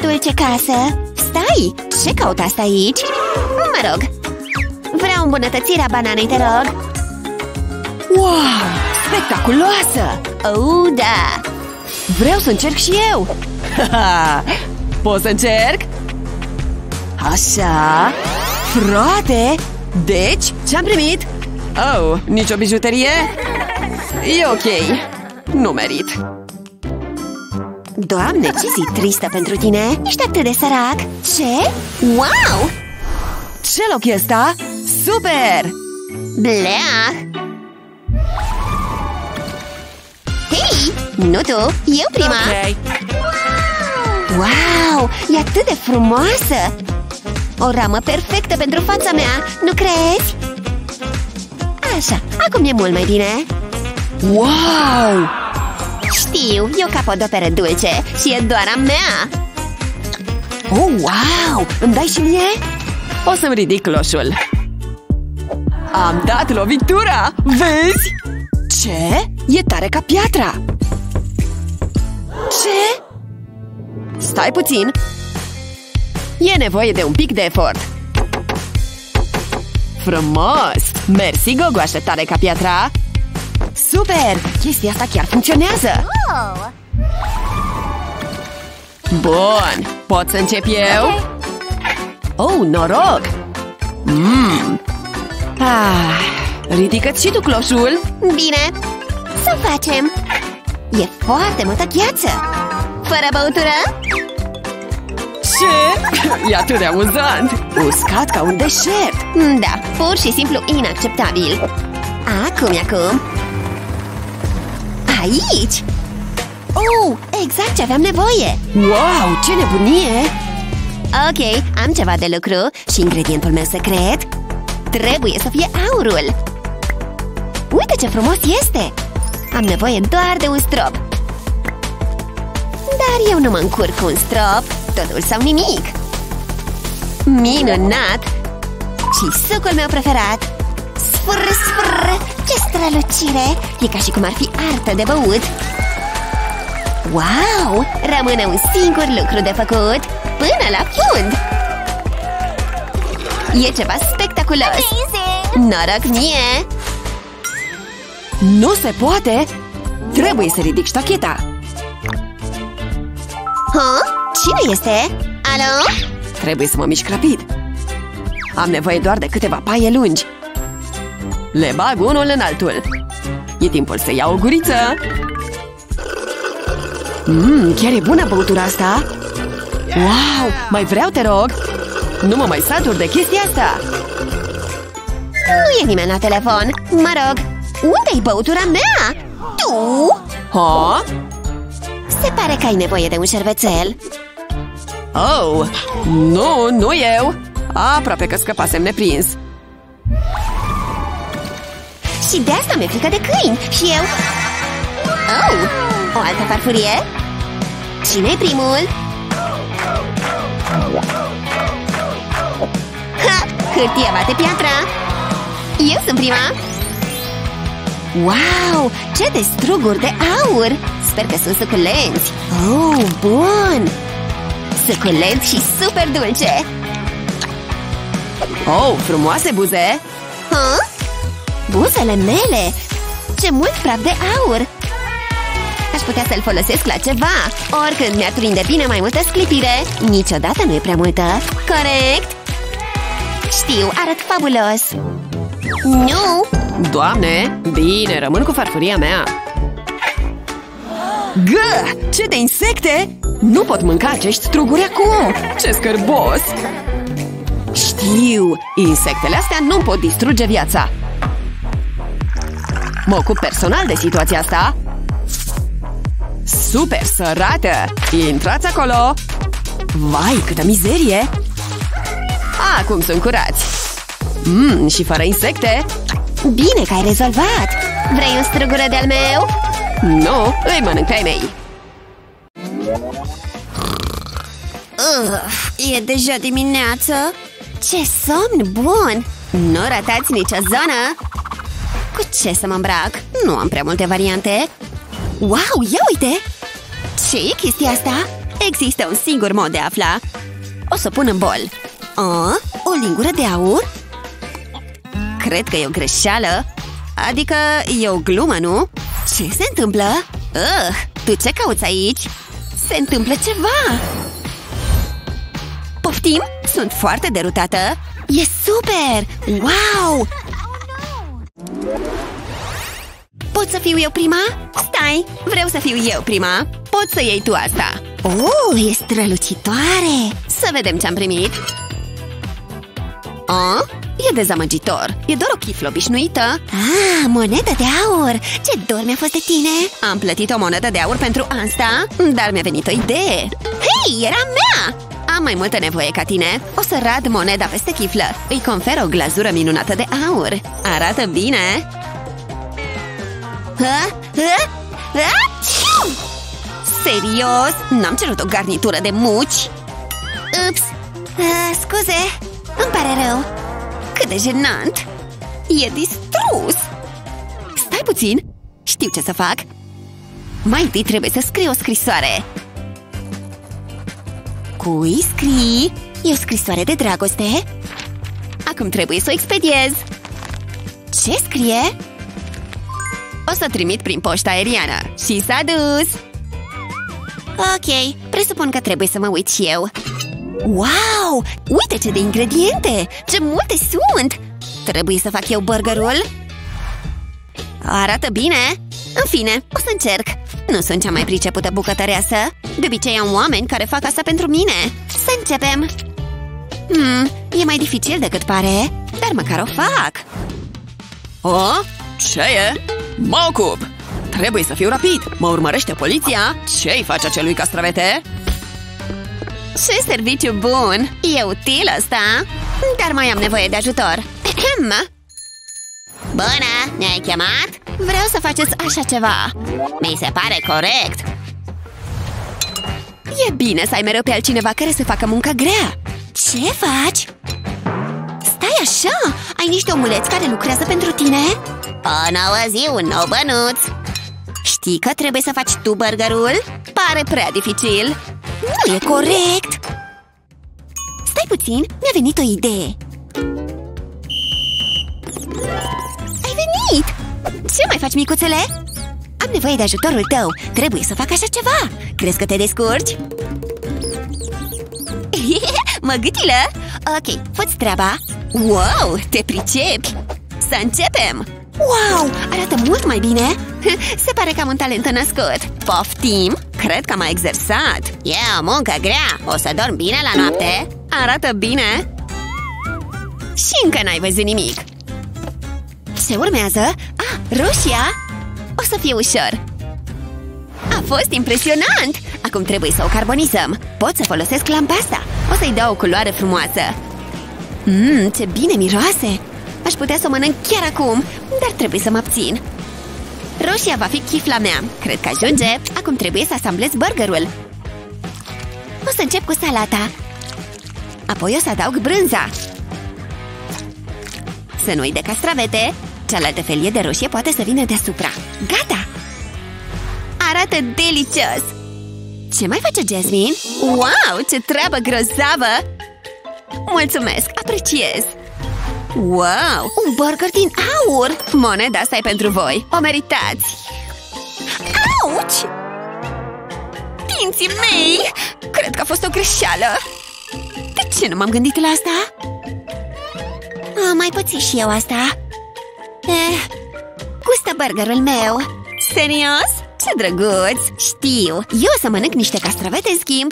dulce casă! Stai! Ce caut asta aici? Mă rog! Vreau îmbunătățirea bananei, te rog! Wow! Spectaculoasă! Oh, da! Vreau să încerc și eu! Pot să încerc? Așa! Frate! Deci, ce-am primit? Oh, nicio bijuterie? E ok! Nu merit! Doamne, ce zi tristă pentru tine! Ești atât de sărac! Ce? Wow! Ce loc e ăsta? Super! Bleah! Hei! Nu tu! Eu prima! Okay. Wow! E atât de frumoasă! O ramă perfectă pentru fața mea! Nu crezi? Așa, acum e mult mai bine! Wow! Știu, e o capodoperă dulce și e doar a mea! Oh, wow! Îmi dai și mie? O să-mi ridic cloșul. Am dat lovitura! Vezi? Ce? E tare ca piatra! Ce? Stai puțin! E nevoie de un pic de efort. Frumos! Mersi, gogoașă, tare ca piatra! Super! Chestia asta chiar funcționează! Bun! Pot să încep eu? Oh, noroc! Ridică-ți și tu cloșul! Bine! Să facem! E foarte multă gheață! Fără băutură? Ce? E atât de amuzant! Uscat ca un deșert! Da, pur și simplu inacceptabil! Acum! Aici! Oh, exact ce aveam nevoie! Wow, ce nebunie! Ok, am ceva de lucru și ingredientul meu secret trebuie să fie aurul! Uite ce frumos este! Am nevoie doar de un strop! Dar eu nu mă încurc cu un strop, totul sau nimic! Minunat! Și sucul meu preferat! Sfâr, sfâr! Ce strălucire! E ca și cum ar fi artă de băut! Wow! Rămâne un singur lucru de făcut până la fund! E ceva spectaculos! Noroc mie! Nu se poate! Trebuie să ridic ștacheta! Cine este? Alo? Trebuie să mă mișc rapid! Am nevoie doar de câteva paie lungi! Le bag unul în altul! E timpul să iau o guriță! Chiar e bună băutura asta! Wow! Mai vreau, te rog! Nu mă mai satur de chestia asta! Nu e nimeni la telefon! Mă rog, unde-i băutura mea? Tu? Ha? Se pare că ai nevoie de un șervețel! Oh! Nu eu! Aproape că scăpasem neprins! Și de asta mi-e frică de câini! Și eu... Oh! O altă farfurie? Cine-i primul? Ha! Hârtia bate piatra! Eu sunt prima! Wow! Ce de struguri de aur! Sper că sunt suculenți! Oh, bun! Suculent și super dulce! Oh, frumoase buze! Ha? Buzele mele! Ce mult praf de aur! Aș putea să-l folosesc la ceva! Oricând mi-ar prinde bine mai multă sclipire! Niciodată nu e prea multă! Corect! Știu, arăt fabulos! Nu! Doamne! Bine, rămân cu farfuria mea! Gă! Ce de insecte! Nu pot mânca acești struguri acum! Ce scârbos! Știu! Insectele astea nu pot distruge viața! Mă ocup personal de situația asta! Super sărată! Intrați acolo! Vai, câtă mizerie! Acum sunt curați! Și fără insecte! Bine că ai rezolvat! Vrei un strugură de-al meu? Nu, îi mănânc pe ai mei! E deja dimineață? Ce somn bun! Nu ratați nicio zonă! Cu ce să mă îmbrac? Nu am prea multe variante. Wow, ia uite! Ce e chestia asta? Există un singur mod de a afla. O să pun în bol. O lingură de aur? Cred că e o greșeală. Adică e o glumă, nu? Ce se întâmplă? Tu ce cauți aici? Se întâmplă ceva! Poftim? Sunt foarte derutată! E super! Wow! Pot să fiu eu prima? Stai! Vreau să fiu eu prima! Poți să iei tu asta! E strălucitoare! Să vedem ce-am primit! E dezamăgitor! E doar o chiflă obișnuită! Monedă de aur! Ce dor mi-a fost de tine! Am plătit o monedă de aur pentru asta, dar mi-a venit o idee! Hei, era mea! Am mai multă nevoie ca tine! O să rad moneda peste chiflă! Îi confer o glazură minunată de aur! Arată bine! Serios? N-am cerut o garnitură de muci? Ups! Scuze! Îmi pare rău! Cât de jenant! E distrus! Stai puțin! Știu ce să fac! Mai întâi trebuie să scriu o scrisoare! Cui scrii? E o scrisoare de dragoste? Acum trebuie să o expediez! Ce scrie? O să trimit prin poșta aeriană! Și s-a dus! Ok, presupun că trebuie să mă uit și eu! Wow! Uite ce de ingrediente! Ce multe sunt! Trebuie să fac eu burgerul? Arată bine! În fine, o să încerc! Nu sunt cea mai pricepută bucătăreasă. De obicei am oameni care fac asta pentru mine. Să începem! E mai dificil decât pare, dar măcar o fac. Ce e? Mă ocup! Trebuie să fiu rapid! Mă urmărește poliția? Ce-i face acelui castravete? Ce serviciu bun! E util ăsta! Dar mai am nevoie de ajutor. Bună! Ne-ai chemat? Vreau să faceți așa ceva. Mi se pare corect. E bine să ai mereu pe altcineva care să facă munca grea. Ce faci? Stai așa! Ai niște omuleți care lucrează pentru tine? O nouă zi, un nou bănuț. Știi că trebuie să faci tu burgerul? Pare prea dificil. Nu e corect. Stai puțin, mi-a venit o idee. Ai venit! Ce mai faci, micuțele? Am nevoie de ajutorul tău. Trebuie să fac așa ceva. Crezi că te descurci? Măgâtilă! Ok, fă-ți treaba. Wow, te pricepi! Să începem! Wow, arată mult mai bine! Se pare că am un talent născut. Poftim? Cred că m-a exersat. E o muncă grea. O să dorm bine la noapte? Arată bine! Și încă n-ai văzut nimic. Ce urmează? Roșia? O să fie ușor. A fost impresionant! Acum trebuie să o carbonizăm. Pot să folosesc lampa asta. O să-i dau o culoare frumoasă. Ce bine miroase! Aș putea să o mănânc chiar acum, dar trebuie să mă abțin. Roșia va fi chifla mea. Cred că ajunge. Acum trebuie să asamblez burgerul. O să încep cu salata. Apoi o să adaug brânza. Să nu uit de castravete. Cealaltă felie de roșie poate să vină deasupra. Gata! Arată delicios! Ce mai face Jasmine? Wow, ce treabă grozavă! Mulțumesc, apreciez! Wow, un burger din aur! Moneda asta e pentru voi, o meritați! Auci! Dinții mei! Cred că a fost o greșeală! De ce nu m-am gândit la asta? Mai păți și eu asta. Gustă burgerul meu. Serios? Ce drăguț! Știu, eu o să mănânc niște castravete în schimb.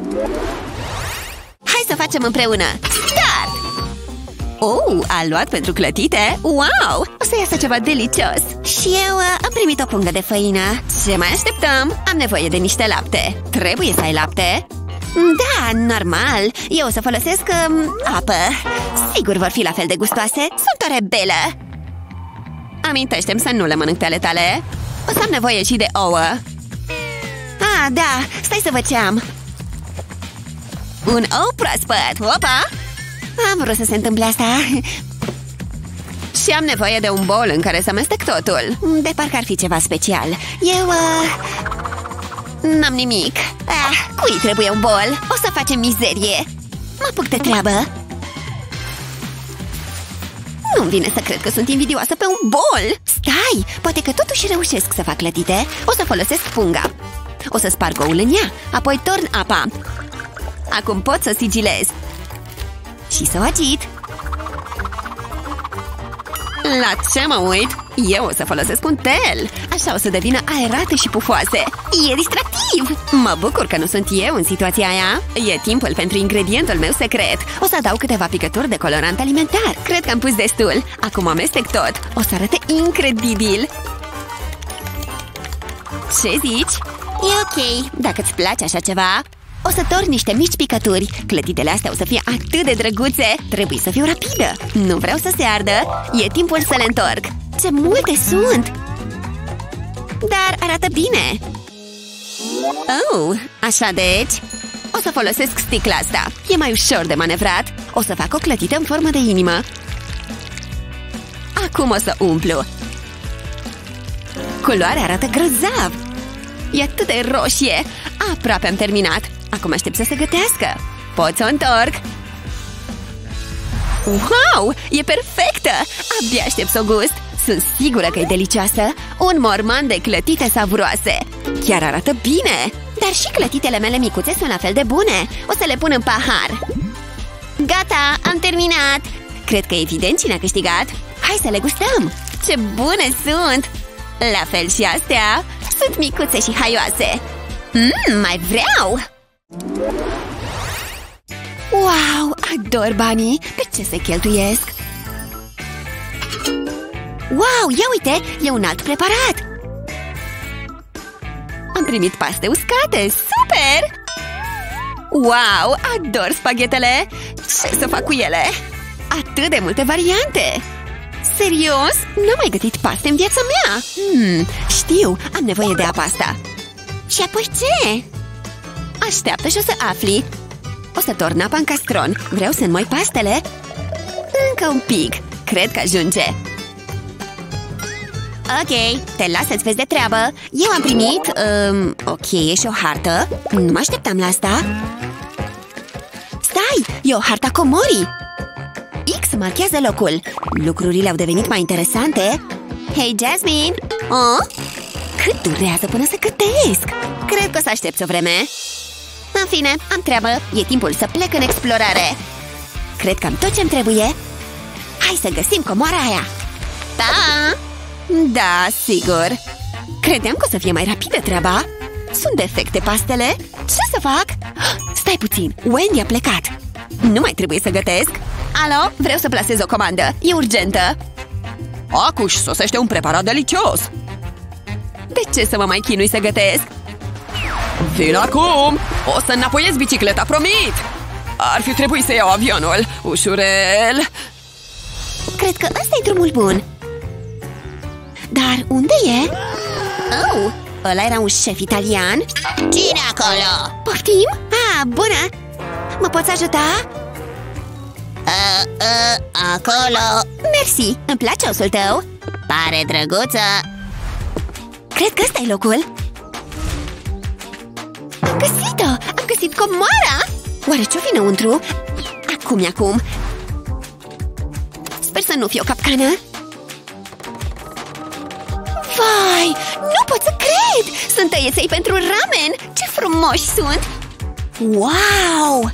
Hai să facem împreună. Start! A luat pentru clătite? Wow! O să iasă ceva delicios. Și eu am primit o pungă de făină. Ce mai așteptăm? Am nevoie de niște lapte. Trebuie să ai lapte? Da, normal. Eu o să folosesc apă. Sigur vor fi la fel de gustoase. Sunt o rebelă. Amintește-mi să nu le mănânc pe ale tale. O să am nevoie și de ouă. Da, stai să văd ce am. Un ou proaspăt. Opa! Am vrut să se întâmple asta. Și am nevoie de un bol în care să amestec totul. De parcă ar fi ceva special. Eu N-am nimic. Cui trebuie un bol? O să facem mizerie. Mă apuc de treabă. Nu-mi vine să cred că sunt invidioasă pe un bol. Stai, poate că totuși reușesc să fac clătite. O să folosesc punga. O să sparg oul în ea, apoi torn apa. Acum pot să o sigilez și să o agit. La ce mă uit? Eu o să folosesc un tel. Așa o să devină aerate și pufoase. E distractiv. Mă bucur că nu sunt eu în situația aia. E timpul pentru ingredientul meu secret. O să adaug câteva picături de colorant alimentar. Cred că am pus destul. Acum amestec tot. O să arate incredibil. Ce zici? E ok, dacă îți place așa ceva. O să torn niște mici picături. Clătitele astea o să fie atât de drăguțe. Trebuie să fiu rapidă. Nu vreau să se ardă. E timpul să le întorc. Ce multe sunt! Dar arată bine. Oh, așa deci. O să folosesc sticla asta. E mai ușor de manevrat. O să fac o clătită în formă de inimă. Acum o să umplu. Culoarea arată grozav. E atât de roșie. Aproape am terminat. Acum aștept să se gătească. Pot să o întorc. Wow! E perfectă! Abia aștept să o gust. Sunt sigură că e delicioasă. Un morman de clătite savuroase. Chiar arată bine. Dar și clătitele mele micuțe sunt la fel de bune. O să le pun în pahar. Gata! Am terminat! Cred că e evident cine a câștigat. Hai să le gustăm! Ce bune sunt! La fel și astea. Sunt micuțe și haioase. Mai vreau! Wow! Ador banii! Pe ce se cheltuiesc? Wow! Ia uite! E un alt preparat! Am primit paste uscate! Super! Wow! Ador spaghetele! Ce să fac cu ele? Atât de multe variante! Serios? N-am mai gătit paste în viața mea! Știu! Am nevoie de apa asta! Și apoi ce? Așteaptă și o să afli. O să torn apa în castron. Vreau să înmoi pastele. Încă un pic. Cred că ajunge. Ok, te las să-ți vezi de treabă. Eu am primit... ok, e și o hartă. Nu mă așteptam la asta. Stai, e o harta comorii. X marchează locul. Lucrurile au devenit mai interesante. Hei, Jasmine! Cât durează până să gătesc? Cred că o să aștept o vreme. În fine, am treabă. E timpul să plec în explorare. Cred că am tot ce-mi trebuie. Hai să găsim comoara aia. Da! Da, sigur. Credeam că o să fie mai rapidă treaba. Sunt defecte pastele. Ce să fac? Stai puțin, Wendy a plecat. Nu mai trebuie să gătesc. Alo, vreau să plasez o comandă. E urgentă. Acuș sosește un preparat delicios. De ce să mă mai chinui să gătesc? Vin acum! O să înapoiez bicicleta, promit! Ar fi trebuit să iau avionul. Ușurel! Cred că ăsta e drumul bun. Dar unde e? Oh, ăla era un șef italian? Cine acolo? Poftim? Bună! Mă poți ajuta? Acolo. Mersi, îmi place osul tău. Pare drăguță. Cred că ăsta e locul. Am găsit-o! Am găsit comoara! Oare ce-o fi înăuntru? Acum. Sper să nu fie o capcană. Vai! Nu pot să cred! Sunt tăieței pentru ramen! Ce frumoși sunt! Wow!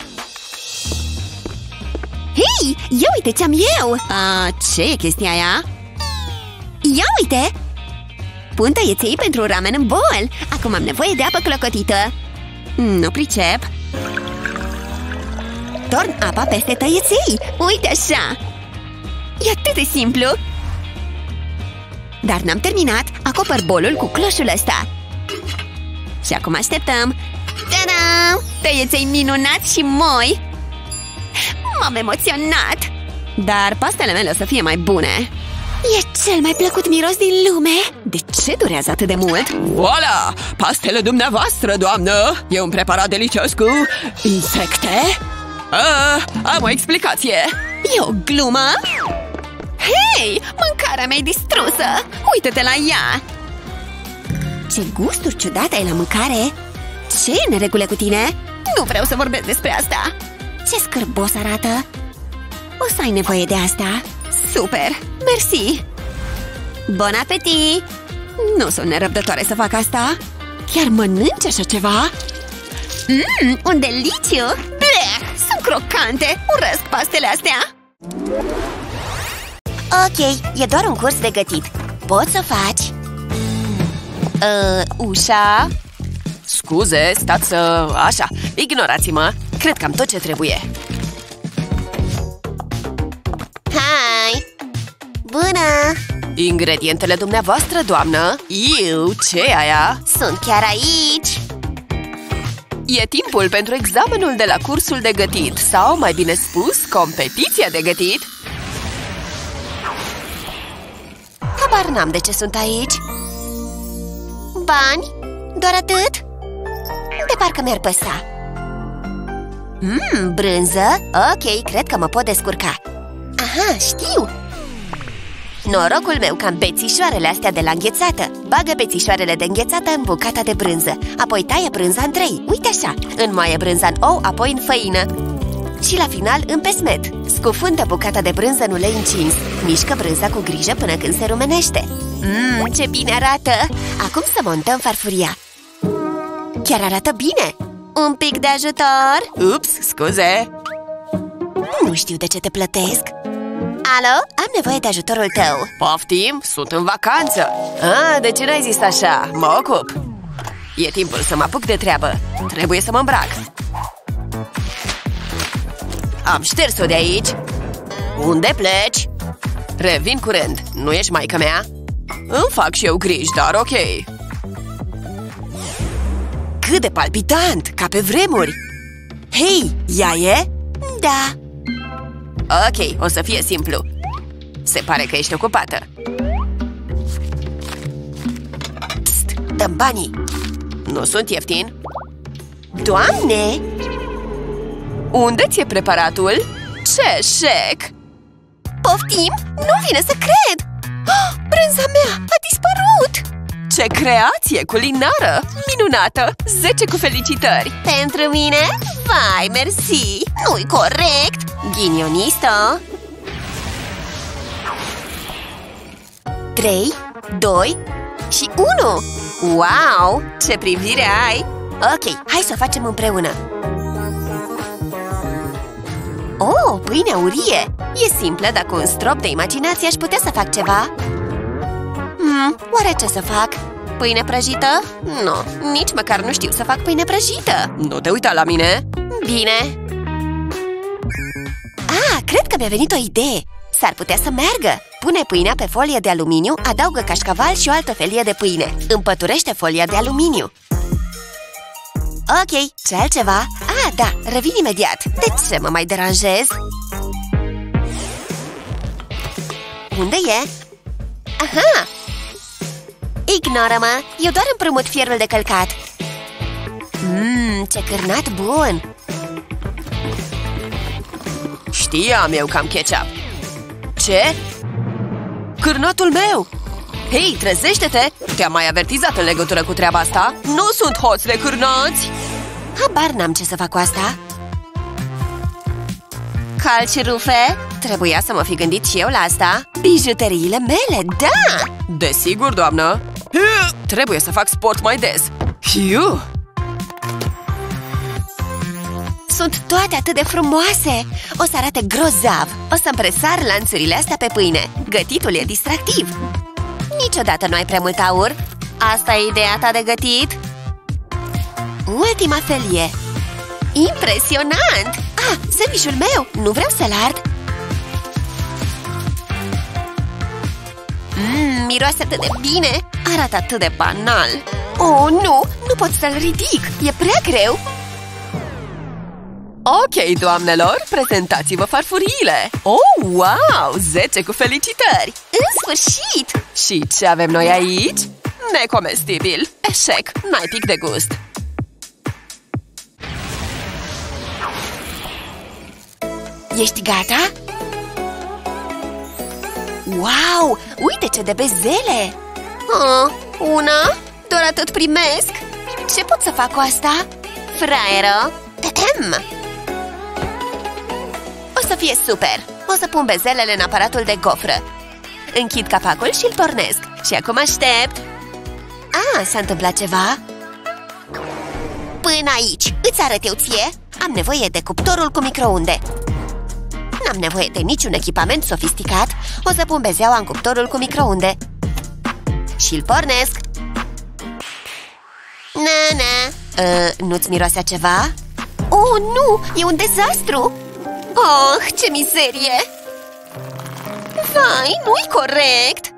Hei! Ia uite ce-am eu! Ce e chestia aia? Ia uite! Pun tăieței pentru ramen în bol! Acum am nevoie de apă clocotită. Nu pricep. Torn apa peste tăieței. Uite așa! E atât de simplu! Dar n-am terminat. Acopăr bolul cu cloșul ăsta. Și acum așteptăm. Ta-da! Tăieței minunați și moi! M-am emoționat! Dar pastele mele o să fie mai bune. E cel mai plăcut miros din lume! De ce durează atât de mult? Voila! Pastele dumneavoastră, doamnă! E un preparat delicios cu insecte? Am o explicație! E o glumă? Hei! Mâncarea mea e distrusă! Uită-te la ea! Ce gusturi ciudate ai la mâncare! Ce e în regulă cu tine? Nu vreau să vorbesc despre asta! Ce scârbos arată! O să ai nevoie de asta! Super! Mersi! Bon apetit! Nu sunt nerăbdătoare să fac asta! Chiar mănânci așa ceva? Un deliciu! Bleh, sunt crocante! Urăsc pastele astea! Ok, e doar un curs de gătit. Poți să faci? Ușa? Scuze, stați să... Așa, ignorați-mă. Cred că am tot ce trebuie. Hai! Bună! Ingredientele dumneavoastră, doamnă? Ce e aia? Sunt chiar aici! E timpul pentru examenul de la cursul de gătit. Sau, mai bine spus, competiția de gătit. Habar n-am de ce sunt aici. Bani? Doar atât? De parcă mi-ar păsa. Brânză? Ok, cred că mă pot descurca. Aha, știu! Norocul meu că am bețișoarele astea de la înghețată. Bagă bețișoarele de înghețată în bucata de brânză. Apoi taie brânza în 3, uite așa. Înmoaie brânza în ou, apoi în făină. Și la final în pesmet. Scufundă bucata de brânză în ulei încins. Mișcă brânza cu grijă până când se rumenește. Ce bine arată! Acum să montăm farfuria. Chiar arată bine! Un pic de ajutor? Ups, scuze! Nu știu de ce te plătesc. Alo? Am nevoie de ajutorul tău. Poftim? Sunt în vacanță. De ce n-ai zis așa? Mă ocup. E timpul să mă apuc de treabă. Trebuie să mă îmbrac. Am șters-o de aici. Unde pleci? Revin curând. Nu ești maică mea? Îmi fac și eu griji, dar ok. Cât de palpitant, ca pe vremuri. Hei, ea e? Da. Ok, o să fie simplu. Se pare că ești ocupată. Psst, dă-mi banii. Nu sunt ieftini. Doamne! Unde ți-e preparatul? Ce șec! Poftim? Nu vine să cred! Brânza mea a dispărut! Ce creație culinară! Minunată! 10 cu felicitări! Pentru mine? Vai, mersi! Nu-i corect! Ghinionistă! 3, 2 și 1! Wow! Ce privire ai! Ok, hai să o facem împreună! Oh, pâine aurie! E simplă, dar cu un strop de imaginație aș putea să fac ceva. Oare ce să fac? Pâine prăjită? Nu, nici măcar nu știu să fac pâine prăjită. Nu te uita la mine! Bine. Cred că mi-a venit o idee. S-ar putea să meargă. Pune pâinea pe folie de aluminiu, adaugă cașcaval și o altă felie de pâine. Împăturește folia de aluminiu. Ok, ce altceva? Da, revin imediat. De ce mă mai deranjez? Unde e? Aha! Ignoră-mă, eu doar împrumut fierul de călcat. Ce cârnat bun! Știam eu că am ketchup. Ce? Cârnatul meu! Hei, trezește-te! Te-am mai avertizat în legătură cu treaba asta? Nu sunt hoți de cârnați! Habar n-am ce să fac cu asta. Calci rufe? Trebuia să mă fi gândit și eu la asta. Bijuteriile mele, da! Desigur, doamnă! Trebuie să fac sport mai des. Sunt toate atât de frumoase! O să arate grozav! O să-mi presar lanțurile astea pe pâine. Gătitul e distractiv. Niciodată nu ai prea mult aur. Asta e ideea ta de gătit? Ultima felie. Impresionant! Sandvișul meu! Nu vreau să-l ard. Miroase atât de bine. Arată atât de banal. Oh, nu! Nu pot să-l ridic! E prea greu! Ok, doamnelor, prezentați-vă farfuriile! Oh, wow! 10 cu felicitări! În sfârșit! Și ce avem noi aici? Necomestibil! Eșec! N-ai pic de gust! Ești gata? Wow! Uite ce de bezele! 1, Doar atât primesc. Ce pot să fac cu asta? Fraieră. O să fie super. O să pun bezelele în aparatul de gofră. Închid capacul și îl pornesc. Și acum aștept. S-a întâmplat ceva? Până aici. Îți arăt eu ție. Am nevoie de cuptorul cu microunde. N-am nevoie de niciun echipament sofisticat. O să pun bezeaua în cuptorul cu microunde. Și îl pornesc. Nu-ți miroase ceva? Oh, nu! E un dezastru! Oh, ce mizerie! Vai, nu-i corect!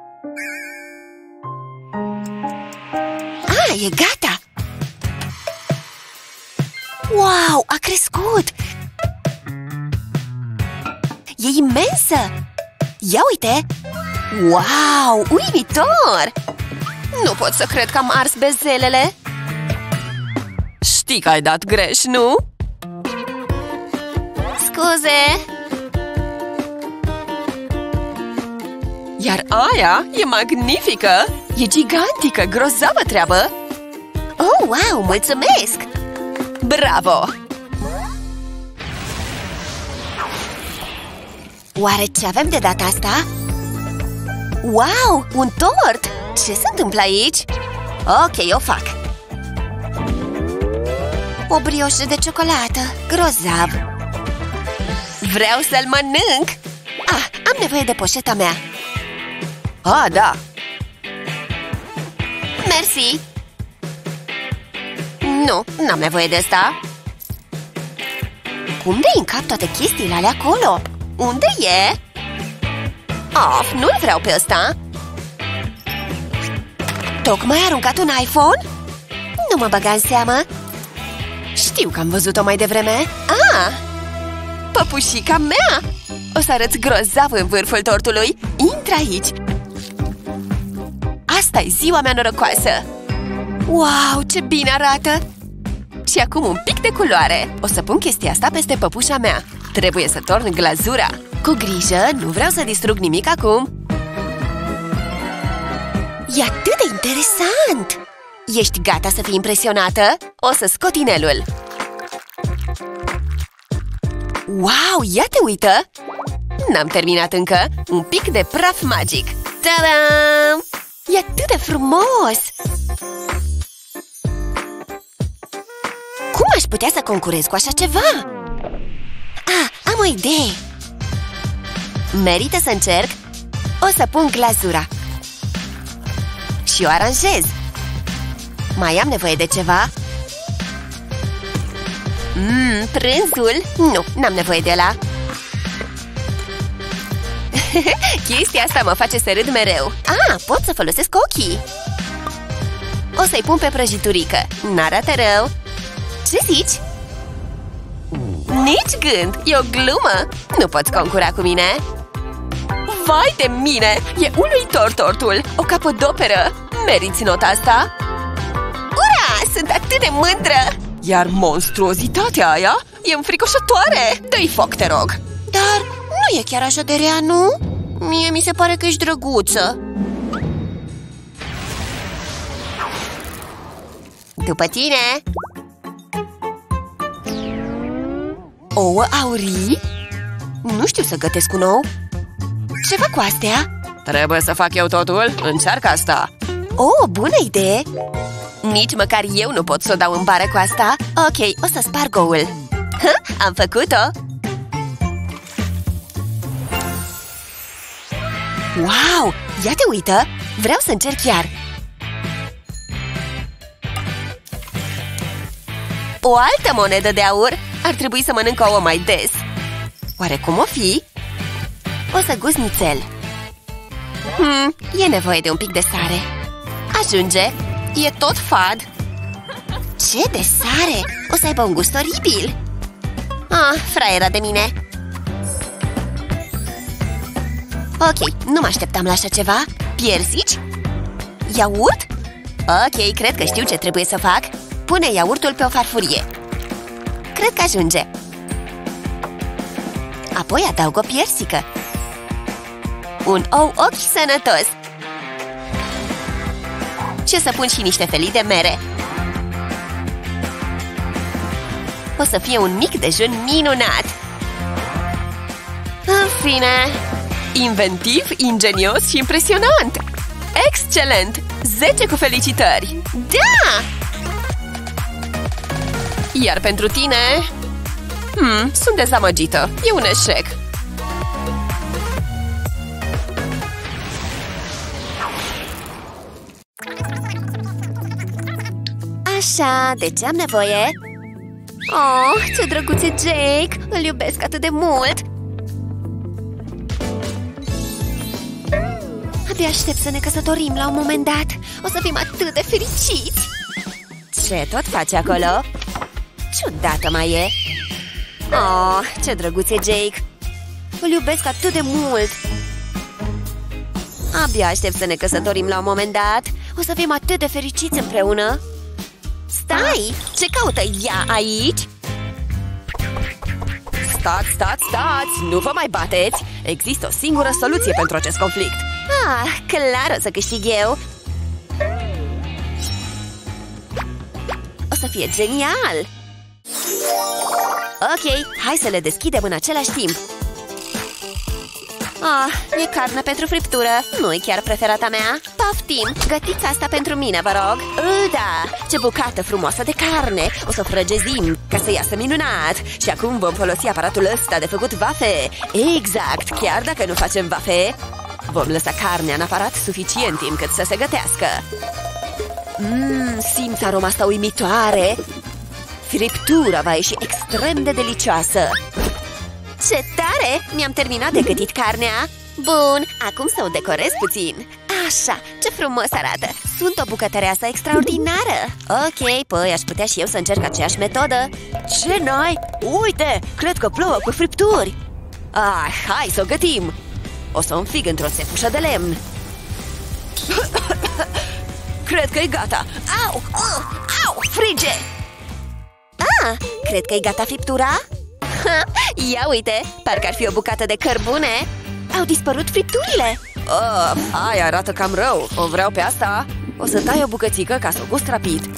E gata! Wow, a crescut! E imensă! Ia uite! Wow, uimitor! Nu pot să cred că am ars bezelele! Știi că ai dat greș, nu? Scuze! Iar aia e magnifică! E gigantică, grozavă treabă! Oh, wow, mulțumesc! Bravo! Oare ce avem de data asta? Wow, un tort! Ce se întâmplă aici? Ok, o fac! O brioșă de ciocolată, grozav! Vreau să-l mănânc! Am nevoie de poșeta mea! Da! Mersi! Nu, n-am nevoie de asta! Cum de-i încap toate chestiile alea acolo? Unde e? Of, nu-l vreau pe ăsta! Tocmai ai aruncat un iPhone? Nu mă băga în seamă! Știu că am văzut-o mai devreme! Păpușica mea! O să arăți grozav în vârful tortului! Intră aici! Asta-i ziua mea norocoasă! Wow, ce bine arată! Și acum un pic de culoare! O să pun chestia asta peste păpușa mea! Trebuie să torn glazura! Cu grijă, nu vreau să distrug nimic acum! E atât de interesant! Ești gata să fii impresionată? O să scot inelul! Wow, ia te uită! N-am terminat încă! Un pic de praf magic! Ta-dam! E atât de frumos! Cum aș putea să concurez cu așa ceva? Am o idee! Merită să încerc! O să pun glazura! Și o aranjez! Mai am nevoie de ceva? Prânzul? Nu, n-am nevoie de ăla! Chestia asta mă face să râd mereu! Pot să folosesc ochii! O să-i pun pe prăjiturică! N-arată rău! Ce zici? Nici gând! E o glumă! Nu poți concura cu mine! Vai de mine! E uluitor tortul! O capodoperă! Meriți nota asta! Ura! Sunt atât de mândră! Iar monstruozitatea aia e înfricoșătoare! Dă-i foc, te rog! Dar nu e chiar așa de rea, nu? Mie mi se pare că ești drăguță! După tine! Ouă aurii? Nu știu să gătesc un ou. Ce fac cu astea? Trebuie să fac eu totul? Încearcă asta! Bună idee! Nici măcar eu nu pot să o dau în bară cu asta. Ok, o să sparg oul. Am făcut-o! Wow! Ia te uită! Vreau să încerc chiar! O altă monedă de aur! Ar trebui să mănânc ouă mai des. Oare cum o fi? O să gust nițel. E nevoie de un pic de sare. Ajunge! E tot fad! Ce de sare! O să aibă un gust oribil! Fraiera de mine! Ok, nu mă așteptam la așa ceva. Piersici? Iaurt? Ok, cred că știu ce trebuie să fac. Pune iaurtul pe o farfurie. Cred că ajunge. Apoi adaug o piersică. Un ou ochi sănătos. Și o să pun și niște felii de mere. O să fie un mic dejun minunat! În fine! Inventiv, ingenios și impresionant! Excelent! 10 cu felicitări! Da! Iar pentru tine... sunt dezamăgită. E un eșec. Așa, de ce am nevoie? Oh, ce drăguț e Jake! Îl iubesc atât de mult! Abia aștept să ne căsătorim la un moment dat. O să fim atât de fericiți! Ce tot faci acolo? Ciudată mai e! Oh, ce drăguț e Jake! Îl iubesc atât de mult! Abia aștept să ne căsătorim la un moment dat. O să fim atât de fericiți împreună! Stai! Ce caută ea aici? Stați! Nu vă mai bateți! Există o singură soluție pentru acest conflict. Clar o să câștig eu! O să fie genial! Ok, hai să le deschidem în același timp. E carne pentru friptură. Nu-i chiar preferata mea. Poftim! Gătiți asta pentru mine, vă rog. Da! Ce bucată frumoasă de carne! O să o frăgezim ca să iasă minunat. Și acum vom folosi aparatul ăsta de făcut vafe. Exact! Chiar dacă nu facem vafe, vom lăsa carnea în aparat suficient timp cât să se gătească. Simți aroma asta uimitoare! Friptura va ieși extrem de delicioasă. Ce tare! Mi-am terminat de gătit carnea. Bun, acum să o decorez puțin. Așa, ce frumos arată! Sunt o bucătăreasă extraordinară. Ok, păi aș putea și eu să încerc aceeași metodă. Ce n-ai? Uite, cred că plouă cu fripturi. Hai să o gătim. O să o înfig într-o țepușă de lemn. Cred că e gata. Au, frige! Cred că e gata friptura. Ia uite, parcă ar fi o bucată de cărbune. Au dispărut fripturile. Aia arată cam rău. O vreau pe asta. O să tai o bucățică ca să o gust rapid.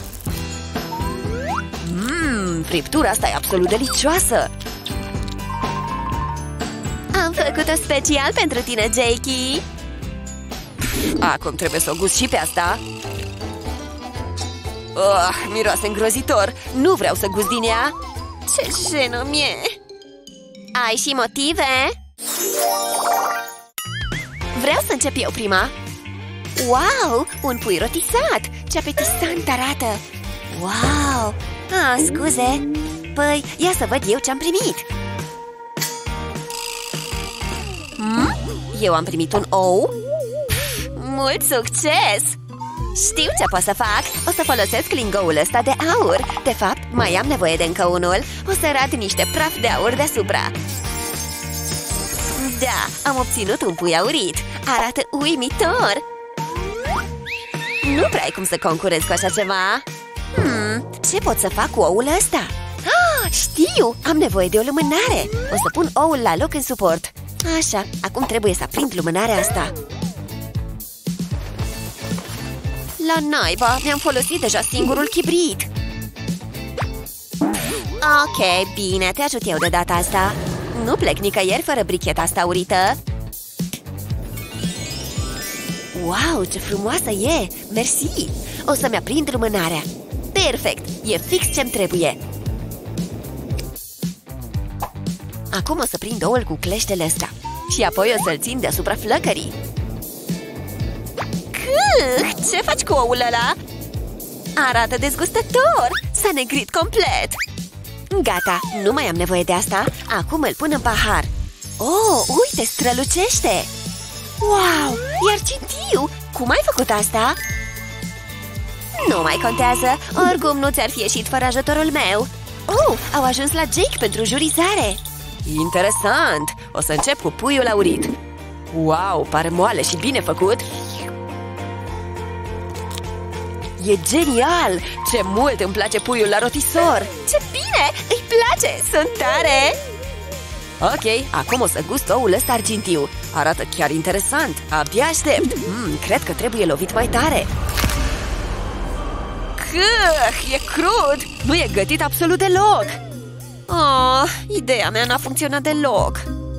Friptura asta e absolut delicioasă. Am făcut-o special pentru tine, Jakey. Acum trebuie să o gust și pe asta. Miroase îngrozitor. Nu vreau să gust din ea. Ce jenă mie. Ai și motive? Vreau să încep eu prima. Wow, un pui rotisat. Ce apetisant arată. Wow. Scuze. Păi, ia să văd eu ce-am primit. Eu am primit un ou. Mult succes! Știu ce pot să fac. O să folosesc lingoul ăsta de aur. De fapt, mai am nevoie de încă unul. O să rad niște praf de aur deasupra. Da, am obținut un pui aurit. Arată uimitor. Nu prea ai cum să concurezi cu așa ceva. Ce pot să fac cu oul ăsta? Știu! Am nevoie de o lumânare. O să pun oul la loc în suport. Așa, acum trebuie să aprind lumânarea asta. La naiba, mi-am folosit deja singurul chibrit. Ok, bine, te ajut eu de data asta. Nu plec nicăieri fără bricheta asta aurită. Wow, ce frumoasă e! Mersi! O să-mi aprind lumânarea. Perfect! E fix ce-mi trebuie. Acum o să prind oul cu cleștele ăsta. Și apoi o să-l țin deasupra flăcării. Ce faci cu oul ăla? Arată dezgustător! S-a negrit complet! Gata, nu mai am nevoie de asta. Acum îl pun în pahar. Oh, uite, strălucește! Wow, e argintiu! Cum ai făcut asta? Nu mai contează. Oricum nu ți-ar fi ieșit fără ajutorul meu. Au ajuns la Jake pentru jurizare. Interesant! O să încep cu puiul aurit. Wow, pare moale și bine făcut. E genial! Ce mult îmi place puiul la rotisor! Ce bine! Îi place! Sunt tare! Ok, acum o să gust oul ăsta argintiu. Arată chiar interesant. Abia aștept. Cred că trebuie lovit mai tare. E crud! Nu e gătit absolut deloc! Oh, ideea mea n-a funcționat deloc!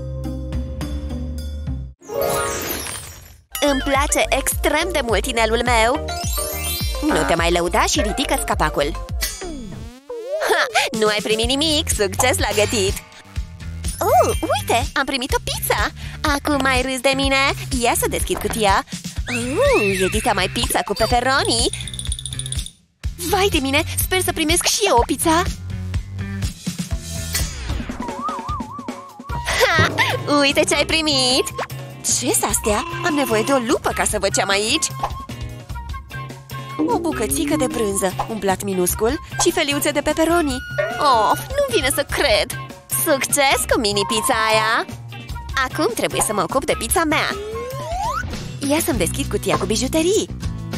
Îmi place extrem de mult inelul meu! Nu te mai lăuda și ridică capacul! Ha! Nu ai primit nimic! Succes la gătit! Uite! Am primit o pizza! Acum mai râzi de mine? Ia să deschid cutia! E dita mai pizza cu pepperoni! Vai de mine! Sper să primesc și eu o pizza! Ha! Uite ce ai primit! Ce-s astea? Am nevoie de o lupă ca să văd ce am aici! O bucățică de brânză, un plat minuscul și feliuțe de pepperoni. Oh, nu vine să cred! Succes cu mini-pizza aia! Acum trebuie să mă ocup de pizza mea! Ia să-mi deschid cutia cu bijuterii!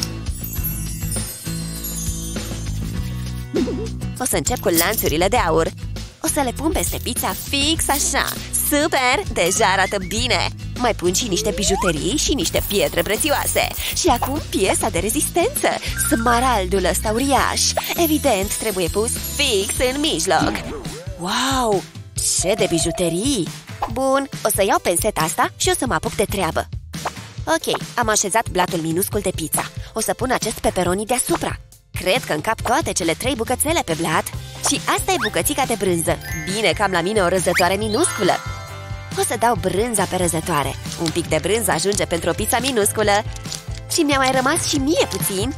O să încep cu lanțurile de aur. O să le pun peste pizza fix așa! Super! Deja arată bine! Mai pun și niște bijuterii și niște pietre prețioase. Și acum piesa de rezistență, smaraldul ăsta uriaș. Evident, trebuie pus fix în mijloc. Wow! Ce de bijuterii! Bun, o să iau penseta asta și o să mă apuc de treabă. Ok, am așezat blatul minuscul de pizza. O să pun acest pepperoni deasupra. Cred că încap toate cele 3 bucățele pe blat. Și asta e bucățica de brânză. Bine că am la mine o răzătoare minusculă. O să dau brânza pe răzătoare. Un pic de brânză ajunge pentru o pizza minusculă. Și mi-a mai rămas și mie puțin.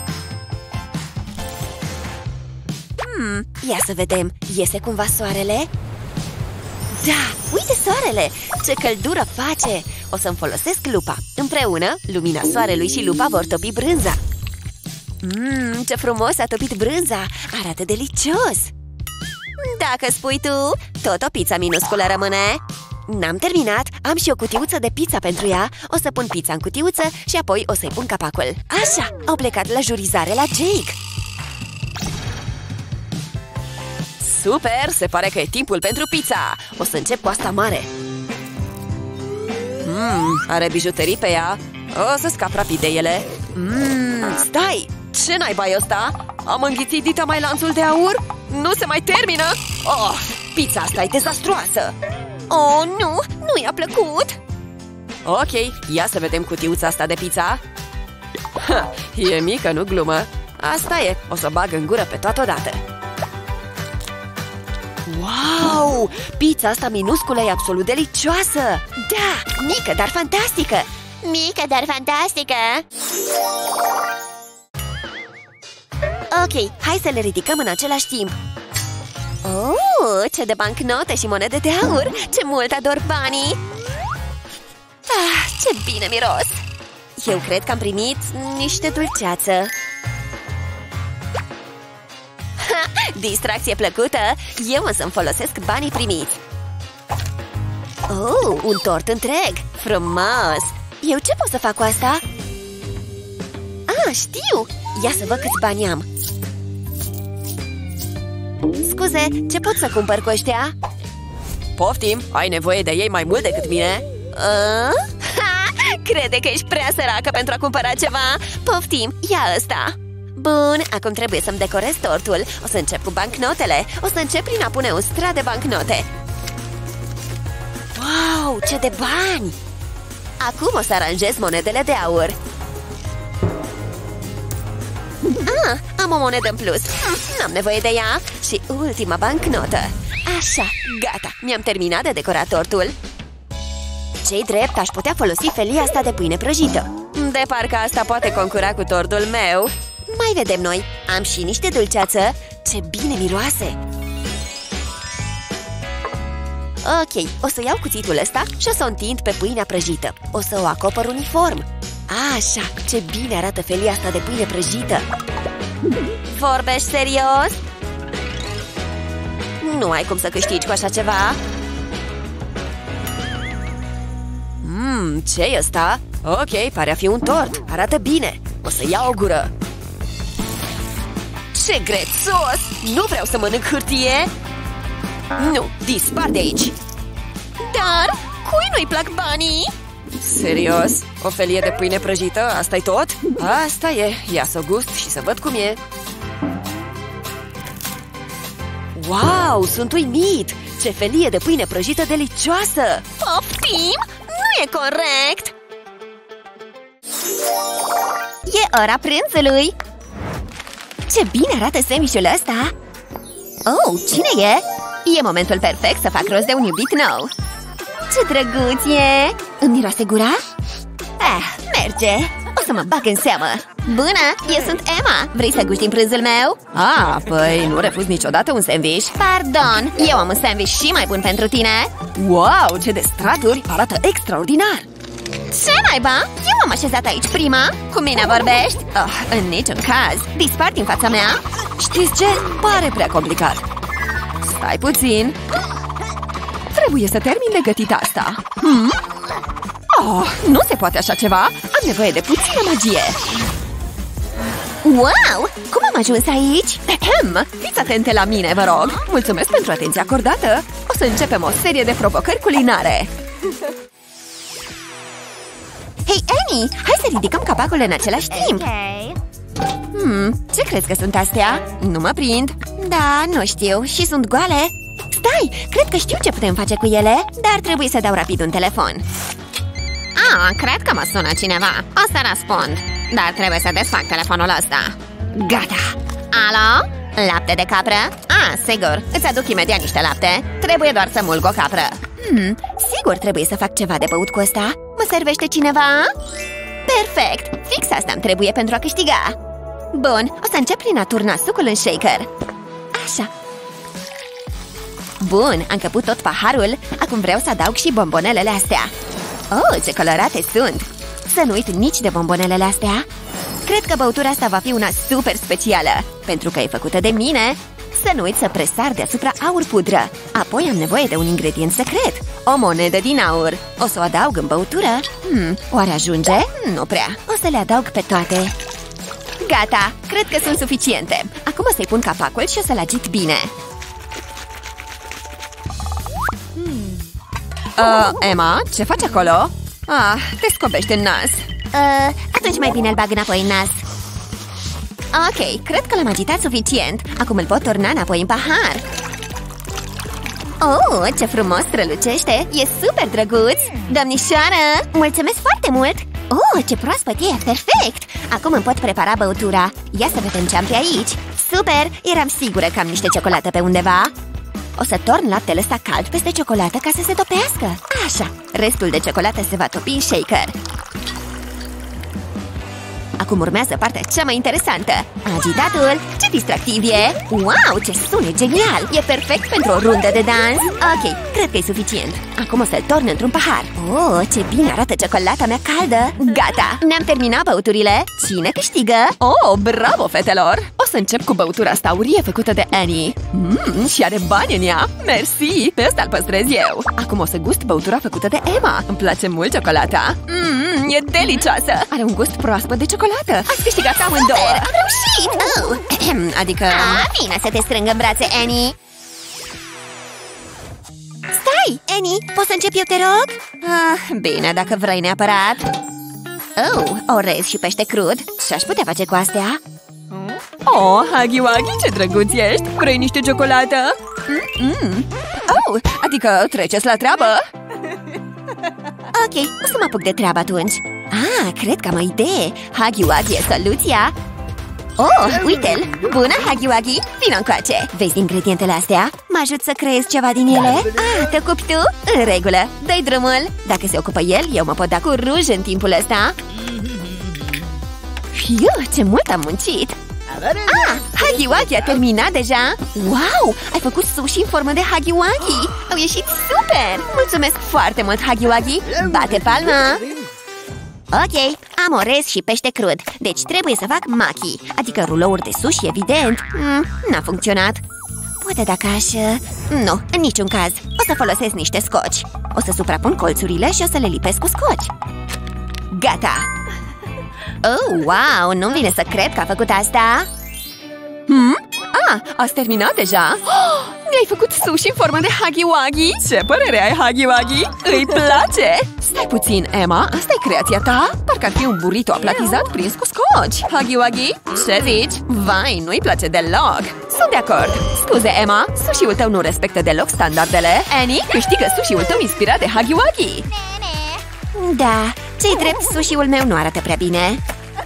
Ia să vedem. Iese cumva soarele? Da, uite soarele! Ce căldură face! O să-mi folosesc lupa. Împreună, lumina soarelui și lupa vor topi brânza. Ce frumos a topit brânza! Arată delicios! Dacă spui tu, tot o pizza minusculă rămâne. N-am terminat, am și o cutiuță de pizza pentru ea. O să pun pizza în cutiuță și apoi o să-i pun capacul. Așa, au plecat la jurizare la Jake. Super! Se pare că e timpul pentru pizza! O să încep cu asta mare. Are bijuterii pe ea. O să scap rapid de ele. Stai! Ce naiba e ăsta? Am înghițit dita mai lanțul de aur? Nu se mai termină? Oh, pizza asta e dezastruoasă! Oh, nu i-a plăcut! Ok, ia să vedem cutiuța asta de pizza. Ha, e mică, nu glumă. Asta e, o să bag în gură pe toată odată. Wow! Pizza asta minusculă e absolut delicioasă! Da, mică, dar fantastică! Mică, dar fantastică! Ok, hai să le ridicăm în același timp. Oh, ce de bancnote și monede de aur! Ce mult ador banii! Ce bine miros! Eu cred că am primit niște dulceață. Distracție plăcută! Eu o să-mi folosesc banii primiți. Oh, un tort întreg! Frumos! Eu ce pot să fac cu asta? Știu! Ia să văd câți bani am. Scuze, ce pot să cumpăr cu ăștia? Poftim, ai nevoie de ei mai mult decât mine? Crede că ești prea săracă pentru a cumpăra ceva? Poftim, ia ăsta! Bun, acum trebuie să-mi decorez tortul. O să încep cu bancnotele. O să încep prin a pune un strat de bancnote. Wow, ce de bani! Acum o să aranjez monedele de aur. Am o monedă în plus. N-am nevoie de ea. Și ultima bancnotă. Așa, gata, mi-am terminat de decorat tortul. Ce-i drept, aș putea folosi felia asta de pâine prăjită. De parcă asta poate concura cu tortul meu. Mai vedem noi. Am și niște dulceață. Ce bine miroase! Ok, o să iau cuțitul ăsta și o să o întind pe pâinea prăjită. O să o acopăr uniform. Așa, ce bine arată felia asta de pâine prăjită. Vorbești serios? Nu ai cum să câștigi cu așa ceva. Ce-i ăsta? Ok, pare a fi un tort. Arată bine. O să iau o gură. Ce grețos! Nu vreau să mănânc hârtie. Nu, dispar de aici. Dar cui nu-i plac banii? Serios? O felie de pâine prăjită? Asta-i tot? Asta e. Ia să o gust și să văd cum e. Wow, sunt uimit! Ce felie de pâine prăjită delicioasă! Poftim? Nu e corect! E ora prânzului! Ce bine arată sandwich-ul ăsta! Oh, cine e? E momentul perfect să fac rost de un iubit nou! Ce drăguț e! Îmi miroase gura? Merge! O să mă bag în seamă! Bună! Eu sunt Emma! Vrei să guști din prânzul meu? Păi nu refuz niciodată un sandwich. Pardon! Eu am un sandwich și mai bun pentru tine! Wow, ce de straturi! Arată extraordinar! Ce naiba? Eu am așezat aici prima! Cu mine vorbești? În niciun caz! Dispar din fața mea? Știți ce? Pare prea complicat! Stai puțin! Trebuie să termin de gătit asta! Nu se poate așa ceva! Am nevoie de puțină magie! Wow! Cum am ajuns aici? Fiți atente la mine, vă rog! Mulțumesc pentru atenția acordată! O să începem o serie de provocări culinare! Hei, Annie! Hai să ridicăm capacul în același timp! Ce crezi că sunt astea? Nu mă prind! Da, nu știu. Și sunt goale? Stai! Cred că știu ce putem face cu ele, dar trebuie să dau rapid un telefon. Cred că mă sună cineva. O să răspund. Dar trebuie să desfac telefonul ăsta. Gata! Alo? Lapte de capră? Sigur. Îți aduc imediat niște lapte. Trebuie doar să mulg o capră. Sigur trebuie să fac ceva de băut cu ăsta. Mă servește cineva? Perfect! Fix asta îmi trebuie pentru a câștiga. Bun, o să încep prin a turna sucul în shaker. Așa. Bun, am căput tot paharul. Acum vreau să adaug și bombonelele astea. Oh, ce colorate sunt! Să nu uit nici de bombonelele astea. Cred că băutura asta va fi una super specială. Pentru că e făcută de mine. Să nu uit să presar deasupra aur pudră. Apoi am nevoie de un ingredient secret. O monedă din aur. O să o adaug în băutură. Oare ajunge? Nu prea. O să le adaug pe toate. Gata, cred că sunt suficiente. Acum o să-i pun capacul și o să-l agit bine. Emma, ce faci acolo? Te scobești în nas. Atunci mai bine îl bag înapoi în nas. Ok, cred că l-am agitat suficient. Acum îl pot turna înapoi în pahar. Oh, ce frumos strălucește! E super drăguț! Domnișoară, mulțumesc foarte mult! Oh, ce proaspăt e! Perfect! Acum îmi pot prepara băutura. Ia să vedem ce am pe aici. Super! Eram sigură că am niște ciocolată pe undeva. O să torn laptele ăsta cald peste ciocolată ca să se topească. Așa, restul de ciocolată se va topi în shaker. Acum urmează partea cea mai interesantă. Agitatul! Ce distractiv e! Wow, ce sunet genial! E perfect pentru o rundă de dans. Ok, cred că e suficient. Acum o să-l torn într-un pahar. Oh, ce bine arată ciocolata mea caldă! Gata! Ne-am terminat băuturile. Cine câștigă? Oh, bravo, fetelor! O să încep cu băutura asta aurie făcută de Annie. Și are bani în ea. Mersi! Pe ăsta îl păstrez eu. Acum o să gust băutura făcută de Emma. Îmi place mult ciocolata. E delicioasă! Are un gust proaspăt de ciocolată. Ați câștigat amândouă! Super! Am reușit! Adică... Bine să te strâng în brațe, Annie! Stai, Annie! Poți să încep eu, te rog? Bine, dacă vrei neapărat. Oh, orez și pește crud. Ce-aș putea face cu astea? Oh, Huggy Wuggy, ce drăguț ești! Vrei niște ciocolată? Oh, adică treceți la treabă? Ok, o să mă apuc de treabă atunci. Cred că am o idee. Huggy Wuggy e soluția. Oh, uite-l! Bună, Huggy Wuggy! Vino încoace! Vezi ingredientele astea? Mă ajut să creez ceva din ele? Te ocupi tu? În regulă! Dă-i drumul! Dacă se ocupă el, eu mă pot da cu ruj în timpul ăsta. Fiu, ce mult am muncit! Huggy Wuggy a terminat deja! Wow! Ai făcut sushi în formă de Huggy Wuggy! Au ieșit super! Mulțumesc foarte mult, Huggy Wuggy! Bate palma! Ok, am orez și pește crud, deci trebuie să fac maki, adică rulouri de sushi, evident. N-a funcționat. Poate dacă aș... Nu, în niciun caz. O să folosesc niște scoci. O să suprapun colțurile și o să le lipesc cu scoci. Gata! Oh, wow, nu-mi vine să cred că a făcut asta. Ați terminat deja? Mi-ai făcut sushi în formă de huggy-wuggy? Ce părere ai, huggy-wuggy? Îi place? Stai puțin, Emma, asta e creația ta? Parcă ar fi un burrito aplatizat prins cu scoci. Huggy-wuggy? Ce zici? Vai, nu-i place deloc. Sunt de acord. Scuze, Emma, sushi-ul tău nu respectă deloc standardele. Annie câștigă sushi-ul tău inspirat de huggy-wuggy. Da, ce-i drept, sushi-ul meu nu arată prea bine.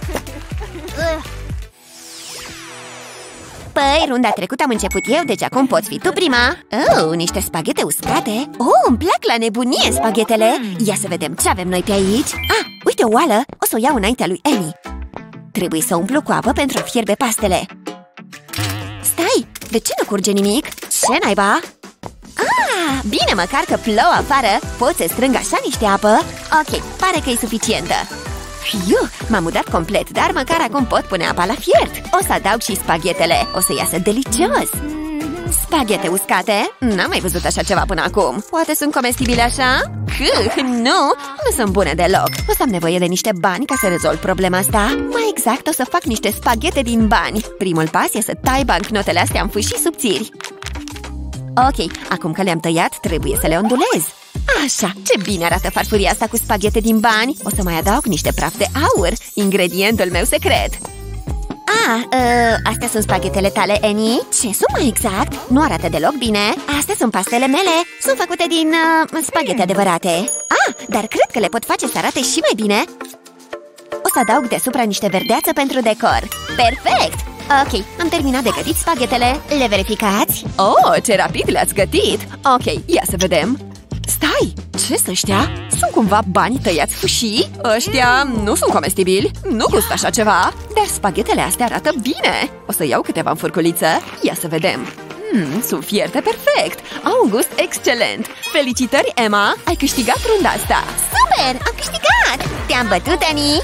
Păi, runda trecută am început eu, deci acum poți fi tu prima. Niște spaghete uscate. Îmi plac la nebunie spaghetele. Ia să vedem ce avem noi pe aici. Uite o oală, o să o iau înaintea lui Annie. Trebuie să umplu cu apă pentru a fierbe pastele. Stai, de ce nu curge nimic? Ce naiba? Bine măcar că plouă afară. Pot să strâng așa niște apă? Ok, pare că e suficientă. M-am mudat complet, dar măcar acum pot pune apa la fiert. O să adaug și spaghetele. O să iasă delicios. Spaghete uscate? N-am mai văzut așa ceva până acum. Poate sunt comestibile așa? Nu sunt bune deloc. O să am nevoie de niște bani ca să rezolv problema asta. Mai exact, o să fac niște spaghete din bani. Primul pas e să tai bancnotele astea în fâșii subțiri. Ok, acum că le-am tăiat, trebuie să le ondulez. Așa, ce bine arată farfuria asta cu spaghete din bani. O să mai adaug niște praf de aur, ingredientul meu secret. Astea sunt spaghetele tale, Annie? Ce sunt mai exact? Nu arată deloc bine. Astea sunt pastele mele. Sunt făcute din spaghete adevărate. Dar cred că le pot face să arate și mai bine. O să adaug deasupra niște verdeață pentru decor. Perfect! Ok, am terminat de gătit spaghetele. Le verificați? Ce rapid le-ați gătit! Ok, ia să vedem. Stai! Ce-s ăștia? Sunt cumva bani tăiați fâșii? Ăștia nu sunt comestibili. Nu gustă așa ceva. Dar spaghetele astea arată bine. O să iau câteva în furculiță. Ia să vedem. Sunt fierte perfect. Au un gust excelent. Felicitări, Emma! Ai câștigat runda asta. Super! Am câștigat! Te-am bătut, Annie!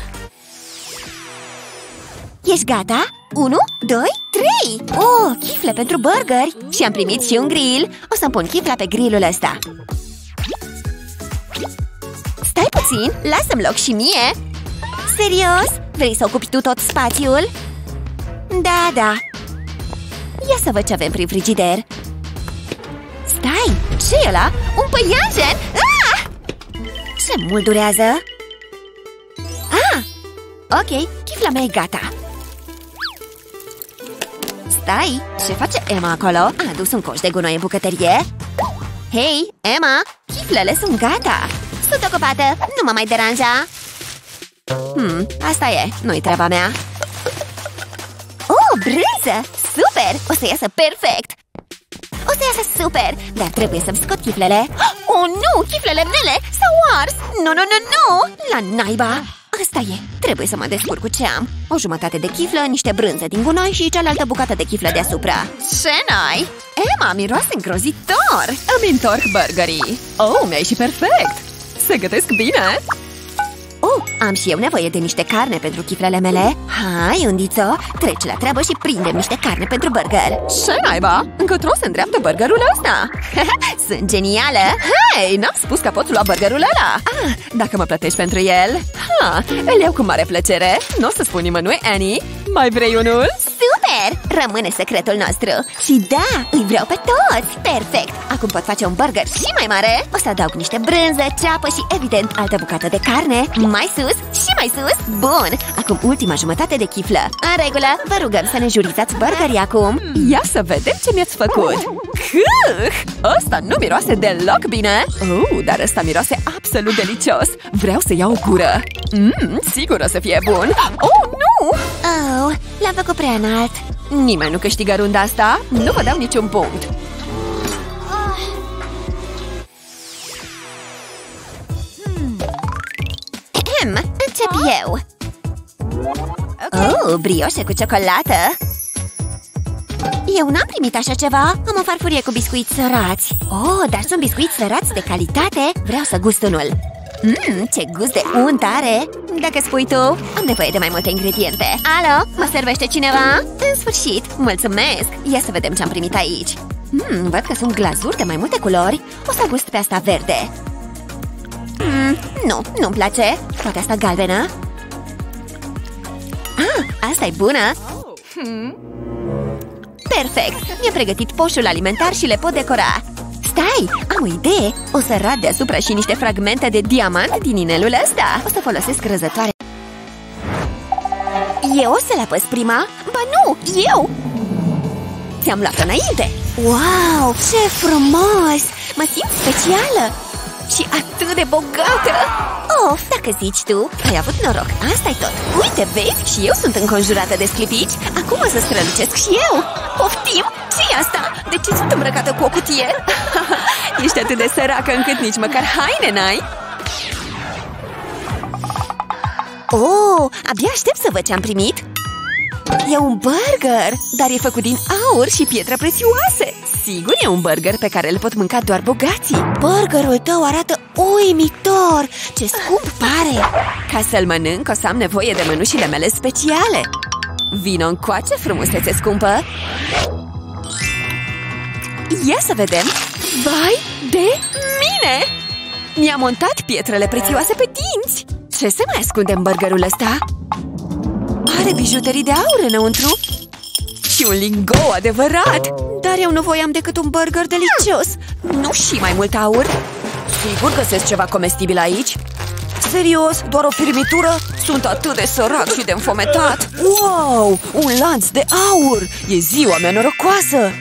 Ești gata? 1, 2, 3! Chifle pentru burgeri! Și am primit și un grill. O să-mi pun chifla pe grillul ăsta. Stai puțin, lasă-mi loc și mie. Serios? Vrei să ocupi tu tot spațiul? Da. Ia să văd ce avem prin frigider. Stai, ce-i ăla? Un păianjen! Ce mult durează? Ok, chifla mea e gata. Stai, ce face Emma acolo? A adus un coș de gunoi în bucătărie. Hei, Emma, chiflele sunt gata. Sunt ocupată, nu mă mai deranja. Asta e, nu-i treaba mea. Brânză, super, o să iasă perfect. O să iasă super, dar trebuie să-mi scot chiflele. Nu, chiflele mele s-au ars. Nu, la naiba. Asta e, trebuie să mă descurc cu ce am. O jumătate de chiflă, niște brânză din gunoi și cealaltă bucată de chiflă deasupra. Ce n-ai? Emma, miroase îngrozitor. Îmi întorc burgerii. Mi-ai și perfect. Se gătesc bine. Am și eu nevoie de niște carne pentru chiflele mele. Hai, Undițo, treci la treabă și prindem niște carne pentru burger. Ce naiba? Încotro se îndreaptă burgerul ăsta? Sunt genială. Hei, n-am spus că poți lua burgerul ăla. Dacă mă plătești pentru el. Îl iau cu mare plăcere. Nu o să spun nimănui, Annie. Mai vrei unul? Super! Rămâne secretul nostru. Și da, îi vreau pe toți. Perfect! Acum pot face un burger și mai mare. O să adaug niște brânză, ceapă și, evident, altă bucată de carne. Mai sus și mai sus. Bun! Acum ultima jumătate de chiflă. În regulă, vă rugăm să ne jurizați burgerii acum. Ia să vedem ce mi-ați făcut. Ăsta nu miroase deloc bine. Dar ăsta miroase absolut delicios. Vreau să iau o gură. Sigur o să fie bun. Nu! L-am făcut prea înalt. Nimeni nu câștigă runda asta. Nu vă dau niciun punct. Încep eu. Brioșe cu ciocolată. Eu n-am primit așa ceva. Am o farfurie cu biscuiți sărați. Dar sunt biscuiți sărați de calitate. Vreau să gust unul. Ce gust de unt are. Dacă spui tu, am nevoie de mai multe ingrediente. Alo, mă servește cineva? În sfârșit, mulțumesc. Ia să vedem ce am primit aici. Văd că sunt glazuri de mai multe culori. O să gust pe asta verde. Nu-mi place. Poate asta galbenă. Asta e bună. Perfect! Mi-am pregătit poșul alimentar și le pot decora. Stai! Am o idee! O să rad deasupra și niște fragmente de diamant din inelul ăsta. O să folosesc răzătoare. Eu o să le apăs prima? Ba nu! Eu! Ți-am luat-o înainte! Wow! Ce frumos! Mă simt specială! Și atât de bogată! Of, dacă zici tu! Ai avut noroc! Asta-i tot! Uite, vezi? Și eu sunt înconjurată de sclipici! Acum o să strălucesc și eu! Poftim! Ce-i asta? De ce sunt îmbrăcată cu o cutie? Ești atât de săracă încât nici măcar haine n-ai! Oh, abia aștept să văd ce-am primit! E un burger, dar e făcut din aur și pietre prețioase. Sigur e un burger pe care îl pot mânca doar bogații. Burgerul tău arată uimitor. Ce scump pare. Ca să-l mănânc, o să am nevoie de mănușile mele speciale. Vino încoace, frumusețe scumpă. Ia să vedem. Vai de mine! Mi-a montat pietrele prețioase pe dinți. Ce se mai ascunde în burgerul ăsta? Are bijuterii de aur înăuntru și un lingou adevărat. Dar eu nu voiam decât un burger delicios. Nu și mai mult aur. Sigur găsesc ceva comestibil aici? Serios? Doar o firmitură? Sunt atât de sărac și de înfometat. Wow! Un lanț de aur! E ziua mea norocoasă.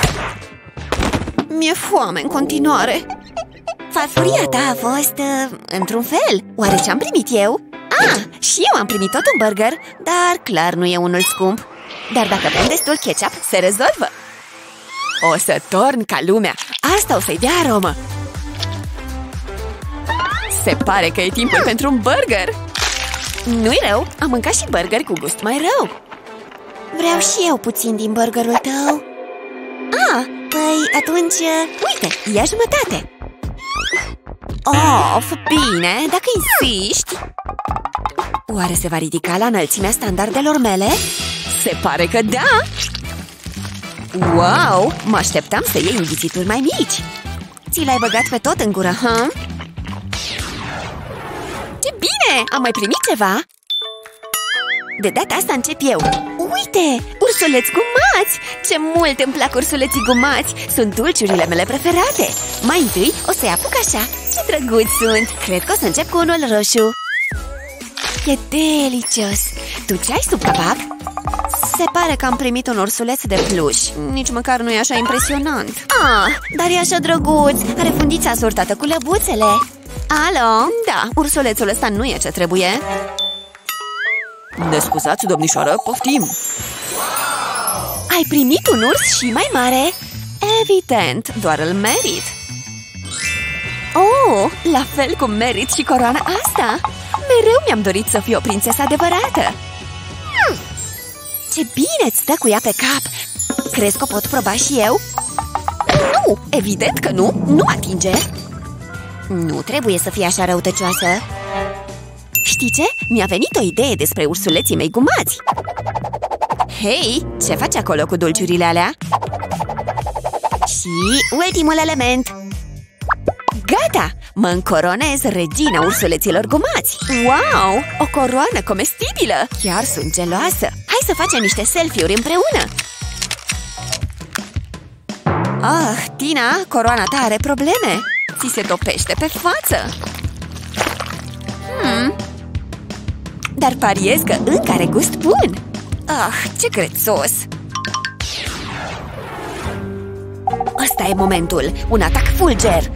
Mi-e foame în continuare. Farfuria ta a fost, într-un fel. Oare ce-am primit eu? Ah, și eu am primit tot un burger, dar clar nu e unul scump. Dar dacă pun destul ketchup, se rezolvă. O să torn ca lumea. Asta o să-i dea aromă. Se pare că e timpul pentru un burger. Nu-i rău, am mâncat și burger cu gust mai rău. Vreau și eu puțin din burgerul tău. Ah, păi atunci, uite, ia jumătate. Of, bine, dacă insiști. Oare se va ridica la înălțimea standardelor mele? Se pare că da! Wow! Mă așteptam să iei înghițituri mai mici. Ți l-ai băgat pe tot în gură, ha? Ce bine! Am mai primit ceva? De data asta încep eu. Uite! Ursuleți gumați! Ce mult îmi plac ursuleții gumați! Sunt dulciurile mele preferate. Mai întâi o să-i apuc așa. Ce drăguți sunt! Cred că o să încep cu unul roșu. E delicios! Tu ce ai sub capac? Se pare că am primit un ursuleț de pluș. Nici măcar nu e așa impresionant. Ah, dar e așa drăguț! Are fundița sortată cu lăbuțele. Alo? Da, ursulețul ăsta nu e ce trebuie. Ne scuzați, domnișoară, poftim. Ai primit un urs și mai mare? Evident, doar îl merit. Oh, la fel cum merit și coroana asta. Mereu mi-am dorit să fiu o prințesă adevărată. Ce bine îți stă cu ea pe cap. Crezi că o pot proba și eu? Nu, evident că nu. Nu atinge. Nu trebuie să fie așa răutăcioasă. Știi ce? Mi-a venit o idee despre ursuleții mei gumați. Hei, ce faci acolo cu dulciurile alea? Și ultimul element. Gata! Mă încoronez regina ursuleților gumați. Wow! O coroană comestibilă! Chiar sunt geloasă! Hai să facem niște selfie-uri împreună! Ah, Tina, coroana ta are probleme! Ți se topește pe față! Dar pariez că încă are gust bun! Ah, ce grețos! Ăsta e momentul! Un atac fulger!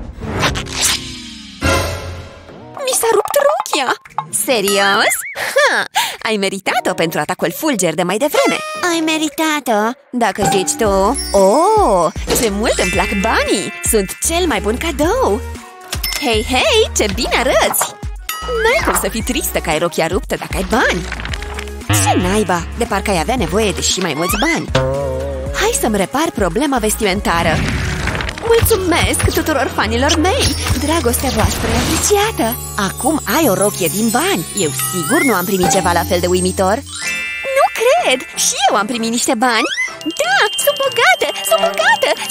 Mi s-a rupt rochia! Serios? Ha! Ai meritat-o pentru atacul fulger de mai devreme! Ai meritat-o, dacă zici tu! Oh, ce mult îmi plac banii! Sunt cel mai bun cadou! Hei, hei, ce bine arăți! N-ai cum să fii tristă că ai rochia ruptă dacă ai bani! Ce naiba! De parcă ai avea nevoie de și mai mulți bani! Hai să-mi repar problema vestimentară! Mulțumesc tuturor fanilor mei! Dragostea voastră e apreciată! Acum ai o rochie din bani! Eu sigur nu am primit ceva la fel de uimitor! Nu cred! Și eu am primit niște bani! Da! Sunt bogată! Sunt bogată!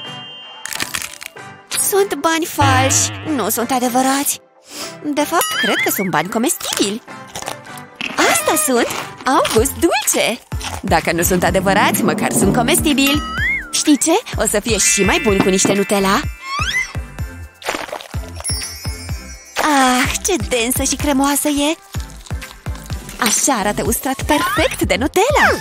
Sunt bani falși! Nu sunt adevărați! De fapt, cred că sunt bani comestibili! Asta sunt! Au gust dulce! Dacă nu sunt adevărați, măcar sunt comestibili. Știi ce? O să fie și mai bun cu niște Nutella. Ah, ce densă și cremoasă e! Așa arată uscat perfect de Nutella!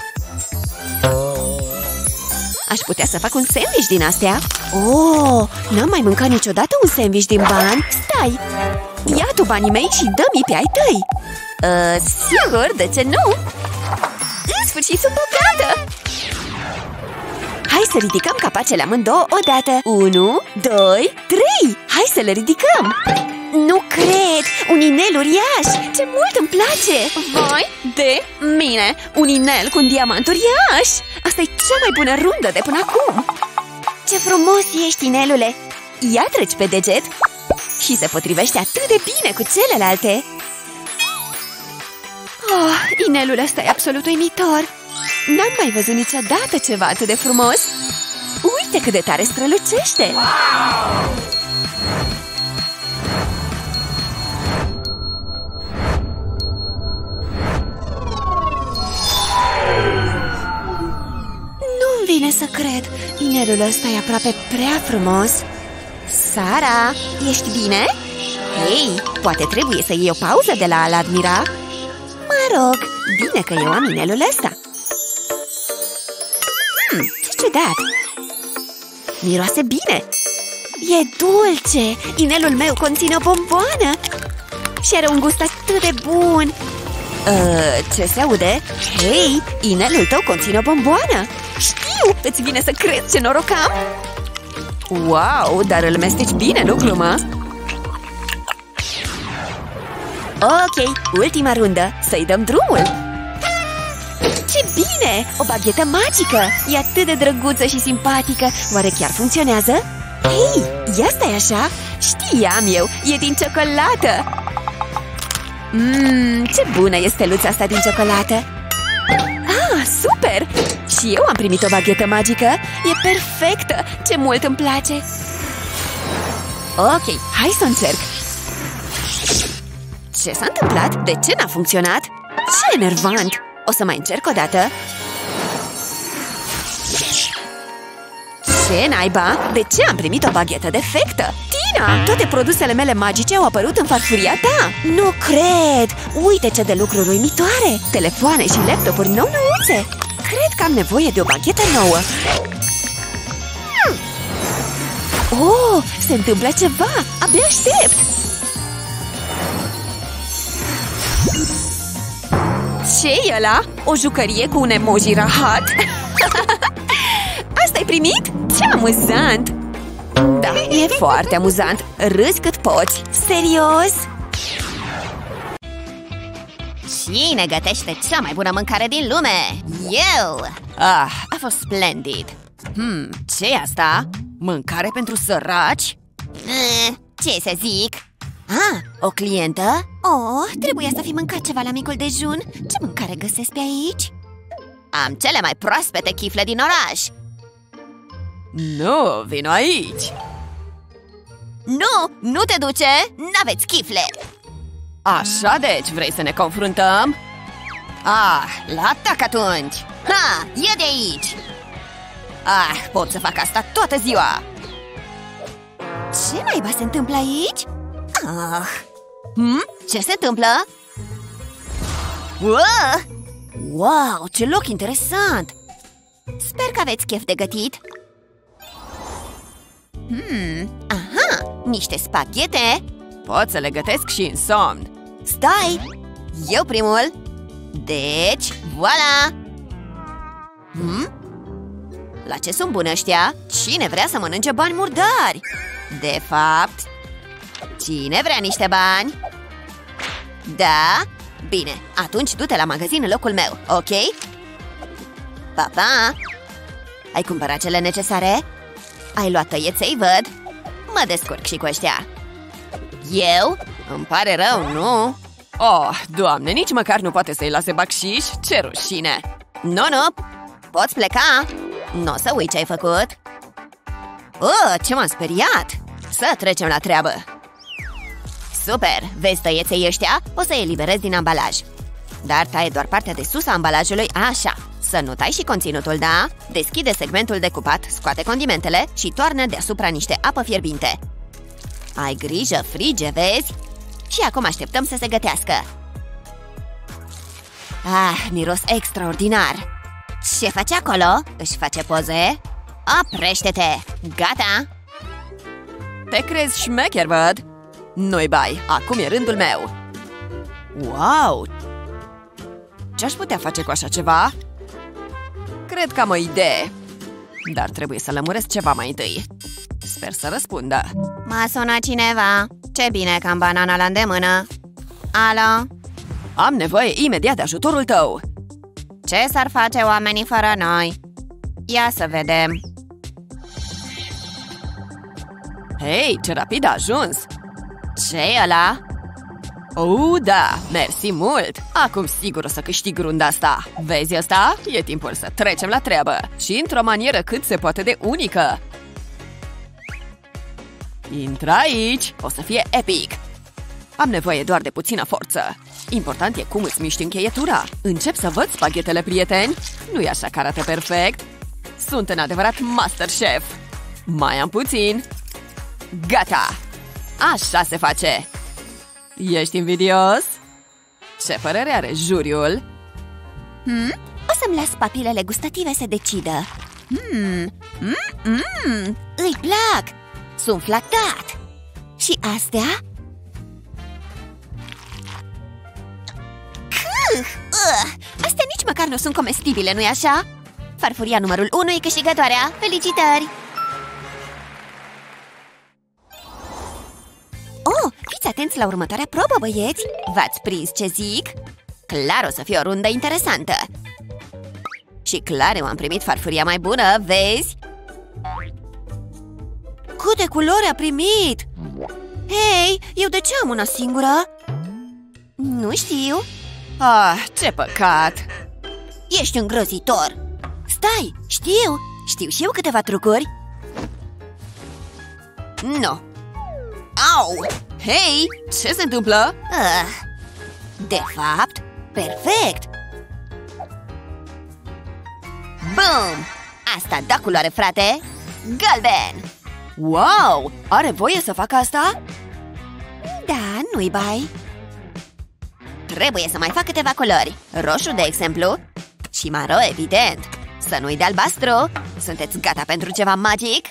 Aș putea să fac un sandwich din astea. Oh, n-am mai mâncat niciodată un sandwich din bani. Stai! Ia tu banii mei și dă-mi pe ai tăi. Sigur, de ce nu? În sfârșit sunt bogată! Hai să ridicăm capacele amândouă odată. 1, 2, 3! Hai să le ridicăm! Nu cred! Un inel uriaș! Ce mult îmi place! Vai de mine! Un inel cu un diamant uriaș! Asta e cea mai bună rundă de până acum! Ce frumos ești, inelule! Ia treci pe deget și se potrivește atât de bine cu celelalte! Oh, inelul ăsta e absolut uimitor! N-am mai văzut niciodată ceva atât de frumos! Uite cât de tare strălucește! Nu-mi vine să cred! Inelul ăsta e aproape prea frumos! Sara, ești bine? Hei, poate trebuie să iei o pauză de la a-l admira? Mă rog, bine că eu am inelul ăsta! Ce ciudat! Miroase bine! E dulce! Inelul meu conține o bomboană! Și are un gust atât de bun! Ce se aude? Hei, inelul tău conține o bomboană! Știu! Îți vine să crezi ce noroc am? Wow, dar îl mesteci bine, nu glumă? Ok, ultima rundă, să-i dăm drumul! Ce bine! O baghetă magică! E atât de drăguță și simpatică! Oare chiar funcționează? Hei, ia stai așa! Știam eu! E din ciocolată! Ce bună e steluța asta din ciocolată! Ah, super! Și eu am primit o baghetă magică! E perfectă! Ce mult îmi place! Ok, hai să încerc! Ce s-a întâmplat? De ce n-a funcționat? Ce enervant! O să mai încerc o dată. Ce naiba? De ce am primit o baghetă defectă? Tina, toate produsele mele magice au apărut în farfuria ta. Nu cred! Uite ce de lucruri uimitoare! Telefoane și laptopuri nou-nouțe! Cred că am nevoie de o baghetă nouă. Oh, se întâmplă ceva! Abia aștept! Ce-i ăla? O jucărie cu un emoji rahat? Asta-ai primit? Ce amuzant! Da, e foarte amuzant. Râzi cât poți. Serios? Cine gătește cea mai bună mâncare din lume? Eu! Ah, a fost splendid. Ce-i asta? Mâncare pentru săraci? Ce să zic? Ah, o clientă? Oh, trebuie să fi mâncat ceva la micul dejun. Ce mâncare găsesc pe aici? Am cele mai proaspete chifle din oraș. Nu, vino aici. Nu te duce! N-aveți chifle! Așa deci, vrei să ne confruntăm? Ah, la atac atunci! Ha, ia de aici! Ah, pot să fac asta toată ziua! Ce naiba se întâmplă aici? Ah. Ce se întâmplă? Wow, ce loc interesant! Sper că aveți chef de gătit. Aha, niște spaghete. Pot să le gătesc și în somn. Stai, eu primul. Deci, voilà. La ce sunt buni ăștia? Cine vrea să mănânce bani murdari? De fapt, cine vrea niște bani? Da? Bine, atunci du-te la magazin în locul meu, ok? Pa, pa! Ai cumpărat cele necesare? Ai luat tăieței, văd? Mă descurc și cu ăștia. Eu? Îmi pare rău, nu? Oh, Doamne, nici măcar nu poate să-i lase bacșiș? Ce rușine! Nu, poți pleca. Nu o să uit ce ai făcut. Ce m-am speriat! Să trecem la treabă. Super! Vezi tăieței ăștia? O să-i eliberez din ambalaj. Dar taie doar partea de sus a ambalajului, așa. Să nu tai și conținutul, da? Deschide segmentul decupat, scoate condimentele și toarnă deasupra niște apă fierbinte. Ai grijă, frige, vezi? Și acum așteptăm să se gătească. Miros extraordinar! Ce faci acolo? Își face poze? Oprește-te! Gata! Te crezi șmecher, văd? Nu-i bai, acum e rândul meu. Wow! Ce-aș putea face cu așa ceva? Cred că am o idee. Dar trebuie să lămuresc ceva mai întâi. Sper să răspundă. M-a sunat cineva. Ce bine că am banana la îndemână. Alo? Am nevoie imediat de ajutorul tău. Ce s-ar face oamenii fără noi? Ia să vedem. Hei, ce rapid a ajuns! Ce-i ăla? Da, mersi mult! Acum sigur o să câștig runda asta. Vezi asta? E timpul să trecem la treabă. Și într-o manieră cât se poate de unică. Intră aici! O să fie epic! Am nevoie doar de puțină forță. Important e cum îți miști încheietura. Încep să văd spaghetele, prieteni. Nu-i așa că arată perfect? Sunt în adevărat Masterchef. Mai am puțin. Gata! Așa se face! Ești invidios? Ce părere are juriul? O să-mi las papilele gustative să decidă. Îi plac! Sunt flactat! Și astea? Astea nici măcar nu sunt comestibile, nu-i așa? Farfuria numărul 1 e câștigătoarea! Felicitări! Fiți atenți la următoarea probă, băieți! V-ați prins ce zic? Clar o să fie o rundă interesantă! Și clar eu am primit farfuria mai bună, vezi? Câte culori a primit! Hei, eu de ce am una singură? Nu știu. Ce păcat! Ești îngrozitor! Stai, știu și eu câteva trucuri. Nu. Au! Hei, ce se întâmplă? De fapt, perfect! Bum! Asta da culoare, frate! Galben! Wow! Are voie să facă asta? Da, nu-i bai. Trebuie să mai fac câteva culori. Roșu, de exemplu. Și maro, evident. Să nu-i de albastru. Sunteți gata pentru ceva magic?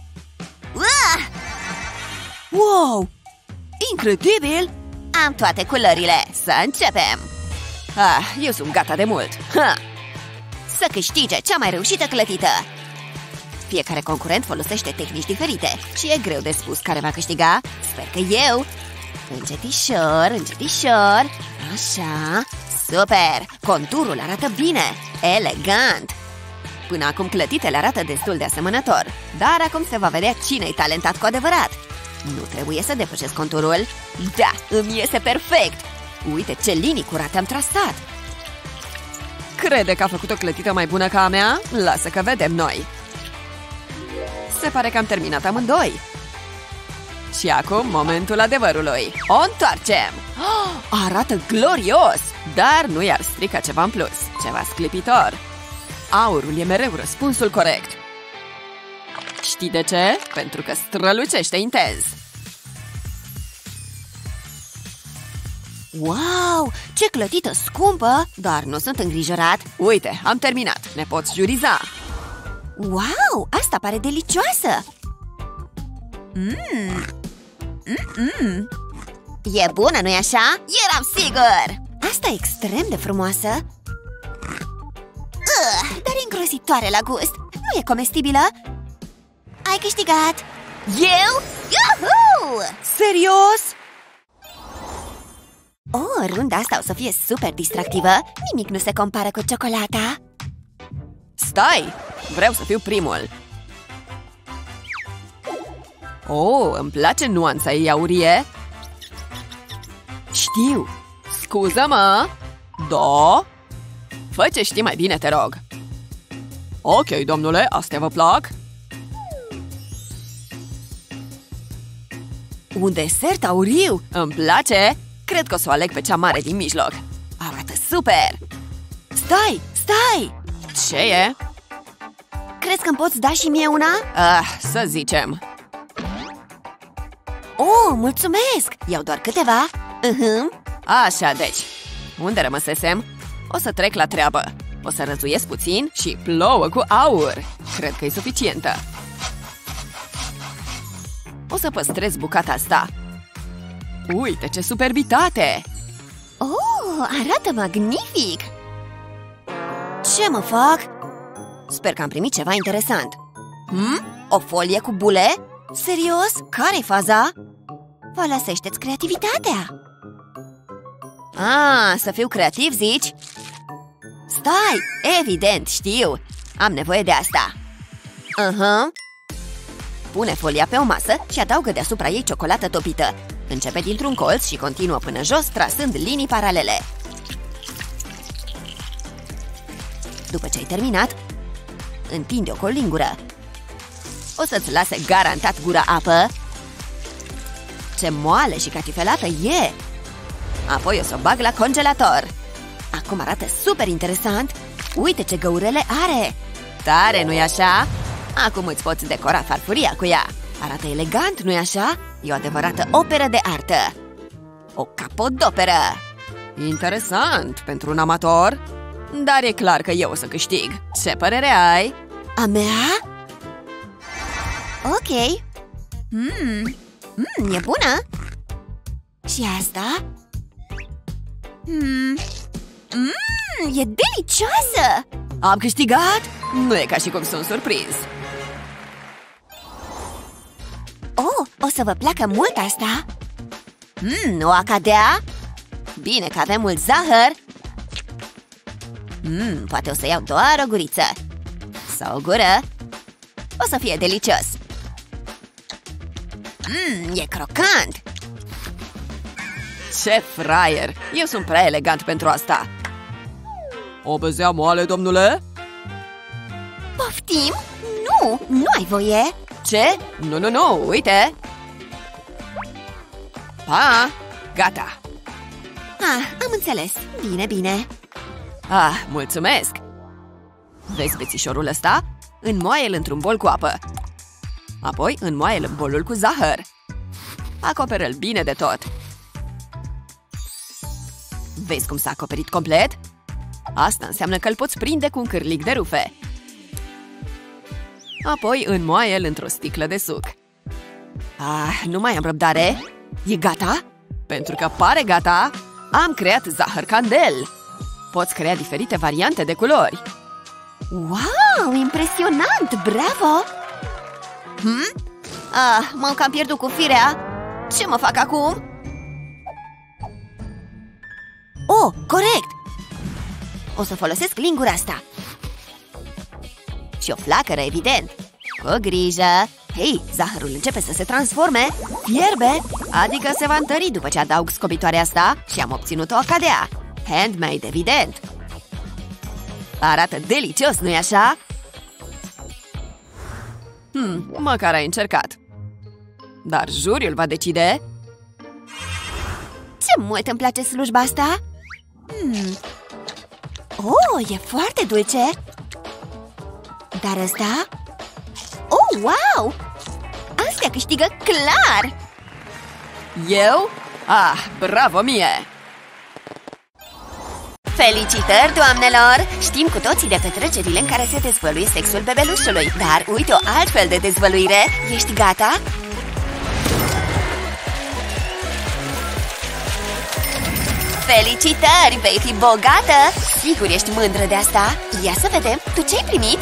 Wow! Incredibil! Am toate culorile. Să începem! Eu sunt gata de mult. Să câștige cea mai reușită clătită. Fiecare concurent folosește tehnici diferite și e greu de spus care va câștiga. Sper că eu. Încetișor, încetișor. Așa. Super! Conturul arată bine. Elegant. Până acum clătitele arată destul de asemănător. Dar acum se va vedea cine-i talentat cu adevărat. Nu trebuie să depășesc conturul. Da, îmi iese perfect. Uite ce linii curate am trasat. Crede că a făcut o clătită mai bună ca a mea? Lasă că vedem noi. Se pare că am terminat amândoi. Și acum momentul adevărului. O întoarcem! Arată glorios! Dar nu i-ar strica ceva în plus. Ceva sclipitor. Aurul e mereu răspunsul corect. Știi de ce? Pentru că strălucește intens. Wow! Ce clătită scumpă! Dar nu sunt îngrijorat. Uite, am terminat. Ne poți juriza. Wow! Asta pare delicioasă! E bună, nu-i așa? Eram sigur! Asta e extrem de frumoasă. Dar e îngrozitoare la gust. Nu e comestibilă. Ai câștigat! Eu? Yuhu! Serios? Runda asta o să fie super distractivă. Nimic nu se compară cu ciocolata. Stai! Vreau să fiu primul. Îmi place nuanța ei aurie. Știu. Scuză-mă. Da? Fă ce știi mai bine, te rog. Ok, domnule, astea vă plac? Un desert auriu! Îmi place! Cred că o să o aleg pe cea mare din mijloc. Arată super! Stai! Stai! Ce e? Crezi că îmi poți da și mie una? Să zicem. Oh, mulțumesc! Iau doar câteva. Așa, deci. Unde rămăsesem? O să trec la treabă. O să răzuiesc puțin și plouă cu aur. Cred că e suficientă. O să păstrez bucata asta. Uite ce superbitate! Oh, arată magnific! Ce mă fac? Sper că am primit ceva interesant. O folie cu bule? Serios? Care-i faza? Folosește-ți creativitatea! Să fiu creativ, zici? Stai! Evident, știu! Am nevoie de asta! Pune folia pe o masă și adaugă deasupra ei ciocolată topită. Începe dintr-un colț și continuă până jos, trasând linii paralele. După ce ai terminat, întinde-o cu o lingură. O să-ți lase garantat gura apă. Ce moale și catifelată e! Apoi o să o bag la congelator. Acum arată super interesant. Uite ce găurele are! Tare, nu-i așa? Acum îți poți decora farfuria cu ea. Arată elegant, nu-i așa? E o adevărată operă de artă. O capodoperă. Interesant pentru un amator. Dar e clar că eu o să câștig. Ce părere ai? A mea? Ok. E bună. Și asta? E delicioasă! Am câștigat? Nu e ca și cum sunt surprins. Oh, o să vă placă mult asta? O acadea? Bine că avem mult zahăr. Poate o să iau doar o guriță. Sau o gură. O să fie delicios. E crocant. Ce fraier! Eu sunt prea elegant pentru asta. O bezea moale, domnule? Poftim? Nu ai voie. Ce? Nu, uite! Pa! Gata! Am înțeles. Bine. Mulțumesc! Vezi bețișorul ăsta? Înmoaie-l într-un bol cu apă. Apoi înmoaie-l în bolul cu zahăr. Acoperă-l bine de tot. Vezi cum s-a acoperit complet? Asta înseamnă că îl poți prinde cu un cârlic de rufe. Apoi înmoaie-l într-o sticlă de suc. Nu mai am răbdare. E gata? Pentru că pare gata, am creat zahăr candel. Poți crea diferite variante de culori. Wow, impresionant! Bravo! M-am cam pierdut cu firea. Ce mă fac acum? Oh, corect! O să folosesc lingura asta. Și o flacără, evident. Cu grijă. Hei, zahărul începe să se transforme. Fierbe, adică se va întări după ce adaug scobitoarea asta. Și am obținut o acadea. Handmade, evident. Arată delicios, nu-i așa? Măcar ai încercat. Dar juriul va decide. Ce mult îmi place slujba asta. Oh, e foarte dulce. Dar ăsta? Oh, wow! Astea câștigă clar! Eu? Bravo mie! Felicitări, doamnelor! Știm cu toții de petrecerile în care se dezvăluie sexul bebelușului. Dar uite o altfel de dezvăluire. Ești gata? Felicitări! Vei fi bogată! Sigur ești mândră de asta? Ia să vedem! Tu ce-ai primit?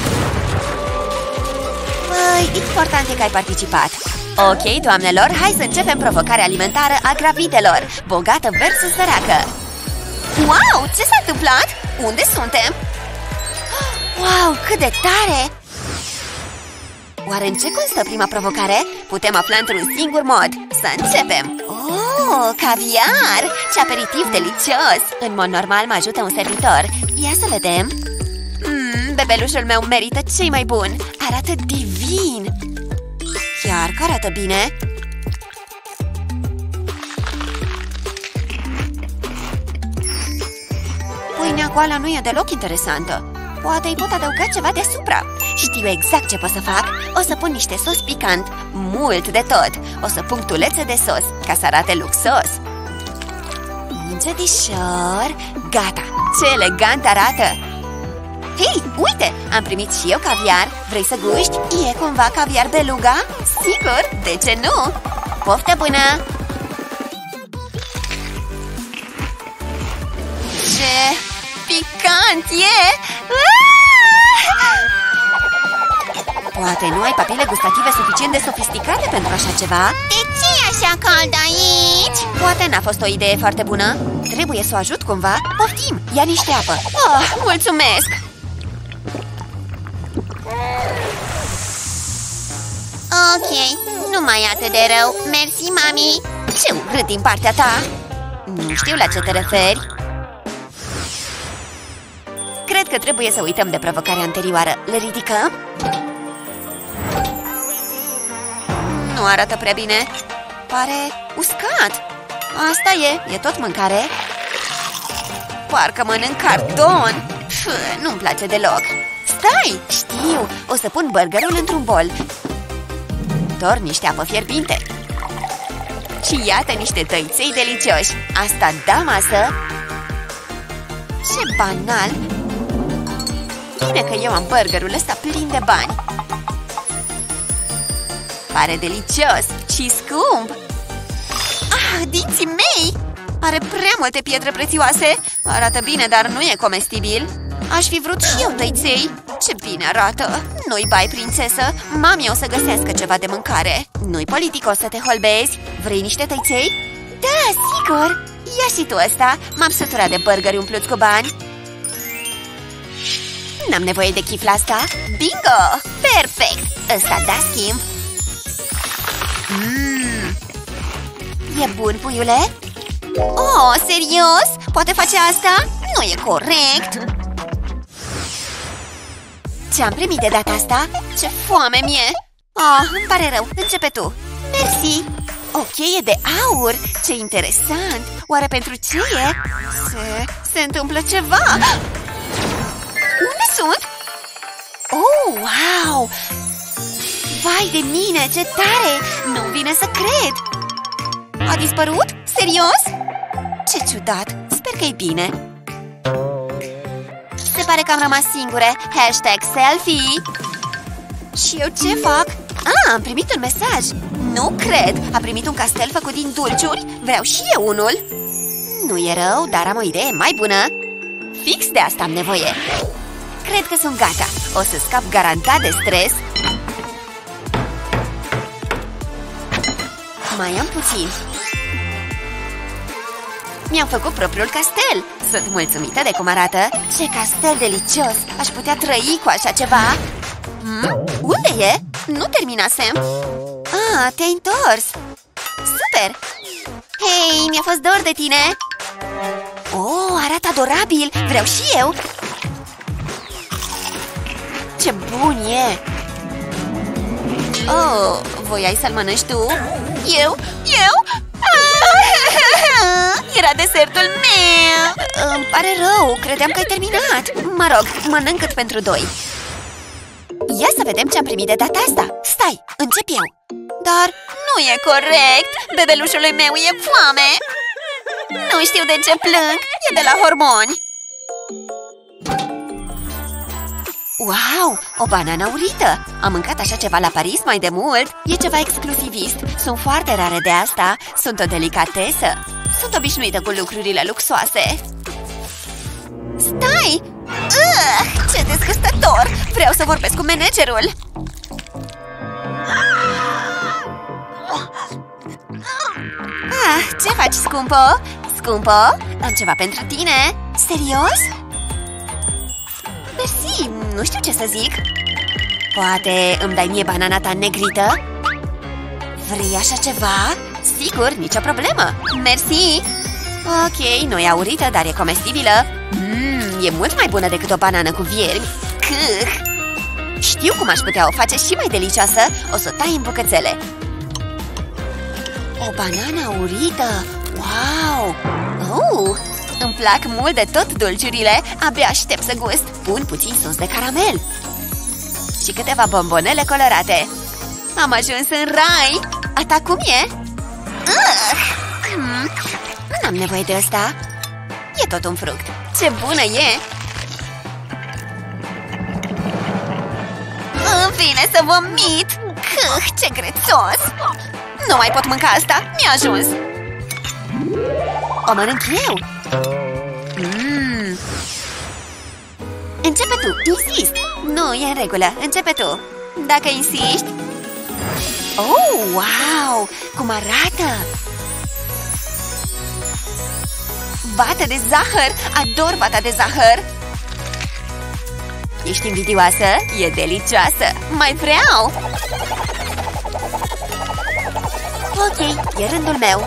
Păi, important e că ai participat. Ok, doamnelor, hai să începem provocarea alimentară a gravidelor. Bogată versus săracă. Wow, ce s-a întâmplat? Unde suntem? Wow, cât de tare! Oare în ce constă prima provocare? Putem afla într-un singur mod. Să începem! Oh, caviar! Ce aperitiv delicios! În mod normal mă ajută un servitor. Ia să vedem. Bebelușul meu merită cei mai buni. Arată divin! Chiar că arată bine. Pâinea goală nu e deloc interesantă. Poate îi pot adăuga ceva deasupra. Știu exact ce pot să fac. O să pun niște sos picant, mult de tot. O să pun tulețe de sos, ca să arate luxos. Încetișor. Gata, ce elegant arată. Hei, uite, am primit și eu caviar. Vrei să guști? E cumva caviar beluga? Sigur, de ce nu? Poftă bună! Ce picant e! Poate nu ai papile gustative suficient de sofisticate pentru așa ceva? De ce e așa cald aici? Poate n-a fost o idee foarte bună. Trebuie să o ajut cumva. Poftim, ia niște apă. Oh, mulțumesc! Ok, nu mai e atât de rău. Mersi, mami. Ce urât din partea ta. Nu știu la ce te referi. Cred că trebuie să uităm de provocarea anterioară. Le ridicăm? Nu arată prea bine. Pare uscat. Asta e tot mâncare. Parcă mănânc carton. Nu-mi place deloc. Stai, știu, o să pun burgerul într-un bol. Doar niște apă fierbinte. Și iată niște tăiței delicioși. Asta da masă. Ce banal. Bine că eu am burgerul ăsta plin de bani. Pare delicios și scump. Ah, dinții mei! Are prea multe pietre prețioase. Arată bine, dar nu e comestibil. Aș fi vrut și eu tăiței. Ce bine arată. Nu-i bai, prințesă. Mami o să găsească ceva de mâncare. Nu-i politicos să te holbezi. Vrei niște tăiței? Da, sigur. Ia și tu ăsta. M-am săturat de burgeri umpluți cu bani. N-am nevoie de chifla asta. Bingo! Perfect! Ăsta da schimb. E bun, puiule? Oh, serios? Poate face asta? Nu e corect. Ce-am primit de data asta? Ce foame mie! Oh, îmi pare rău. Începe tu. Mersi. O cheie de aur. Ce interesant. Oare pentru ce e? Se întâmplă ceva. Unde sunt? Oh, wow! Vai de mine, ce tare! Nu-mi vine să cred! A dispărut? Serios? Ce ciudat! Sper că e bine. Se pare că am rămas singure. #selfie. Și eu ce fac? Am primit un mesaj. Nu cred! A primit un castel făcut din dulciuri? Vreau și eu unul. Nu e rău, dar am o idee mai bună. Fix de asta am nevoie. Cred că sunt gata. O să scap garantat de stres. Mai am puțin. Mi-am făcut propriul castel. Sunt mulțumită de cum arată. Ce castel delicios! Aș putea trăi cu așa ceva. Unde e? Nu terminasem. Te-ai întors. Super! Hei, mi-a fost dor de tine. Oh, arată adorabil. Vreau și eu. Ce bun e! Oh, voiai să-l mănânci tu? Eu? Era desertul meu! Îmi pare rău, credeam că ai terminat. Mă rog, mănânc cât pentru doi. Ia să vedem ce am primit de data asta. Stai, încep eu. Dar nu e corect. Bebelușului meu e foame. Nu știu de ce plâng. E de la hormoni. Wow, o banană aurită! Am mâncat așa ceva la Paris mai de mult. E ceva exclusivist. Sunt foarte rare de asta. Sunt o delicatesă. Sunt obișnuită cu lucrurile luxoase. Stai! Ce desgustător! Vreau să vorbesc cu managerul. Ce faci, scumpo? Scumpo? Am ceva pentru tine. Serios? Mersi, nu știu ce să zic. Poate îmi dai mie banana ta negrită? Vrei așa ceva? Sigur, nicio problemă. Mersi. Ok, nu e aurită, dar e comestibilă. E mult mai bună decât o banană cu viermi. Știu cum aș putea o face și mai delicioasă. O să o tai în bucățele. O banană aurită. Wow! Îmi plac mult de tot dulciurile. Abia aștept să gust. Pun puțin sos de caramel și câteva bombonele colorate. Am ajuns în rai. A ta cum e? N-am nevoie de ăsta. E tot un fruct. Ce bună e! Îmi vine să vomit. Ce grețos! Nu mai pot mânca asta. Mi-a ajuns. O mănânc eu. Începe tu, insist. Nu, e în regulă, începe tu. Dacă insisti. Oh, wow! Cum arată! Vată de zahăr! Ador vata de zahăr! Ești invidioasă? E delicioasă! Mai vreau! Ok, e rândul meu.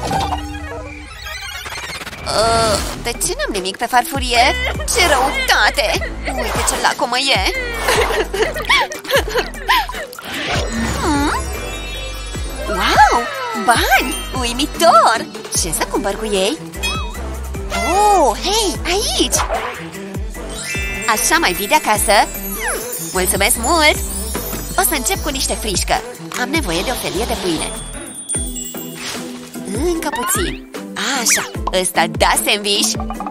De ce n-am nimic pe farfurie? Ce răutate! Uite ce lacomă e! Wow! Bani! Uimitor! Ce să cumpăr cu ei? Oh, hei, aici! Așa mai vii de acasă? Mulțumesc mult! O să încep cu niște frișcă. Am nevoie de o felie de pâine. Încă puțin. Așa, ăsta da sandwich.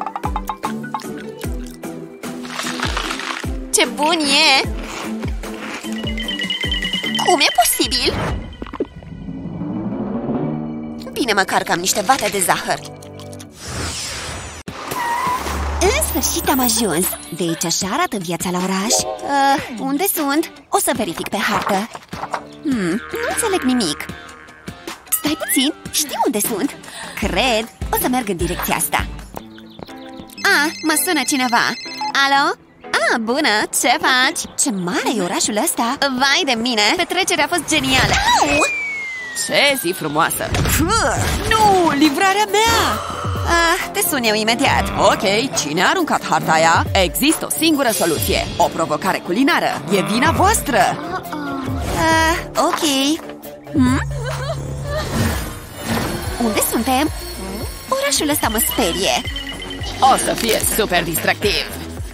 Ce bun e! Cum e posibil? Bine, măcar că am niște vate de zahăr. În sfârșit am ajuns. De aici așa arată viața la oraș. Unde sunt? O să verific pe hartă. Nu înțeleg nimic. Stai puțin, știu unde sunt. Cred, o să merg în direcția asta. Mă sună cineva. Alo? Bună, ce faci? Ce mare e orașul ăsta. Vai de mine, petrecerea a fost genială. Ce zi frumoasă! Nu, livrarea mea! Te sun eu imediat. Ok, cine a aruncat harta aia? Există o singură soluție. O provocare culinară. E vina voastră. Ok. Unde suntem? Orașul ăsta mă sperie. O să fie super distractiv.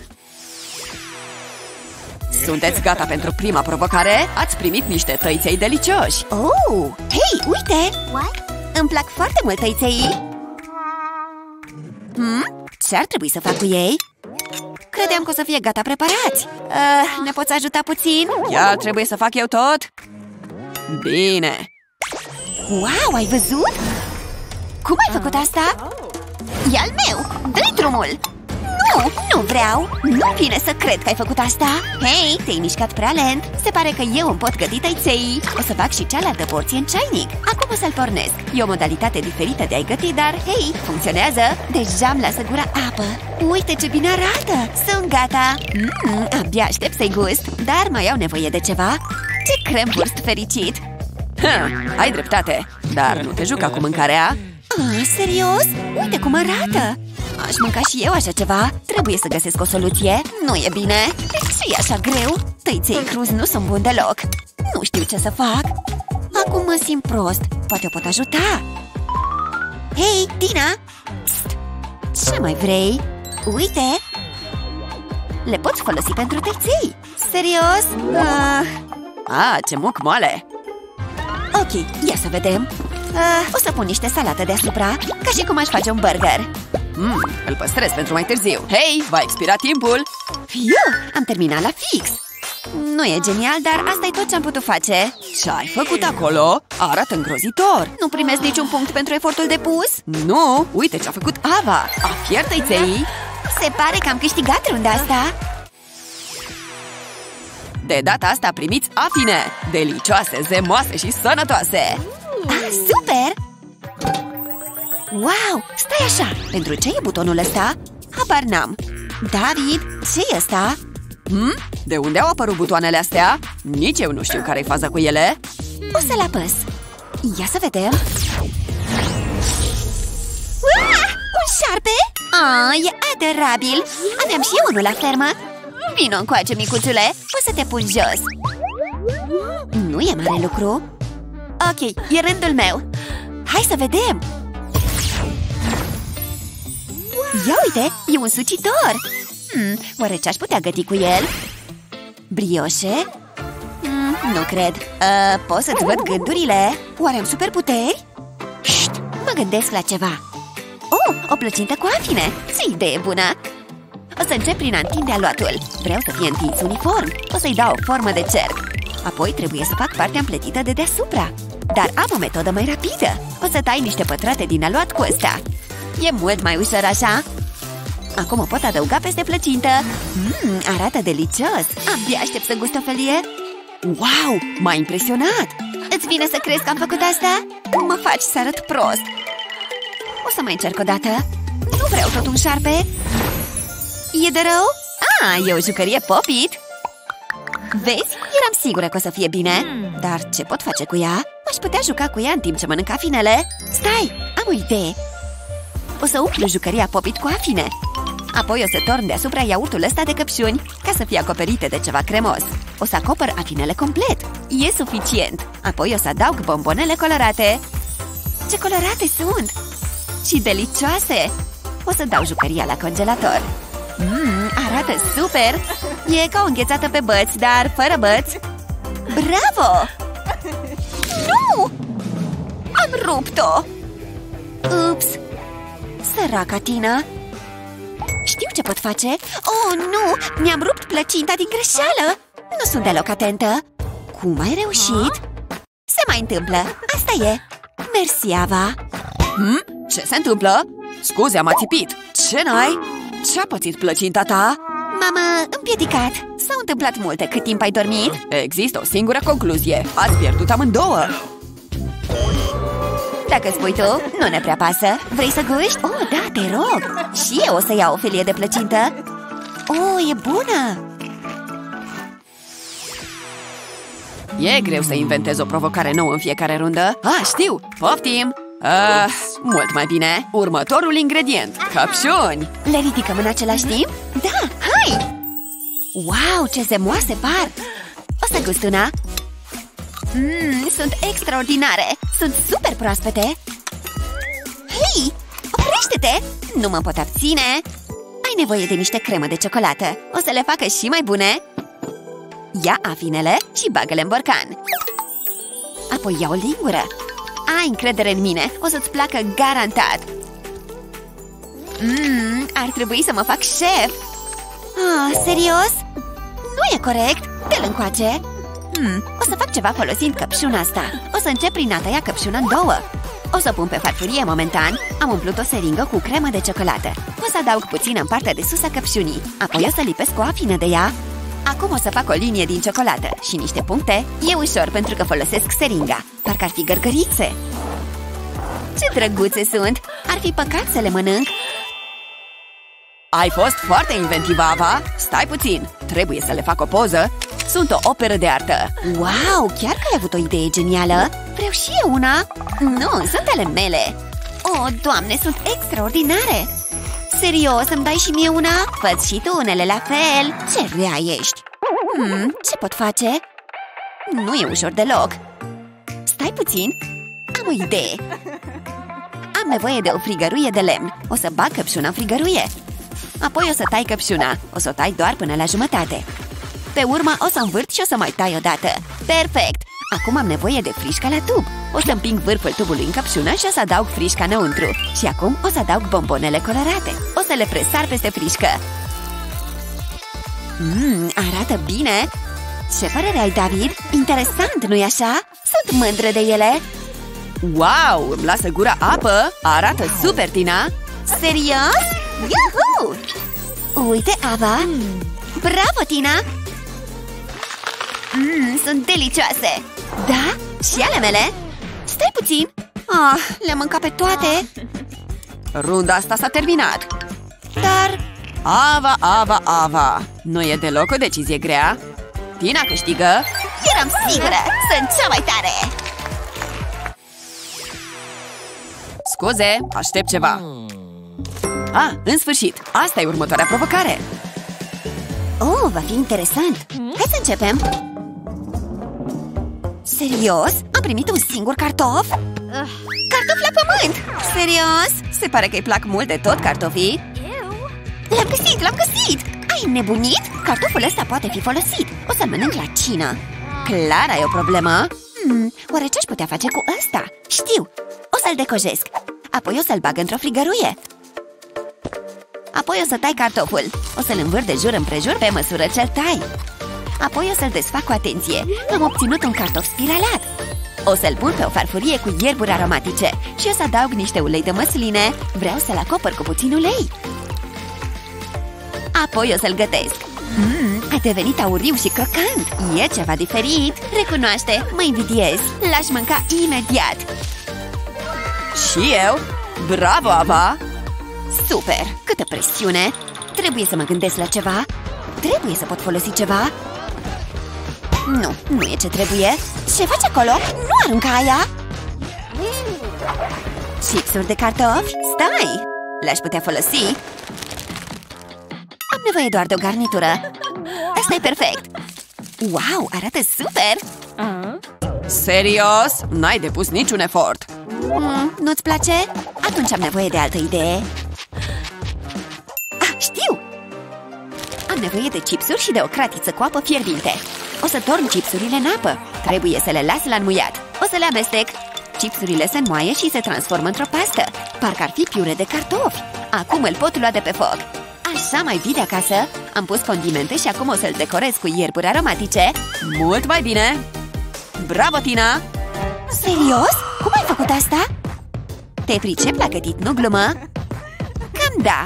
Sunteți gata pentru prima provocare? Ați primit niște tăiței delicioși. Oh, hei, uite! Îmi plac foarte mult tăiței. Ce ar trebui să fac cu ei? Credeam că o să fie gata preparați. Ne poți ajuta puțin? Chiar trebuie să fac eu tot? Bine. Wow, ai văzut? Cum ai făcut asta? E al meu! Dă-i drumul! Nu vreau! Nu vine să cred că ai făcut asta! Hei, te-ai mișcat prea lent! Se pare că eu îmi pot găti tăiței. O să fac și cealaltă porție în ceainic. Acum o să-l pornesc. E o modalitate diferită de a-i găti, dar hei, funcționează! Deja îmi lasă gura apă. Uite ce bine arată! Sunt gata! Abia aștept să-i gust, dar mai au nevoie de ceva. Ce cremvurst fericit! Ai dreptate, dar nu te juca cu mâncarea. Serios? Uite cum arată! Aș mânca și eu așa ceva. Trebuie să găsesc o soluție. Nu e bine. De ce e așa greu? Tăiței cruzi nu sunt buni deloc. Nu știu ce să fac. Acum mă simt prost. Poate o pot ajuta. Hei, Tina! Psst. Ce mai vrei? Uite! Le poți folosi pentru tăiței. Serios? Ce muc moale! Ok, ia să vedem. O să pun niște salată deasupra, ca și cum aș face un burger. Îl păstrez pentru mai târziu. Hei, va expira timpul. Am terminat la fix. Nu e genial, dar asta e tot ce am putut face. Ce ai făcut acolo? Arată îngrozitor. Nu primesc niciun punct pentru efortul depus? Nu, uite ce a făcut Ava. A fiert tăiței. Se pare că am câștigat runda asta. De data asta primiți afine. Delicioase, zemoase și sănătoase. Super! Wow, stai așa! Pentru ce e butonul ăsta? Habar n-am. David, ce e ăsta? De unde au apărut butoanele astea? Nici eu nu știu care-i faza cu ele. O să-l apăs. Ia să vedem. Un șarpe? E adораbil! Aveam și eu unul la fermă. Vino încoace, micuțule. O să te pun jos. Nu e mare lucru. Ok, e rândul meu. Hai să vedem. Ia uite, e un sucitor! Oare ce-aș putea găti cu el? Brioșe? Nu cred. Pot să-ți văd gândurile? Oare am superputeri? Șt, mă gândesc la ceva. O plăcintă cu afine! Ce idee bună! O să încep prin a întinde aluatul. Vreau să fie întins uniform. O să-i dau o formă de cerc. Apoi trebuie să fac partea împletită de deasupra. Dar am o metodă mai rapidă. O să tai niște pătrate din aluat cu ăsta. E mult mai ușor așa. Acum o pot adăuga peste plăcintă. Arată delicios. Abia aștept să gust o felie. Wow, m-a impresionat. Îți vine să crezi că am făcut asta? Mă faci să arăt prost. O să mai încerc o dată. Nu vreau tot un șarpe. E de rău? E o jucărie Pop-It. Vezi? Eram sigură că o să fie bine. Dar ce pot face cu ea? Aș putea juca cu ea în timp ce mănânc afinele. Stai, am o idee. O să umplu jucăria Pop-It cu afine. Apoi o să torn deasupra iaurtul ăsta de căpșuni, ca să fie acoperite de ceva cremos. O să acopăr afinele complet. E suficient. Apoi o să adaug bombonele colorate. Ce colorate sunt! Și delicioase! O să dau jucăria la congelator. Arată super! E ca o înghețată pe băți, dar fără băți. Bravo! Nu! Am rupt-o! Ups! Săraca Tina! Știu ce pot face. Oh, nu! Mi-am rupt plăcinta din greșeală. Nu sunt deloc atentă. Cum ai reușit? Se mai întâmplă. Asta e. Mersi, Ava. Ce se întâmplă? Scuze, am ațipit. Ce n-ai? Ce-a pățit plăcinta ta? M-am împiedicat. S-au întâmplat multe. Cât timp ai dormit? Există o singură concluzie. Ați pierdut amândouă. Dacă spui tu, nu ne prea pasă. Vrei să guști? Oh, da, te rog. Și eu o să iau o felie de plăcintă. Oh, e bună. E greu să inventezi o provocare nouă în fiecare rundă. Știu! Poftim! Mult mai bine. Următorul ingredient. Căpșuni! Le ridicăm în același timp? Da, hai! Wow, ce zemoase par! O să gust una. Sunt extraordinare! Sunt super proaspete! Hei! Oprește-te! Nu mă pot abține! Ai nevoie de niște cremă de ciocolată. O să le facă și mai bune. Ia afinele și bagă-le în borcan. Apoi ia o lingură. Ai încredere în mine. O să-ți placă garantat. Ar trebui să mă fac șef. Serios? Nu e corect. Dă-l încoace. O să fac ceva folosind căpșuna asta. O să încep prin a tăia căpșuna în două. O să pun pe farfurie momentan. Am umplut o seringă cu cremă de ciocolată. O să adaug puțin în partea de sus a căpșunii. Apoi o să lipesc o afină de ea. Acum o să fac o linie din ciocolată și niște puncte. E ușor pentru că folosesc seringa. Parcă ar fi gărgărițe. Ce drăguțe sunt! Ar fi păcat să le mănânc. Ai fost foarte inventivă, Ava. Stai puțin, trebuie să le fac o poză. Sunt o operă de artă. Wow, chiar că ai avut o idee genială. Vreau și eu una. Nu, sunt ale mele. Oh, Doamne, sunt extraordinare. Serios, îmi dai și mie una? Fă-ți și tu unele la fel. Ce rea ești. Ce pot face? Nu e ușor deloc. Stai puțin. Am o idee. Am nevoie de o frigăruie de lemn. O să bag căpșuna în frigăruie. Apoi o să tai căpșuna. O să o tai doar până la jumătate. Pe urmă o să învârt și o să mai tai odată. Perfect! Acum am nevoie de frișca la tub. O să împing vârful tubului în căpșună și o să adaug frișca înăuntru. Și acum o să adaug bombonele colorate. O să le presar peste frișcă. Arată bine! Ce părere ai, David? Interesant, nu-i așa? Sunt mândră de ele. Wow, îmi lasă gura apă. Arată super, Tina. Serios? Yuhu! Uite, Ava. Bravo, Tina! Sunt delicioase. Da? Și ale mele? Stai puțin. Le-am mâncat pe toate. Runda asta s-a terminat. Dar... Ava. Nu e deloc o decizie grea. Tina câștigă. Eram sigură. Sunt cea mai tare. Scuze, aștept ceva. În sfârșit, asta e următoarea provocare. Va fi interesant. Hai să începem. Serios? Am primit un singur cartof? Cartof la pământ! Serios? Se pare că îi plac mult de tot cartofii. L-am găsit, l-am găsit! Ai nebunit? Cartoful ăsta poate fi folosit. O să-l mănânc la cină. Clar ai o problemă? Oare ce-aș putea face cu ăsta? Știu! O să-l decojesc. Apoi o să-l bag într-o frigăruie. Apoi o să tai cartoful. O să-l învârt de jur împrejur pe măsură ce-l tai. Apoi o să-l desfac cu atenție. Am obținut un cartof spiralat. O să-l pun pe o farfurie cu ierburi aromatice și o să adaug niște ulei de măsline. Vreau să-l acopăr cu puțin ulei. Apoi o să-l gătesc. A devenit auriu și crocant. E ceva diferit. Recunoaște, mă invidiez. L-aș mânca imediat. Și eu? Bravo, Ava! Super! Câtă presiune! Trebuie să mă gândesc la ceva. Trebuie să pot folosi ceva. Nu e ce trebuie. Ce faci acolo? Nu arunca aia! Chipsuri de cartofi? Stai! Le-aș putea folosi. Am nevoie doar de o garnitură. Asta e perfect! Wow, arată super! Serios? N-ai depus niciun efort. Nu-ți place? Atunci am nevoie de altă idee. Știu! Am nevoie de chipsuri și de o cratiță cu apă fierbinte. O să torn chipsurile în apă. Trebuie să le las la înmuiat. O să le amestec. Chipsurile se înmoaie și se transformă într-o pastă. Parcă ar fi piure de cartofi. Acum îl pot lua de pe foc. Așa mai bine acasă. Am pus condimente și acum o să-l decorez cu ierburi aromatice. Mult mai bine! Bravo, Tina! Serios? Cum ai făcut asta? Te pricep la gătit, nu glumă? Cam da.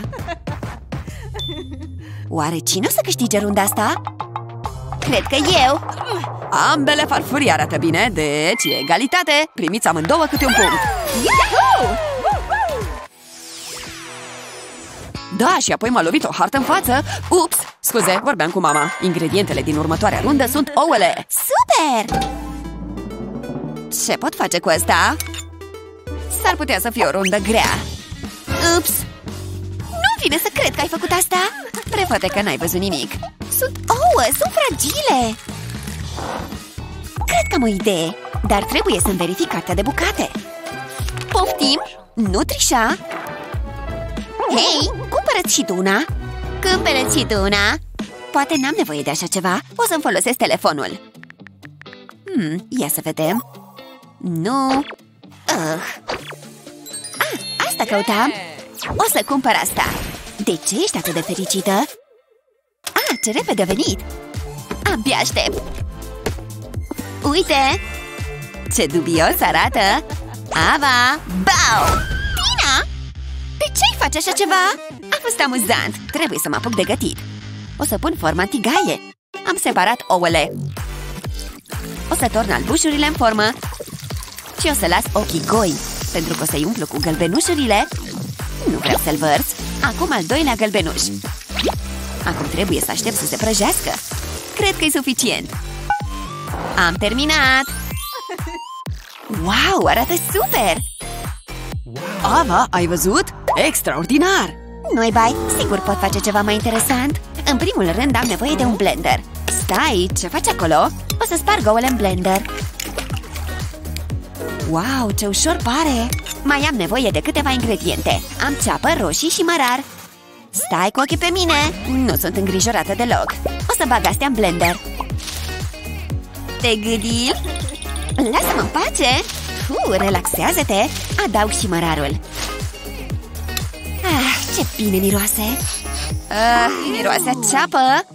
Oare cine o să câștige runda asta? Cred că eu. Ambele farfurii arată bine, deci e egalitate. Primiți amândouă câte un punct. Yahoo! Da, și apoi m-a lovit o hartă în față. Ups! Scuze, vorbeam cu mama. Ingredientele din următoarea rundă sunt ouăle. Super! Ce pot face cu asta? S-ar putea să fie o rundă grea. Ups! Nu vine să cred că ai făcut asta. Prefăte că n-ai văzut nimic. Sunt ouă, sunt fragile. Cred că am o idee, dar trebuie să-mi verific cartea de bucate. Poftim? Nu trișa? Hei, cumpără-ți și tu una. Cumpără-ți și tu una. Poate n-am nevoie de așa ceva. O să-mi folosesc telefonul. Ia să vedem. Nu. Asta căutam. O să cumpăr asta. De ce ești atât de fericită? Ce repede a venit. Abia aștept. Uite! Ce dubios arată. Ava! Bau! Tina! De ce-i faci așa ceva? A fost amuzant. Trebuie să mă apuc de gătit. O să pun forma în tigaie. Am separat ouăle. O să torn albușurile în formă. Și o să las ochii goi, pentru că o să-i umplu cu gălbenușurile. Nu vreau să-l vărs. Acum al doilea gălbenuș. Acum trebuie să aștept să se prăjească. Cred că e suficient. Am terminat. Wow, arată super! Ava, ai văzut? Extraordinar! Nu-i bai, sigur pot face ceva mai interesant. În primul rând am nevoie de un blender. Stai, ce faci acolo? O să sparg ouăle în blender. Wow, ce ușor pare! Mai am nevoie de câteva ingrediente. Am ceapă, roșii și mărar. Stai cu ochii pe mine! Nu sunt îngrijorată deloc. O să bag astea în blender. Te gâdil? Lasă-mă în pace! Relaxează-te! Adaug și mărarul. Ce bine miroase! Miroase a ceapă!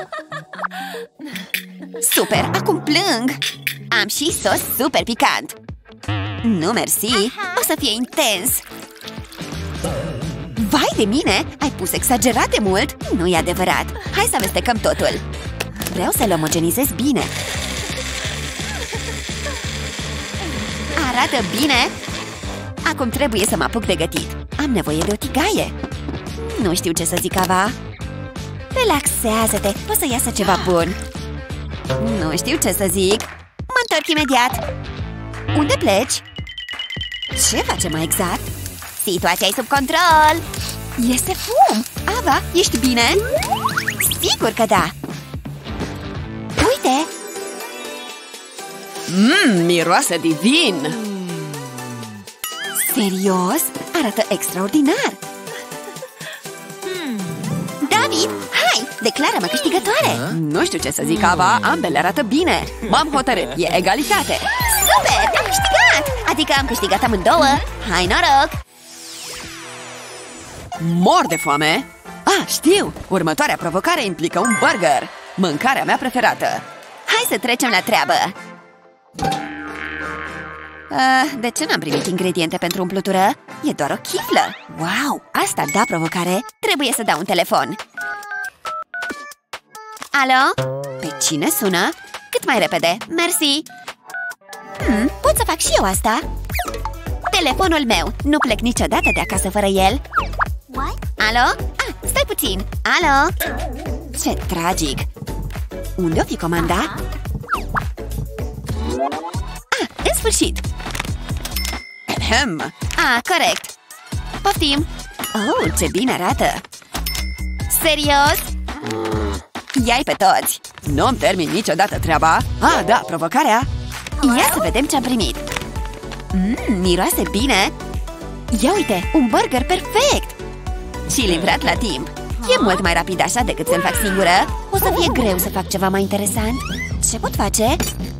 Super! Acum plâng! Am și sos super picant! Nu, mersi! O să fie intens! Vai de mine! Ai pus exagerat de mult! Nu e adevărat! Hai să amestecăm totul! Vreau să-l omogenizez bine! Arată bine! Acum trebuie să mă apuc de gătit. Am nevoie de o tigaie. Nu știu ce să zic, Ava. Relaxează-te, o să iasă ceva bun. Nu știu ce să zic. Mă întorc imediat. Unde pleci? Ce facem mai exact? Situația e sub control. Iese fum! Ava, ești bine? Sigur că da. Uite! Miroase divin! Serios? Arată extraordinar! declară-mă câștigătoare! Nu știu ce să zic, Ava, ambele arată bine. M-am hotărât, e egalitate. Super! Am câștigat! Adică am câștigat amândouă! Hai noroc! Mor de foame! Știu! Următoarea provocare implică un burger, mâncarea mea preferată. Hai să trecem la treabă! De ce n-am primit ingrediente pentru umplutură? E doar o chiflă! Wow! Asta da provocare! Trebuie să dau un telefon! Alo? Pe cine sună? Cât mai repede! Mersi! Pot să fac și eu asta? Telefonul meu! Nu plec niciodată de acasă fără el! Alo? Stai puțin! Alo? Ce tragic! Unde o fi comanda? În sfârșit! Corect! Poftim! Oh, ce bine arată! Serios? Ia-i pe toți! Nu-mi termin niciodată treaba. Da, provocarea. Ia să vedem ce-am primit! Miroase bine! Ia uite, un burger perfect! Și livrat la timp! E mult mai rapid așa decât să-l fac singură. O să fie greu să fac ceva mai interesant. Ce pot face?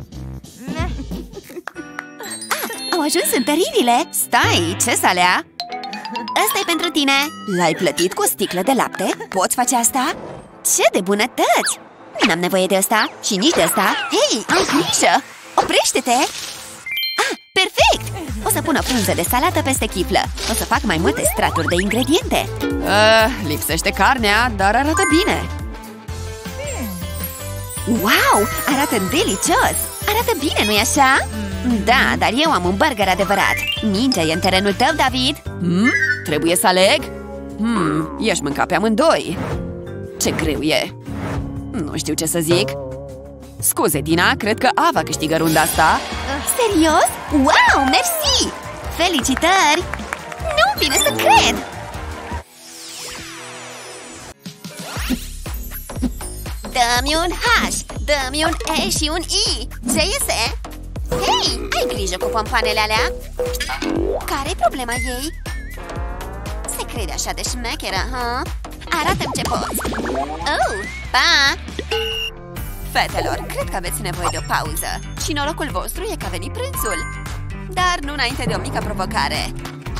Au ajuns întăririle! Stai, ce salea? Ăsta-i pentru tine! L-ai plătit cu o sticlă de lapte? Poți face asta? Ce de bunătăți! N-am nevoie de asta și nici de asta. Hei, ai grijă! Oprește-te! Perfect! O să pun o frunză de salată peste chiflă. O să fac mai multe straturi de ingrediente. Lipsește carnea, dar arată bine. Wow! Arată delicios! Arată bine, nu-i așa? Da, dar eu am un burger adevărat. Mingea e în terenul tău, David. Trebuie să aleg? I-aș mânca pe amândoi. Ce greu e. Nu știu ce să zic. Scuze, Tina, cred că Ava câștigă runda asta. Serios? Wow, mersi! Felicitări! Nu vine să cred! Dă-mi un H, dă-mi un E și un I. Ce iese? Hei, ai grijă cu pompoanele alea? Care-i problema ei? Se crede așa de șmecheră, ha? Arată-mi ce poți! Oh, pa! Fetelor, cred că aveți nevoie de o pauză. Și norocul vostru e că a venit prânzul. Dar nu înainte de o mică provocare.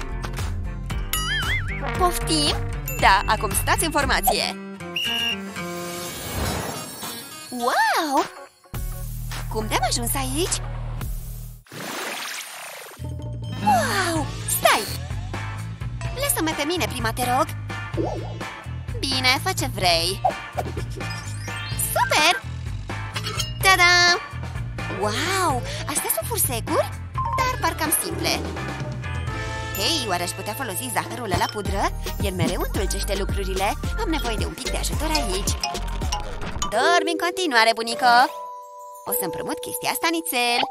Poftim? Da, acum stați în formație. Wow! Cum de-am ajuns aici? Wow! Stai! Lasă-mă pe mine prima, te rog. Bine, fă ce vrei. Super! Ta-da! Wow! Astea sunt fursecuri? Dar parcă am simple. Hei, oare aș putea folosi zahărul la pudră? El mereu întulcește lucrurile. Am nevoie de un pic de ajutor aici. Dormi în continuare, bunico! O să împrumut chestia asta, nițel.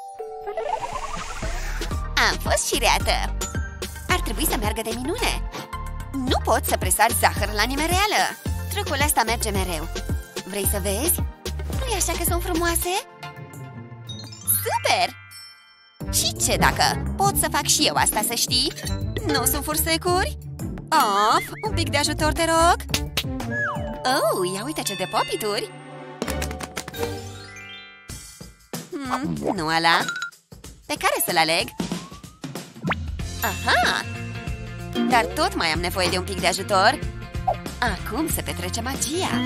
Am fost șireată. Ar trebui să meargă de minune. Nu pot să presar zahăr la nimereală. Trucul ăsta merge mereu. Vrei să vezi? Nu-i așa că sunt frumoase? Super! Și ce dacă pot să fac și eu asta, să știi? Nu sunt fursecuri? Of, un pic de ajutor, te rog! Oh, ia uite ce de popituri! Nu ăla. Pe care să-l aleg? Aha! Dar tot mai am nevoie de un pic de ajutor. Acum se petrece magia.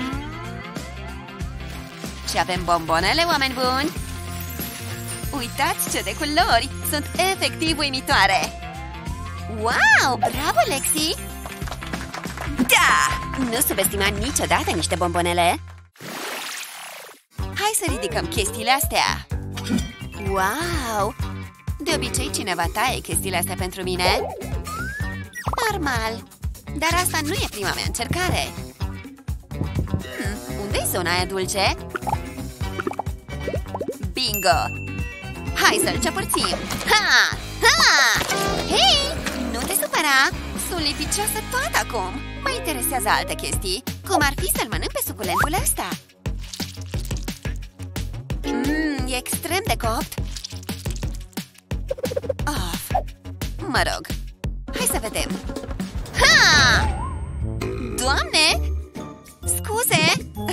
Și avem bombonele, oameni buni! Uitați ce de culori! Sunt efectiv uimitoare! Wow! Bravo, Lexi! Da! Nu subestima niciodată niște bombonele! Hai să ridicăm chestiile astea! Wow! De obicei cineva taie chestiile astea pentru mine. Normal! Dar asta nu e prima mea încercare. Unde-i zona aia dulce? Bingo! Hai să-l ceapărțim! Ha! Ha! Hei! Nu te supăra! Sunt lipicioasă toată acum! Mă interesează alte chestii. Cum ar fi să-l mănânc pe suculentul ăsta? E extrem de copt. Of! Mă rog! Hai să vedem! Ha! Doamne! Scuze!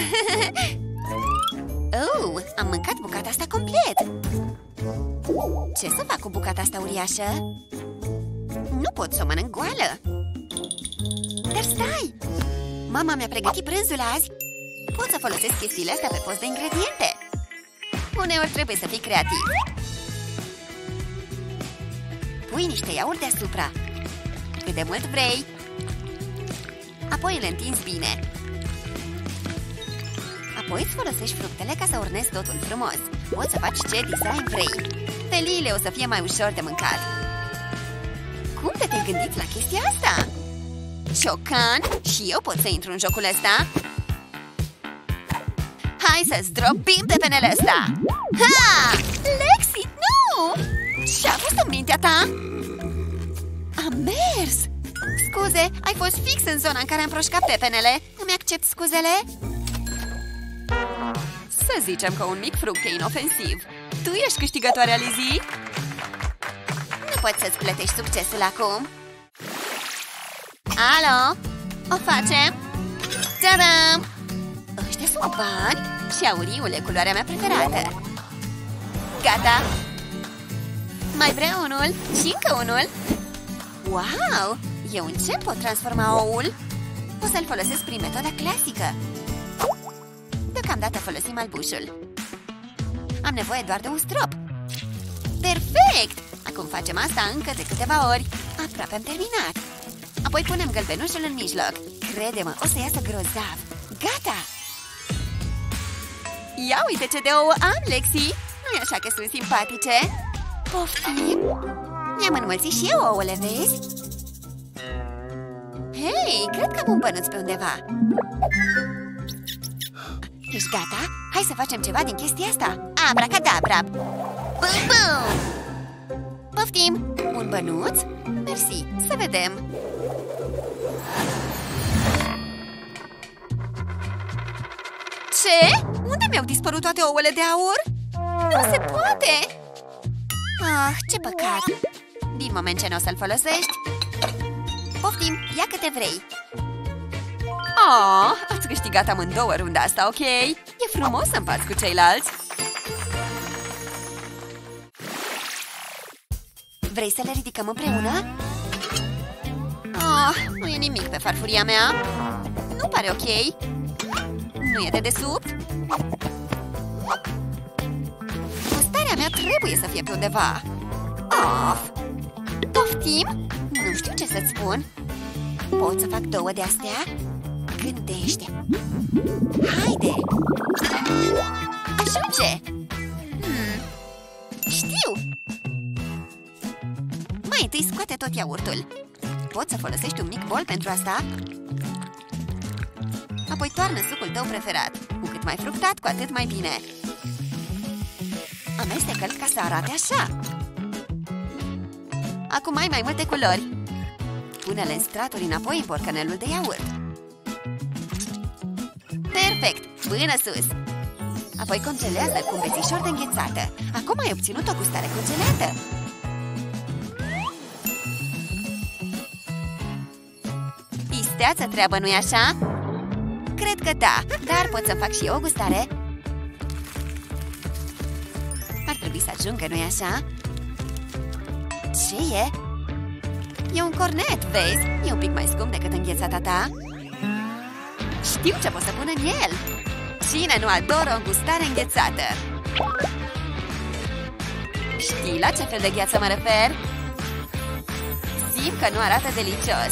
Ce să fac cu bucata asta uriașă? Nu pot să o mănânc goală. Dar stai! Mama mi-a pregătit prânzul azi. Pot să folosesc chestiile astea pe post de ingrediente. Uneori trebuie să fii creativ. Pui niște iaurt deasupra, cât de mult vrei. Apoi îl întinzi bine. Apoi îți folosești fructele ca să ornezi totul frumos. Poți să faci ce design vrei. Feliile o să fie mai ușor de mâncat. Cum de te-ai gândit la chestia asta? Șocant! Și eu pot să intru în jocul ăsta? Hai să zdrobim de penele ăsta! Ha! Lexi, nu! Ce-a fost în mintea ta? A mers! Scuze, ai fost fix în zona în care am proșcat pepenele. Îmi accept scuzele? Să zicem că un mic fruct e inofensiv. Tu ești câștigătoarea, Lizzie? Nu poți să-ți plătești succesul acum. Alo? O facem? Ta-dam! Ăștia sunt bani și auriul e culoarea mea preferată. Gata! Mai vreau unul și încă unul. Wow! Eu în ce pot transforma oul? O să-l folosesc prin metoda clasică. Deocamdată folosim albușul. Am nevoie doar de un strop. Perfect! Acum facem asta încă de câteva ori. Aproape am terminat. Apoi punem gălbenușul în mijloc. Crede-mă, o să iasă grozav. Gata! Ia uite ce de ouă am, Lexi! Nu-i așa că sunt simpatice? Poftim! Mi-am înmulțit și eu ouăle, vezi? Hei, cred că am un bănuț pe undeva. Ești gata? Hai să facem ceva din chestia asta. Abracadabra! Bum, bum! Poftim! Un bănuț? Mersi, să vedem! Ce? Unde mi-au dispărut toate ouăle de aur? Nu se poate! Ah, ce păcat! Din moment ce nu o să-l folosești. Poftim, ia câte vrei. Ați câștigat amândouă runda asta, ok? E frumos să împați cu ceilalți. Vrei să le ridicăm împreună? Nu e nimic pe farfuria mea. Nu pare ok. Nu e de desubt? Postarea mea trebuie să fie pe undeva. Poftim? Nu știu ce să-ți spun. Pot să fac două de astea? Gândește. Haide! Ajunge! Știu! Mai întâi scoate tot iaurtul. Poți să folosești un mic bol pentru asta? Apoi toarnă sucul tău preferat. Cu cât mai fructat, cu atât mai bine. Amestecă-l ca să arate așa. Acum ai mai multe culori. Pune-le în straturi înapoi în borcanelul de iaurt. Perfect! Până sus! Apoi congelează-l cu un bețișor de înghețată. Acum ai obținut o gustare congelată. Isteață treabă, nu-i așa? Cred că da, dar pot să fac și eu o gustare. Ar trebui să ajungă, nu-i așa? Ce e? E un cornet, vezi? E un pic mai scump decât înghețata ta. Știu ce pot să pun în el. Cine nu adoră o gustare înghețată? Știi la ce fel de gheață mă refer? Simt că nu arată delicios.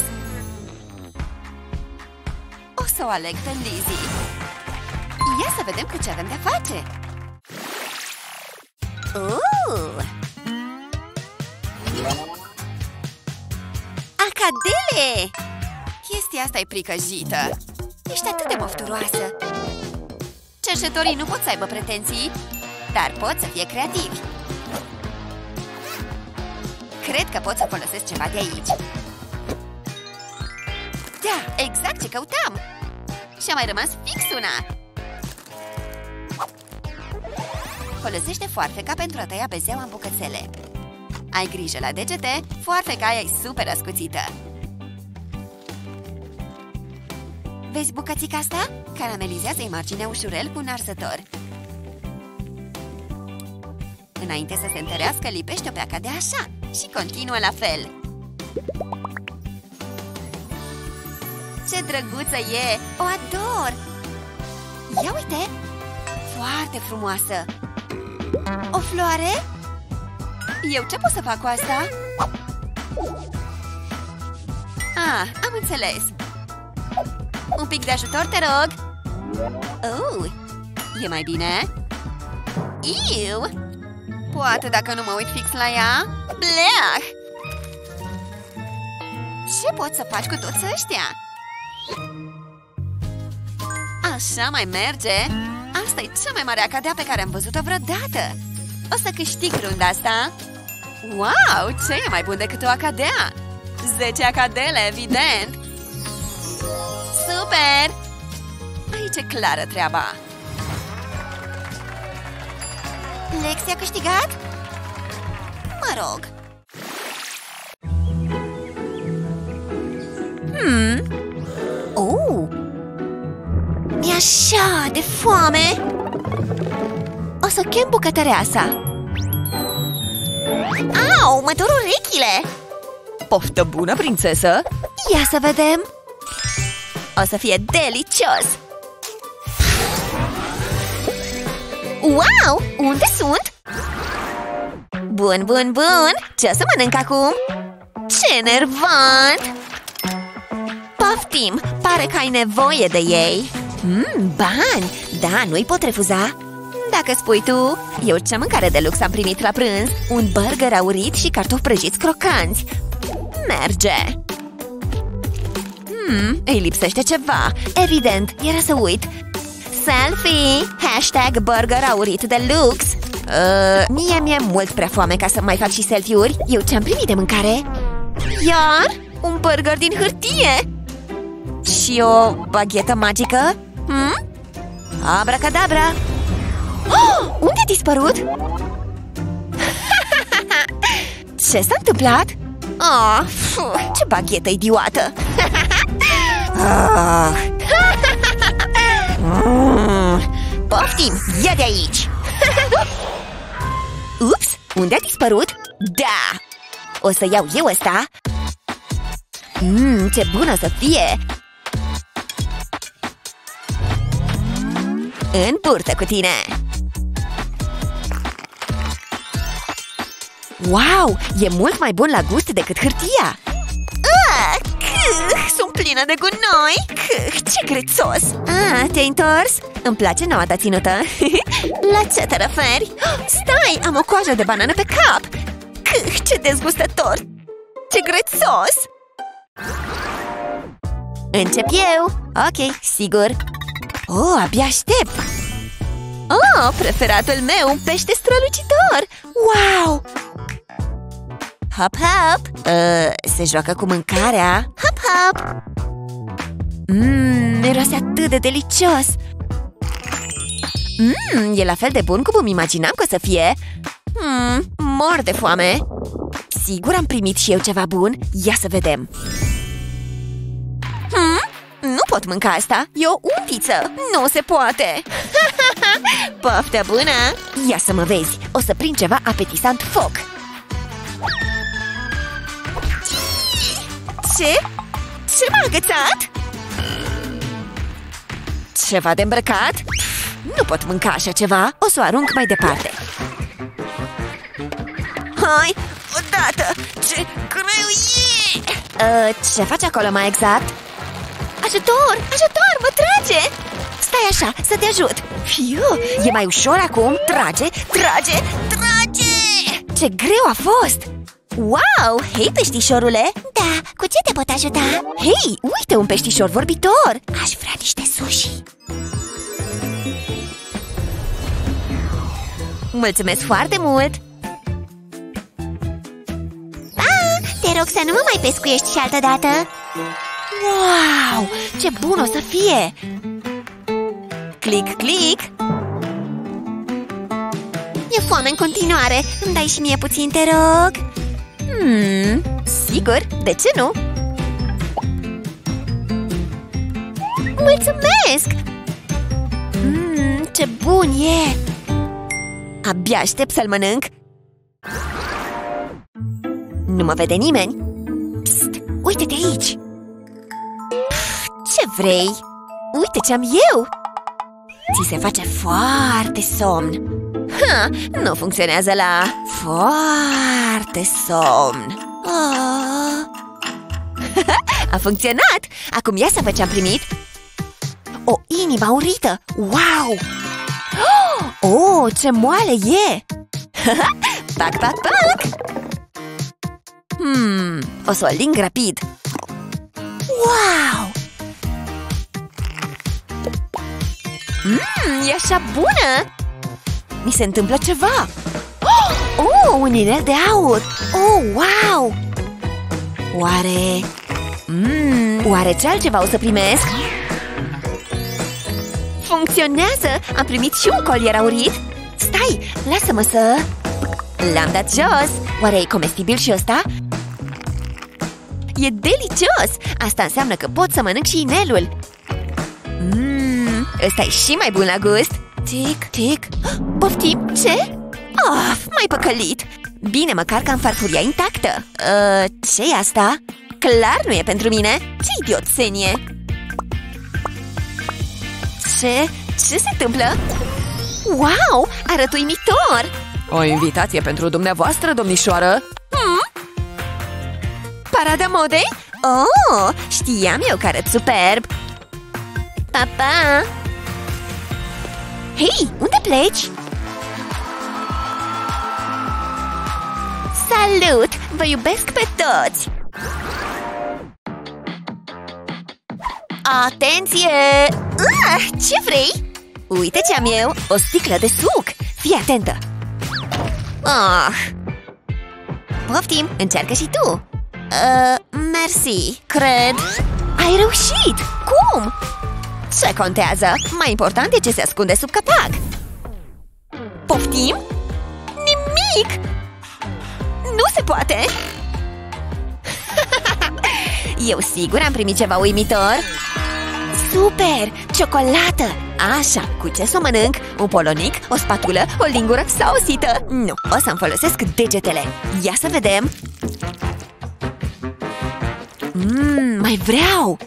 O să o aleg pe Lizzie. Ia să vedem cu ce avem de face. Acadele! Chestia asta e pricăjită. Ești atât de mofturoasă. Cerșetorii nu pot să aibă pretenții, dar pot să fie creativi. Cred că pot să folosesc ceva de aici. Da, exact ce căutam. Și-a mai rămas fix una. Folosește foarfeca pentru a tăia bezeaua în bucățele. Ai grijă la degete, foarfeca aia e super ascuțită. Vezi bucățica asta? Caramelizează imaginea ușurel cu un arzător. Înainte să se întărească, lipește-o pe acadea așa și continuă la fel. Ce drăguță e! O ador! Ia uite! Foarte frumoasă! O floare? Eu ce pot să fac cu asta? Am înțeles! Un pic de ajutor, te rog! E mai bine? Iu! Poate dacă nu mă uit fix la ea? Bleah! Ce poți să faci cu toți ăștia? Așa mai merge! Asta e cea mai mare acadea pe care am văzut-o vreodată! O să câștig runda asta! Wow! Ce e mai bun decât o acadea? 10 acadele, evident! Super! Aici e clară treaba! Lexi a câștigat? Mă rog! Mi-e așa de foame! O să chem bucătăreasa! Au, mă dor urechile! Poftă bună, prințesă! Ia să vedem! O să fie delicios! Wow! Unde sunt? Bun, bun, bun! Ce o să mănânc acum? Ce nervant! Poftim! Pare că ai nevoie de ei! Bani! Da, nu-i pot refuza! Dacă spui tu, eu ce mâncare de lux am primit la prânz? Un burger aurit și cartofi prăjiți crocanți! Merge! Îi lipsește ceva! Evident, era să uit! Selfie! #burger aurit de lux! Mie mi-e mult prea foame ca să mai fac și selfie-uri. Eu ce-am primit de mâncare? Iar? Un burger din hârtie? Și o baghetă magică? Abracadabra! Unde a dispărut? Ce s-a întâmplat? Ce baghetă idiotă! Poftim! Ia de aici! Ups! Unde a dispărut? Da! O să iau eu ăsta! Ce bună să fie! În burtă cu tine! Wow! E mult mai bun la gust decât hârtia! Sunt plină de gunoi! Ce grețos! Te-ai întors? Îmi place noua ta ținută! La ce te referi? Stai! Am o coajă de banană pe cap! Ce dezgustător! Ce grețos! Încep eu! Ok, sigur! Abia aștept! Preferatul meu, un pește strălucitor! Wow! Hop, hop! Se joacă cu mâncarea! Hop, hop! Miroase atât de delicios! E la fel de bun cum îmi imaginam că o să fie! Mor de foame! Sigur am primit și eu ceva bun! Ia să vedem! Nu pot mânca asta! E o undiță! Nu se poate! Poftă bună! Ia să mă vezi! O să prind ceva apetisant foc! Ce? Ce m-a agățat? Ceva de îmbrăcat? Nu pot mânca așa ceva! O să o arunc mai departe! Hai! Odată! Ce greu e! Ce faci acolo mai exact? Ajutor! Ajutor! Mă trage! Stai așa, să te ajut! Fiu, e mai ușor acum! Trage! Trage! Trage! Ce greu a fost! Wow! Hei, peștișorule! Da, cu ce te pot ajuta? Hei, uite un peștișor vorbitor! Aș vrea niște sushi! Mulțumesc foarte mult! Te rog să nu mă mai pescuiești și altădată! Wow! Ce bun o să fie! Click, click! E foame în continuare! Îmi dai și mie puțin, te rog? Sigur, de ce nu? Mulțumesc! Ce bun e! Abia aștept să-l mănânc! Nu mă vede nimeni. Psst, uite-te aici. Ce vrei? Uite ce-am eu. Ți se face foarte somn. Nu funcționează la foarte somn. A funcționat! Acum ia să văd ce-am primit. O inimă aurită! Wow! Oh, ce moale e! Pac, pac, pac! O să o ling rapid. Wow! E așa bună! Mi se întâmplă ceva! Oh, un inel de aur! Oh, wow! Oare ce altceva o să primesc? Funcționează! Am primit și un colier aurit! Stai, lasă-mă să... L-am dat jos! Oare e comestibil și ăsta? E delicios! Asta înseamnă că pot să mănânc și inelul! Ăsta e și mai bun la gust! Tic, tic... Poftim? Ce? M-ai păcălit! Bine, măcar că am farfuria intactă! Ce-i asta? Clar nu e pentru mine! Ce idioțenie! Ce se întâmplă? Wow! Arăt uimitor! O invitație pentru dumneavoastră, domnișoară! Parada modei? Oh, știam eu că arăt superb! Pa, pa! Hei, unde pleci? Salut! Vă iubesc pe toți! Atenție! Ce vrei? Uite ce am eu! O sticlă de suc! Fii atentă! Poftim! Încearcă și tu! Mersi, cred! Ai reușit! Cum? Ce contează? Mai important e ce se ascunde sub capac! Poftim? Nimic! Nu se poate! Eu sigur am primit ceva uimitor! Super! Ciocolată! Așa, cu ce să o mănânc? Un polonic, o spatulă, o lingură sau o sită? Nu, o să-mi folosesc degetele! Ia să vedem! Mai vreau!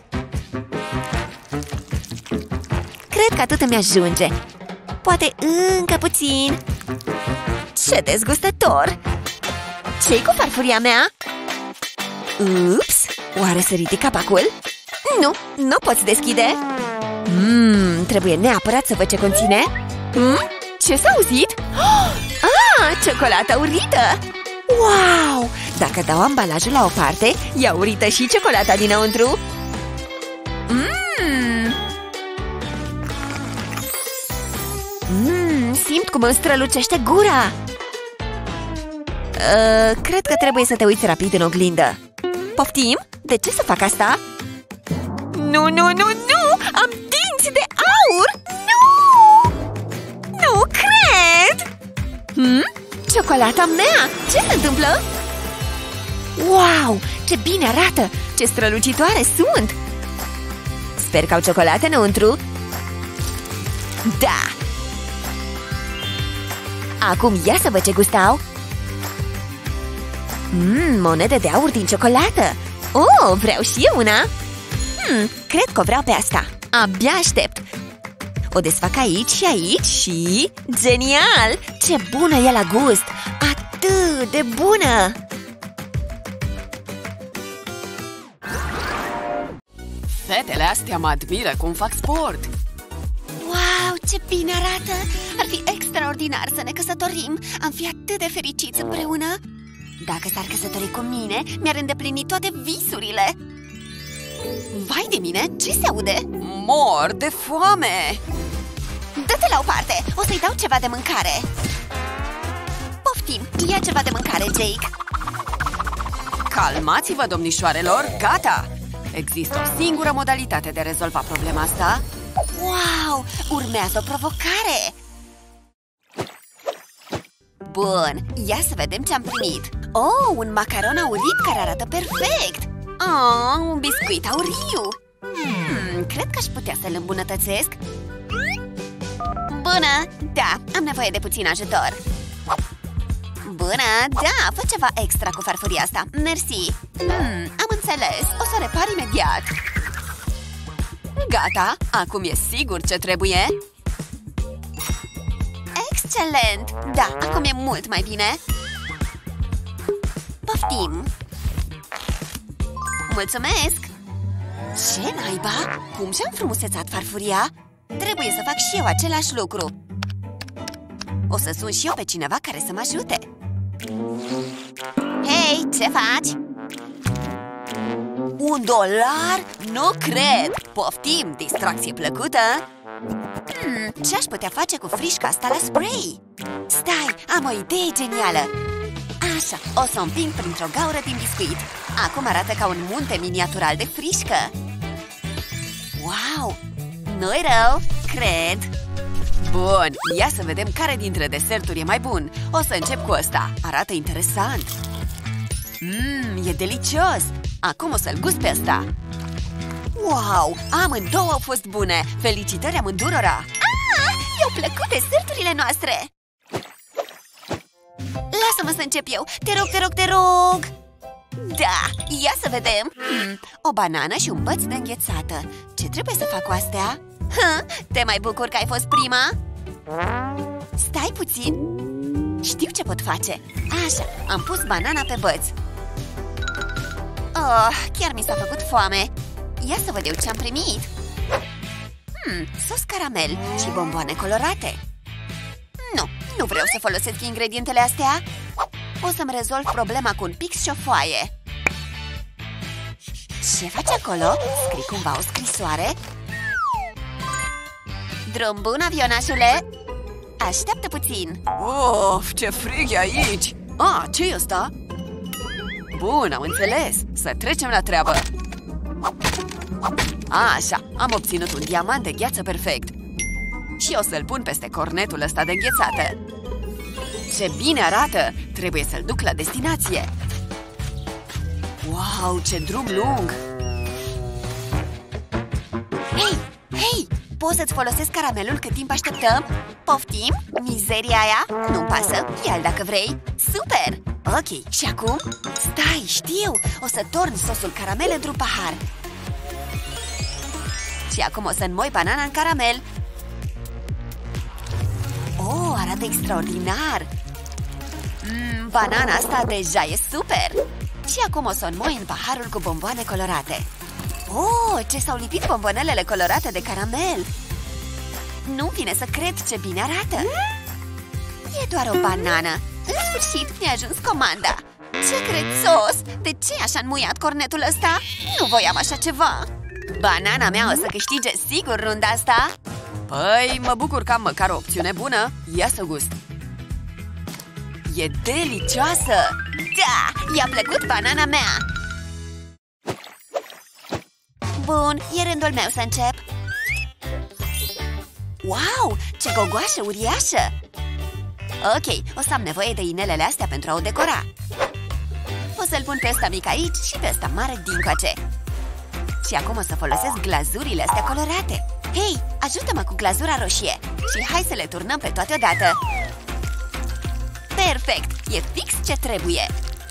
Cred că atât îmi ajunge. Poate încă puțin. Ce dezgustător! Ce-i cu farfuria mea? Ups! Oare să ridic capacul? Nu poți deschide. Trebuie neapărat să văd ce conține. Ce s-a auzit? Ciocolată aurită! Wow! Dacă dau ambalajul la o parte, e aurită și ciocolata dinăuntru. Simt cum îmi strălucește gura. Cred că trebuie să te uiți rapid în oglindă. Poftim? De ce să fac asta? Nu! Am dinți de aur! Nu cred! Ciocolata mea! Ce se întâmplă? Wow! Ce bine arată! Ce strălucitoare sunt! Sper că au ciocolată înăuntru. Da! Acum ia să văd ce gustau. Monede de aur din ciocolată. Oh, vreau și eu una. Cred că o vreau pe asta. Abia aștept. O desfac aici și aici și... Genial! Ce bună e la gust! Atât de bună! Fetele astea mă admiră cum fac sport. Wow, ce bine arată! Ar fi extraordinar să ne căsătorim. Am fi atât de fericiți împreună. Dacă s-ar căsători cu mine, mi-ar îndeplini toate visurile. Vai de mine, ce se aude? Mor de foame! Dă-te la o parte, o să-i dau ceva de mâncare. Poftim, ia ceva de mâncare, Jake. Calmați-vă, domnișoarelor, gata! Există o singură modalitate de a rezolva problema asta. Wow, urmează o provocare! Bun, ia să vedem ce am primit. Oh, un macaron aurit care arată perfect. Un biscuit auriu. Cred că aș putea să-l îmbunătățesc. Bună, da, am nevoie de puțin ajutor. Bună, da, fă ceva extra cu farfuria asta. Mersi. Am înțeles, o să repar imediat. Gata, acum e sigur ce trebuie. Excelent! Da, acum e mult mai bine. Poftim! Mulțumesc! Ce naiba? Cum și-am frumusețat farfuria? Trebuie să fac și eu același lucru. O să sun și eu pe cineva care să mă ajute. Hei, ce faci? $1? Nu cred! Poftim, distracție plăcută! Ce aș putea face cu frișca asta la spray? Stai, am o idee genială! Așa, o să o împing printr-o gaură din biscuit. Acum arată ca un munte miniatural de frișcă. Wow! Nu-i rău, cred! Bun, ia să vedem care dintre deserturi e mai bun. O să încep cu ăsta, arată interesant. E delicios! Acum o să-l gust pe ăsta. Wow! Amândouă au fost bune! Felicitări amândurora! I-au plăcut deserturile noastre! Lasă-mă să încep eu! Te rog, te rog, te rog! Da! Ia să vedem! O banană și un băț de înghețată. Ce trebuie să fac cu astea? Te mai bucur că ai fost prima? Stai puțin! Știu ce pot face! Așa, am pus banana pe băț. Chiar mi s-a făcut foame! Ia să văd eu ce-am primit! Sos caramel și bomboane colorate. Nu vreau să folosesc ingredientele astea. O să-mi rezolv problema cu un pix și o foaie. Ce faci acolo? Scrii cumva o scrisoare? Drum bun, avionașule! Așteaptă puțin! Of, ce frig e aici! Ce-i ăsta? Bun, am înțeles! Să trecem la treabă! Așa, am obținut un diamant de gheață perfect. Și o să-l pun peste cornetul ăsta de înghețată. Ce bine arată! Trebuie să-l duc la destinație. Wow, ce drum lung! Hei! Poți să-ți folosesc caramelul cât timp așteptăm? Poftim? Mizeria aia? Nu-mi pasă, ia-l dacă vrei. Super! Ok, și acum? Stai, știu! O să torn sosul caramel într-un pahar. Și acum o să înmoi banana în caramel. Arată extraordinar! Banana asta deja e super! Și acum o să înmoi în paharul cu bomboane colorate. Ce s-au lipit bombonelele colorate de caramel! Nu vine să cred ce bine arată! E doar o banană! În sfârșit mi-a ajuns comanda! Ce crețos! De ce așa înmuiat cornetul ăsta? Nu voiam așa ceva! Banana mea o să câștige sigur runda asta! Păi, mă bucur că am măcar o opțiune bună. Ia să gust. E delicioasă! Da! I-a plăcut banana mea! Bun, e rândul meu să încep. Wow! Ce gogoașă uriașă! Ok, o să am nevoie de inelele astea pentru a o decora. O să-l pun pe ăsta mic aici și pe ăsta mare dincoace. Și acum o să folosesc glazurile astea colorate. Hei, ajută-mă cu glazura roșie. Și hai să le turnăm pe toate odată. Perfect! E fix ce trebuie.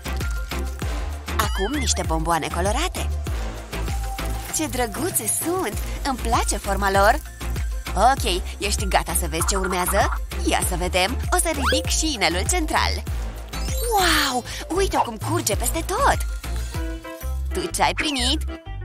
Acum niște bomboane colorate. Ce drăguțe sunt! Îmi place forma lor. Ok, ești gata să vezi ce urmează? Ia să vedem. O să ridic și inelul central. Wow! Uite-o cum curge peste tot! Tu ce-ai primit?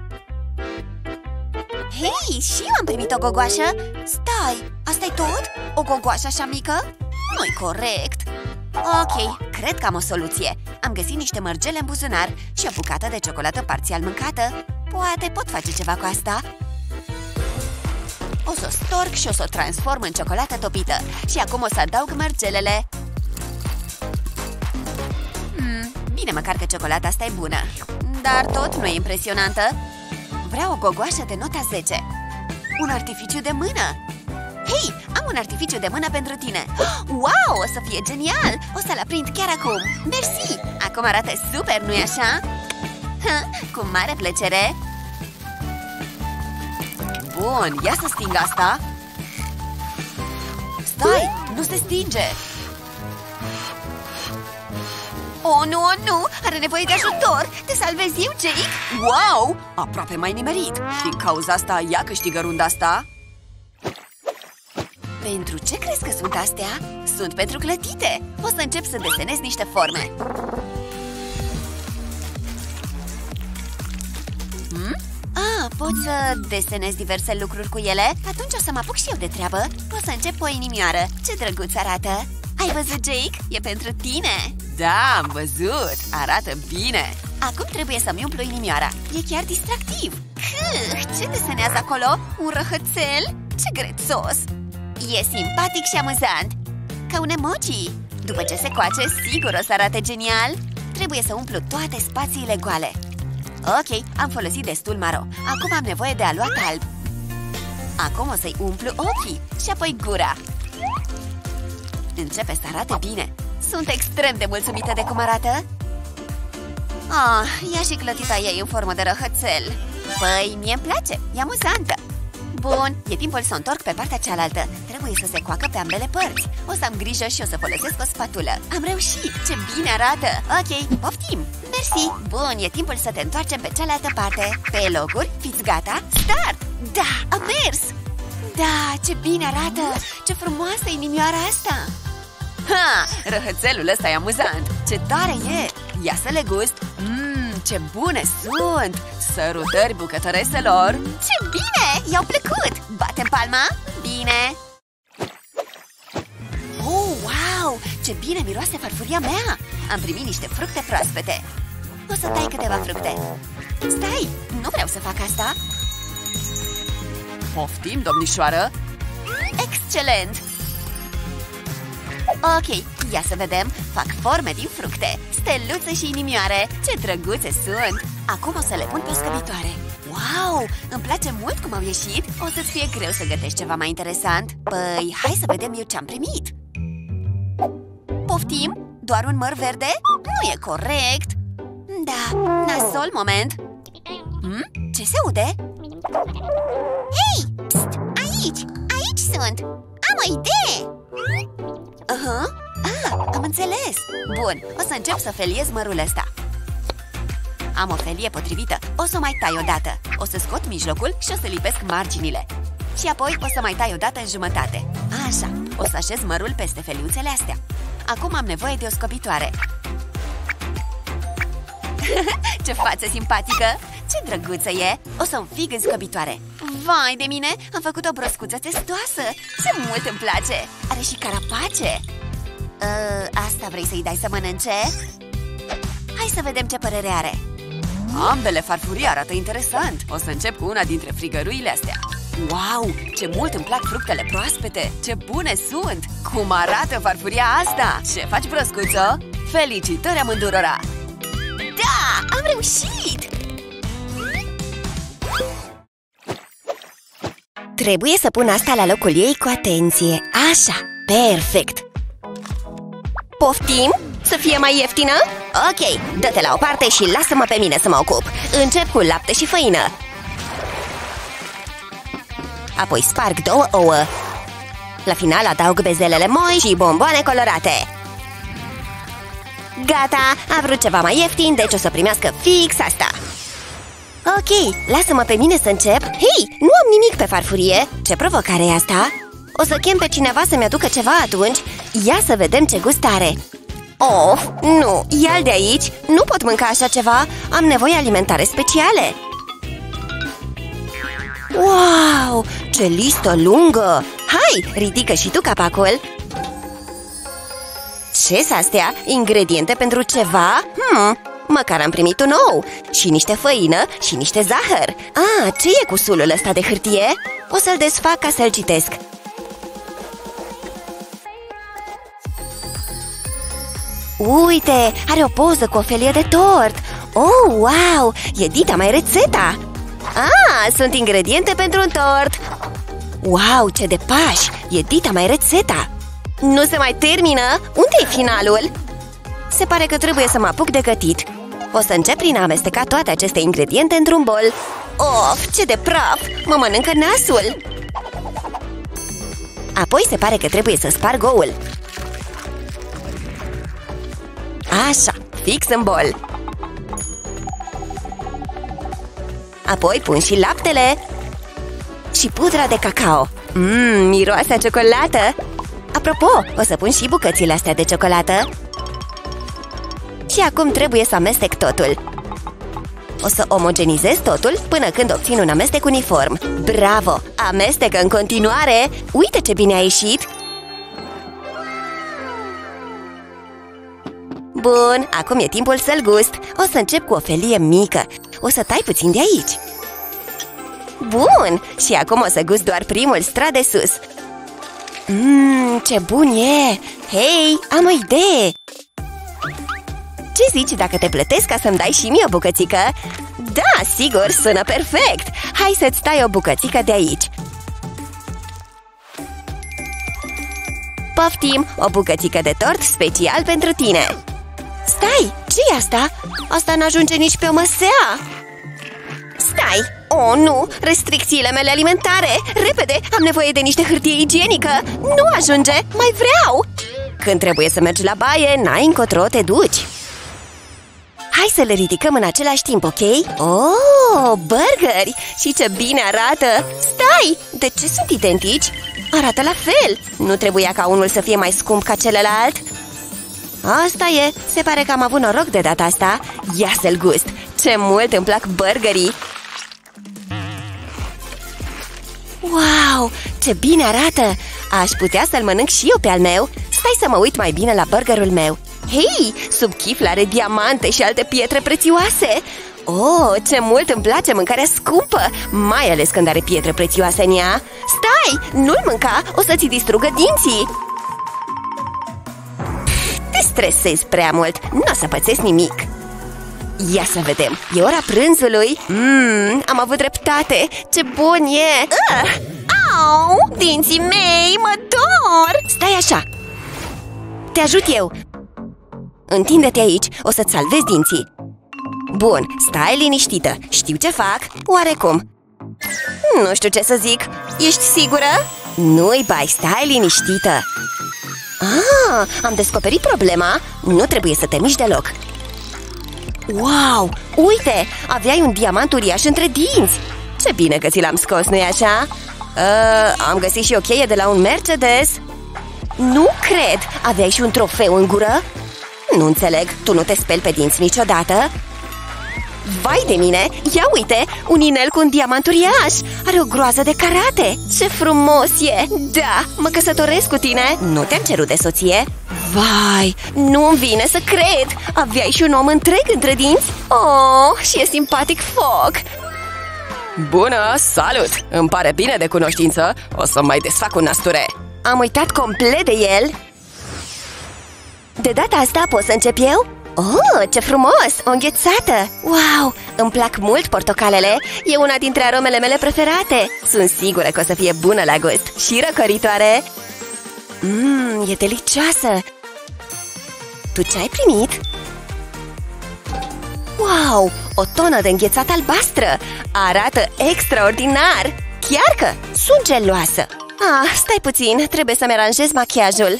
Hei, și eu am primit o gogoașă! Stai, asta-i tot? O gogoașă așa mică? Nu-i corect! Ok, cred că am o soluție. Am găsit niște mărgele în buzunar și o bucată de ciocolată parțial mâncată. Poate pot face ceva cu asta? O să o storc și o să o transform în ciocolată topită. Și acum o să adaug mărgelele. Bine, măcar că ciocolata asta e bună. Dar tot nu e impresionantă. Vreau o gogoașă de nota 10. Un artificiu de mână. Hei, am un artificiu de mână pentru tine. Wow, o să fie genial. O să-l aprind chiar acum. Mersi, acum arată super, nu-i așa? Cu mare plăcere. Bun, ia să sting asta. Stai, nu se stinge. Oh, nu, oh, nu! Are nevoie de ajutor! Te salvez eu, Jake! Wow! Aproape m-ai nimerit! Din cauza asta, ea câștigă runda asta? Pentru ce crezi că sunt astea? Sunt pentru clătite! O să încep să desenez niște forme. Poți să desenezi diverse lucruri cu ele? Atunci o să mă apuc și eu de treabă. O să încep cu o inimioară. Ce drăguț arată! Ai văzut, Jake? E pentru tine! Da, am văzut! Arată bine! Acum trebuie să-mi umplu inimioara. E chiar distractiv. Ce desenează acolo? Un răhățel? Ce grețos! E simpatic și amuzant. Ca un emoji. După ce se coace, sigur o să arate genial. Trebuie să umplu toate spațiile goale. Ok, am folosit destul maro. Acum am nevoie de aluat alb. Acum o să-i umplu ochii și apoi gura. Începe să arate bine. Sunt extrem de mulțumită de cum arată. Ia și clătita ei în formă de răhățel. Păi, mie-mi place, e amuzantă. Bun, e timpul să o întorc pe partea cealaltă. Trebuie să se coacă pe ambele părți. O să am grijă și o să folosesc o spatulă. Am reușit! Ce bine arată! Ok, poftim! Mersi! Bun, e timpul să te întoarcem pe cealaltă parte. Pe locuri, fiți gata? Start! Da, a mers! Da, ce bine arată! Ce frumoasă e inimioara asta! Ha! Răhățelul ăsta e amuzant! Ce tare e! Ia să le gust! Ce bune sunt! Sărutări bucătăreselor! Ce bine! I-au plăcut! Batem palma? Bine! Oh, wow! Ce bine miroase farfuria mea! Am primit niște fructe proaspete. O să tai câteva fructe. Stai! Nu vreau să fac asta! Poftim, domnișoară! Excelent! Ok, ia să vedem. Fac forme din fructe, steluțe și inimioare. Ce drăguțe sunt! Acum o să le pun pe scăbitoare. Wow! Îmi place mult cum au ieșit. O să-ți fie greu să gătești ceva mai interesant. Păi, hai să vedem eu ce-am primit. Poftim? Doar un măr verde? Nu e corect. Da, nasol moment. Ce se aude? Hei! Pst! Aici! Aici sunt! Am o idee! Am înțeles! Bun, o să încep să feliez mărul ăsta. Am o felie potrivită. O să o mai tai odată. O să scot mijlocul și o să lipesc marginile. Și apoi o să mai tai odată în jumătate. Așa, o să așez mărul peste feliuțele astea. Acum am nevoie de o scobitoare. Ce față simpatică! Ce drăguță e! O să înfig în scobitoare. Vai de mine! Am făcut o broscuță testoasă! Ce mult îmi place! Are și carapace! Asta vrei să-i dai să mănânce? Hai să vedem ce părere are. Ambele farfurii arată interesant. O să încep cu una dintre frigăruile astea. Wow! Ce mult îmi plac fructele proaspete! Ce bune sunt! Cum arată farfuria asta? Ce faci, broscuță? Felicitări amândurora! Da! Am reușit! Trebuie să pun asta la locul ei cu atenție. Așa, perfect! Poftim? Să fie mai ieftină? Ok, dă-te la o parte și lasă-mă pe mine să mă ocup. Încep cu lapte și făină. Apoi sparg 2 ouă. La final adaug bezelele moi și bomboane colorate. Gata, a vrut ceva mai ieftin, deci o să primească fix asta. Ok, lasă-mă pe mine să încep. Hei, nu am nimic pe farfurie. Ce provocare e asta? O să chem pe cineva să-mi aducă ceva atunci. Ia să vedem ce gust are. Of, nu, ia-l de aici. Nu pot mânca așa ceva. Am nevoie alimentare speciale. Wow, ce listă lungă! Hai, ridică și tu capacul. Ce-s astea? Ingrediente pentru ceva? Măcar am primit un ou. Și niște făină și niște zahăr. Ce e cu sulul ăsta de hârtie? O să-l desfac ca să-l citesc. Uite, are o poză cu o felie de tort. Oh, wow, e dita mai rețeta. Sunt ingrediente pentru un tort. Wow, ce de pași, e dita mai rețeta. Nu se mai termină? Unde-i finalul? Se pare că trebuie să mă apuc de gătit. O să încep prin a amesteca toate aceste ingrediente într-un bol. Of, ce de praf! Mă mănâncă nasul! Apoi se pare că trebuie să sparg oul. Așa, fix în bol. Apoi pun și laptele și pudra de cacao. Miroase a ciocolată. Apropo, o să pun și bucățile astea de ciocolată. Și acum trebuie să amestec totul. O să omogenizez totul până când obțin un amestec uniform. Bravo! Amestecă în continuare! Uite ce bine a ieșit! Bun, acum e timpul să-l gust. O să încep cu o felie mică. O să tai puțin de aici. Bun! Și acum o să gust doar primul strat de sus. Ce bun e! Hei, am o idee! Ce zici dacă te plătesc ca să-mi dai și mie o bucățică? Da, sigur, sună perfect! Hai să-ți tai o bucățică de aici. Poftim, o bucățică de tort special pentru tine. Stai, ce-i asta? Asta n-ajunge nici pe o măsea. Stai! Oh, nu! Restricțiile mele alimentare! Repede! Am nevoie de niște hârtie igienică! Nu ajunge! Mai vreau! Când trebuie să mergi la baie, n-ai încotro, te duci! Hai să le ridicăm în același timp, ok? Oh, burgeri! Și ce bine arată! Stai! De ce sunt identici? Arată la fel! Nu trebuia ca unul să fie mai scump ca celălalt? Asta e! Se pare că am avut noroc de data asta! Ia să-l gust! Ce mult îmi plac burgerii! Wow! Ce bine arată! Aș putea să-l mănânc și eu pe al meu! Stai să mă uit mai bine la burgerul meu! Hei! Sub chifl are diamante și alte pietre prețioase! Oh, ce mult îmi place mâncarea scumpă! Mai ales când are pietre prețioase în ea! Stai! Nu-l mânca! O să-ți distrugă dinții! Te stresezi prea mult! Nu o să pățesc nimic! Ia să vedem! E ora prânzului! Am avut dreptate! Ce bun e! Au! Dinții mei! Mă dor! Stai așa! Te ajut eu! Întinde-te aici! O să-ți salvezi dinții! Bun, stai liniștită! Știu ce fac! Oarecum! Nu știu ce să zic! Ești sigură? Nu-i bai, stai liniștită! Am descoperit problema! Nu trebuie să te miști deloc! Wow! Uite! Aveai un diamant uriaș între dinți! Ce bine că ți l-am scos, nu-i așa? Am găsit și o cheie de la un Mercedes! Nu cred! Aveai și un trofeu în gură? Nu înțeleg, tu nu te speli pe dinți niciodată? Vai de mine! Ia uite! Un inel cu un diamant uriaș! Are o groază de karate! Ce frumos e! Da! Mă căsătoresc cu tine! Nu te-am cerut de soție? Vai! Nu-mi vine să cred! Aveai și un om întreg între dinți? Oh! Și e simpatic foc! Bună! Salut! Îmi pare bine de cunoștință! O să mai desfac un nasture! Am uitat complet de el! De data asta pot să încep eu? Oh, ce frumos! O înghețată! Wow! Îmi plac mult portocalele! E una dintre aromele mele preferate! Sunt sigură că o să fie bună la gust! Și răcoritoare! E delicioasă! Tu ce ai primit? Wow! O tonă de înghețată albastră! Arată extraordinar! Chiar că sunt geloasă! Stai puțin! Trebuie să-mi aranjez machiajul!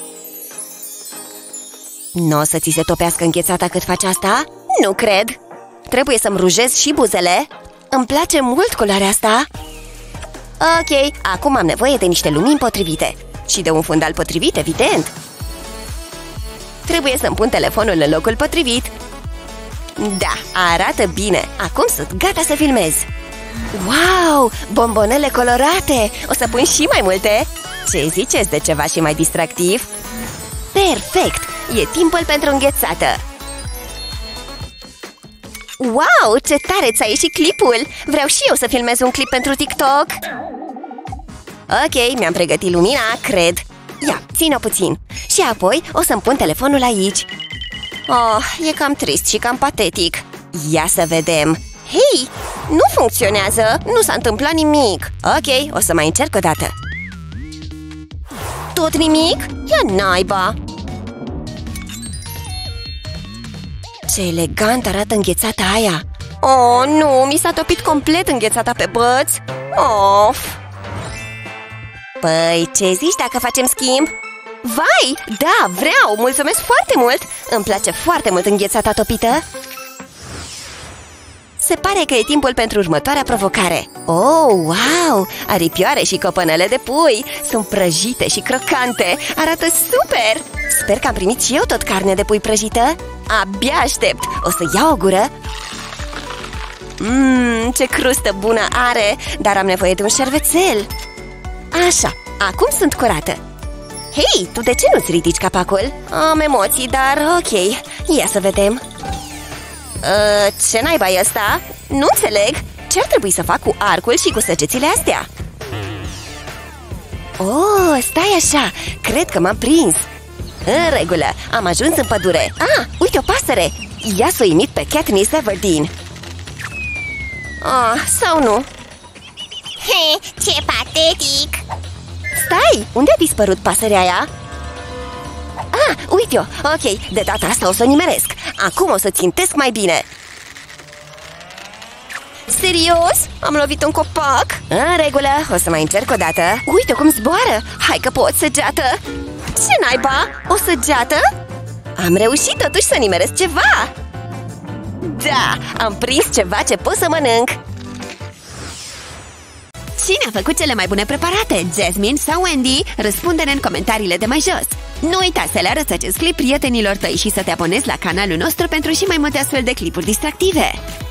Nu o să ți se topească înghețata cât faci asta? Nu cred! Trebuie să-mi rujez și buzele. Îmi place mult culoarea asta. Ok, acum am nevoie de niște lumini potrivite. Și de un fundal potrivit, evident. Trebuie să-mi pun telefonul în locul potrivit. Da, arată bine. Acum sunt gata să filmez. Wow, bombonele colorate. O să pun și mai multe. Ce ziceți de ceva și mai distractiv? Perfect! E timpul pentru înghețată! Wow, ce tare ți-a ieșit clipul! Vreau și eu să filmez un clip pentru TikTok! Ok, mi-am pregătit lumina, cred! Ia, ține-o puțin! Și apoi o să-mi pun telefonul aici! Oh, e cam trist și cam patetic! Ia să vedem! Hei, nu funcționează! Nu s-a întâmplat nimic! Ok, o să mai încerc o dată! Tot nimic? Ia naiba! Ce elegant arată înghețata aia! Oh, nu! Mi s-a topit complet înghețata pe băț! Of! Păi, ce zici dacă facem schimb? Vai, da, vreau, mulțumesc foarte mult! Îmi place foarte mult înghețata topită. Se pare că e timpul pentru următoarea provocare. Oh, wow! Aripioare și copănele de pui! Sunt prăjite și crocante! Arată super! Sper că am primit și eu tot carne de pui prăjită. Abia aștept! O să iau o gură. Ce crustă bună are! Dar am nevoie de un șervețel. Așa, acum sunt curată. Hei, tu de ce nu-ți ridici capacul? Am emoții, dar ok. Ia să vedem. Ce naiba e ăsta? Nu înțeleg! Ce ar trebui să fac cu arcul și cu săgețile astea? Oh, stai așa! Cred că m-am prins! În regulă, am ajuns în pădure. Ah, uite o pasăre! Ia să o imit pe Katniss Everdeen. Ah, sau nu? He, ce patetic! Stai! Unde a dispărut pasărea aia? Ah, uite-o! Ok, de data asta o să o nimeresc. Acum o să țintesc mai bine. Serios? Am lovit un copac? În regulă, o să mai încerc o dată. Uite cum zboară! Hai că pot, săgeată! Ce naiba? O săgeată? Am reușit totuși să nimeresc ceva! Da, am prins ceva ce pot să mănânc! Cine a făcut cele mai bune preparate? Jasmine sau Wendy? Răspunde-ne în comentariile de mai jos! Nu uita să le arăți acest clip prietenilor tăi și să te abonezi la canalul nostru pentru și mai multe astfel de clipuri distractive!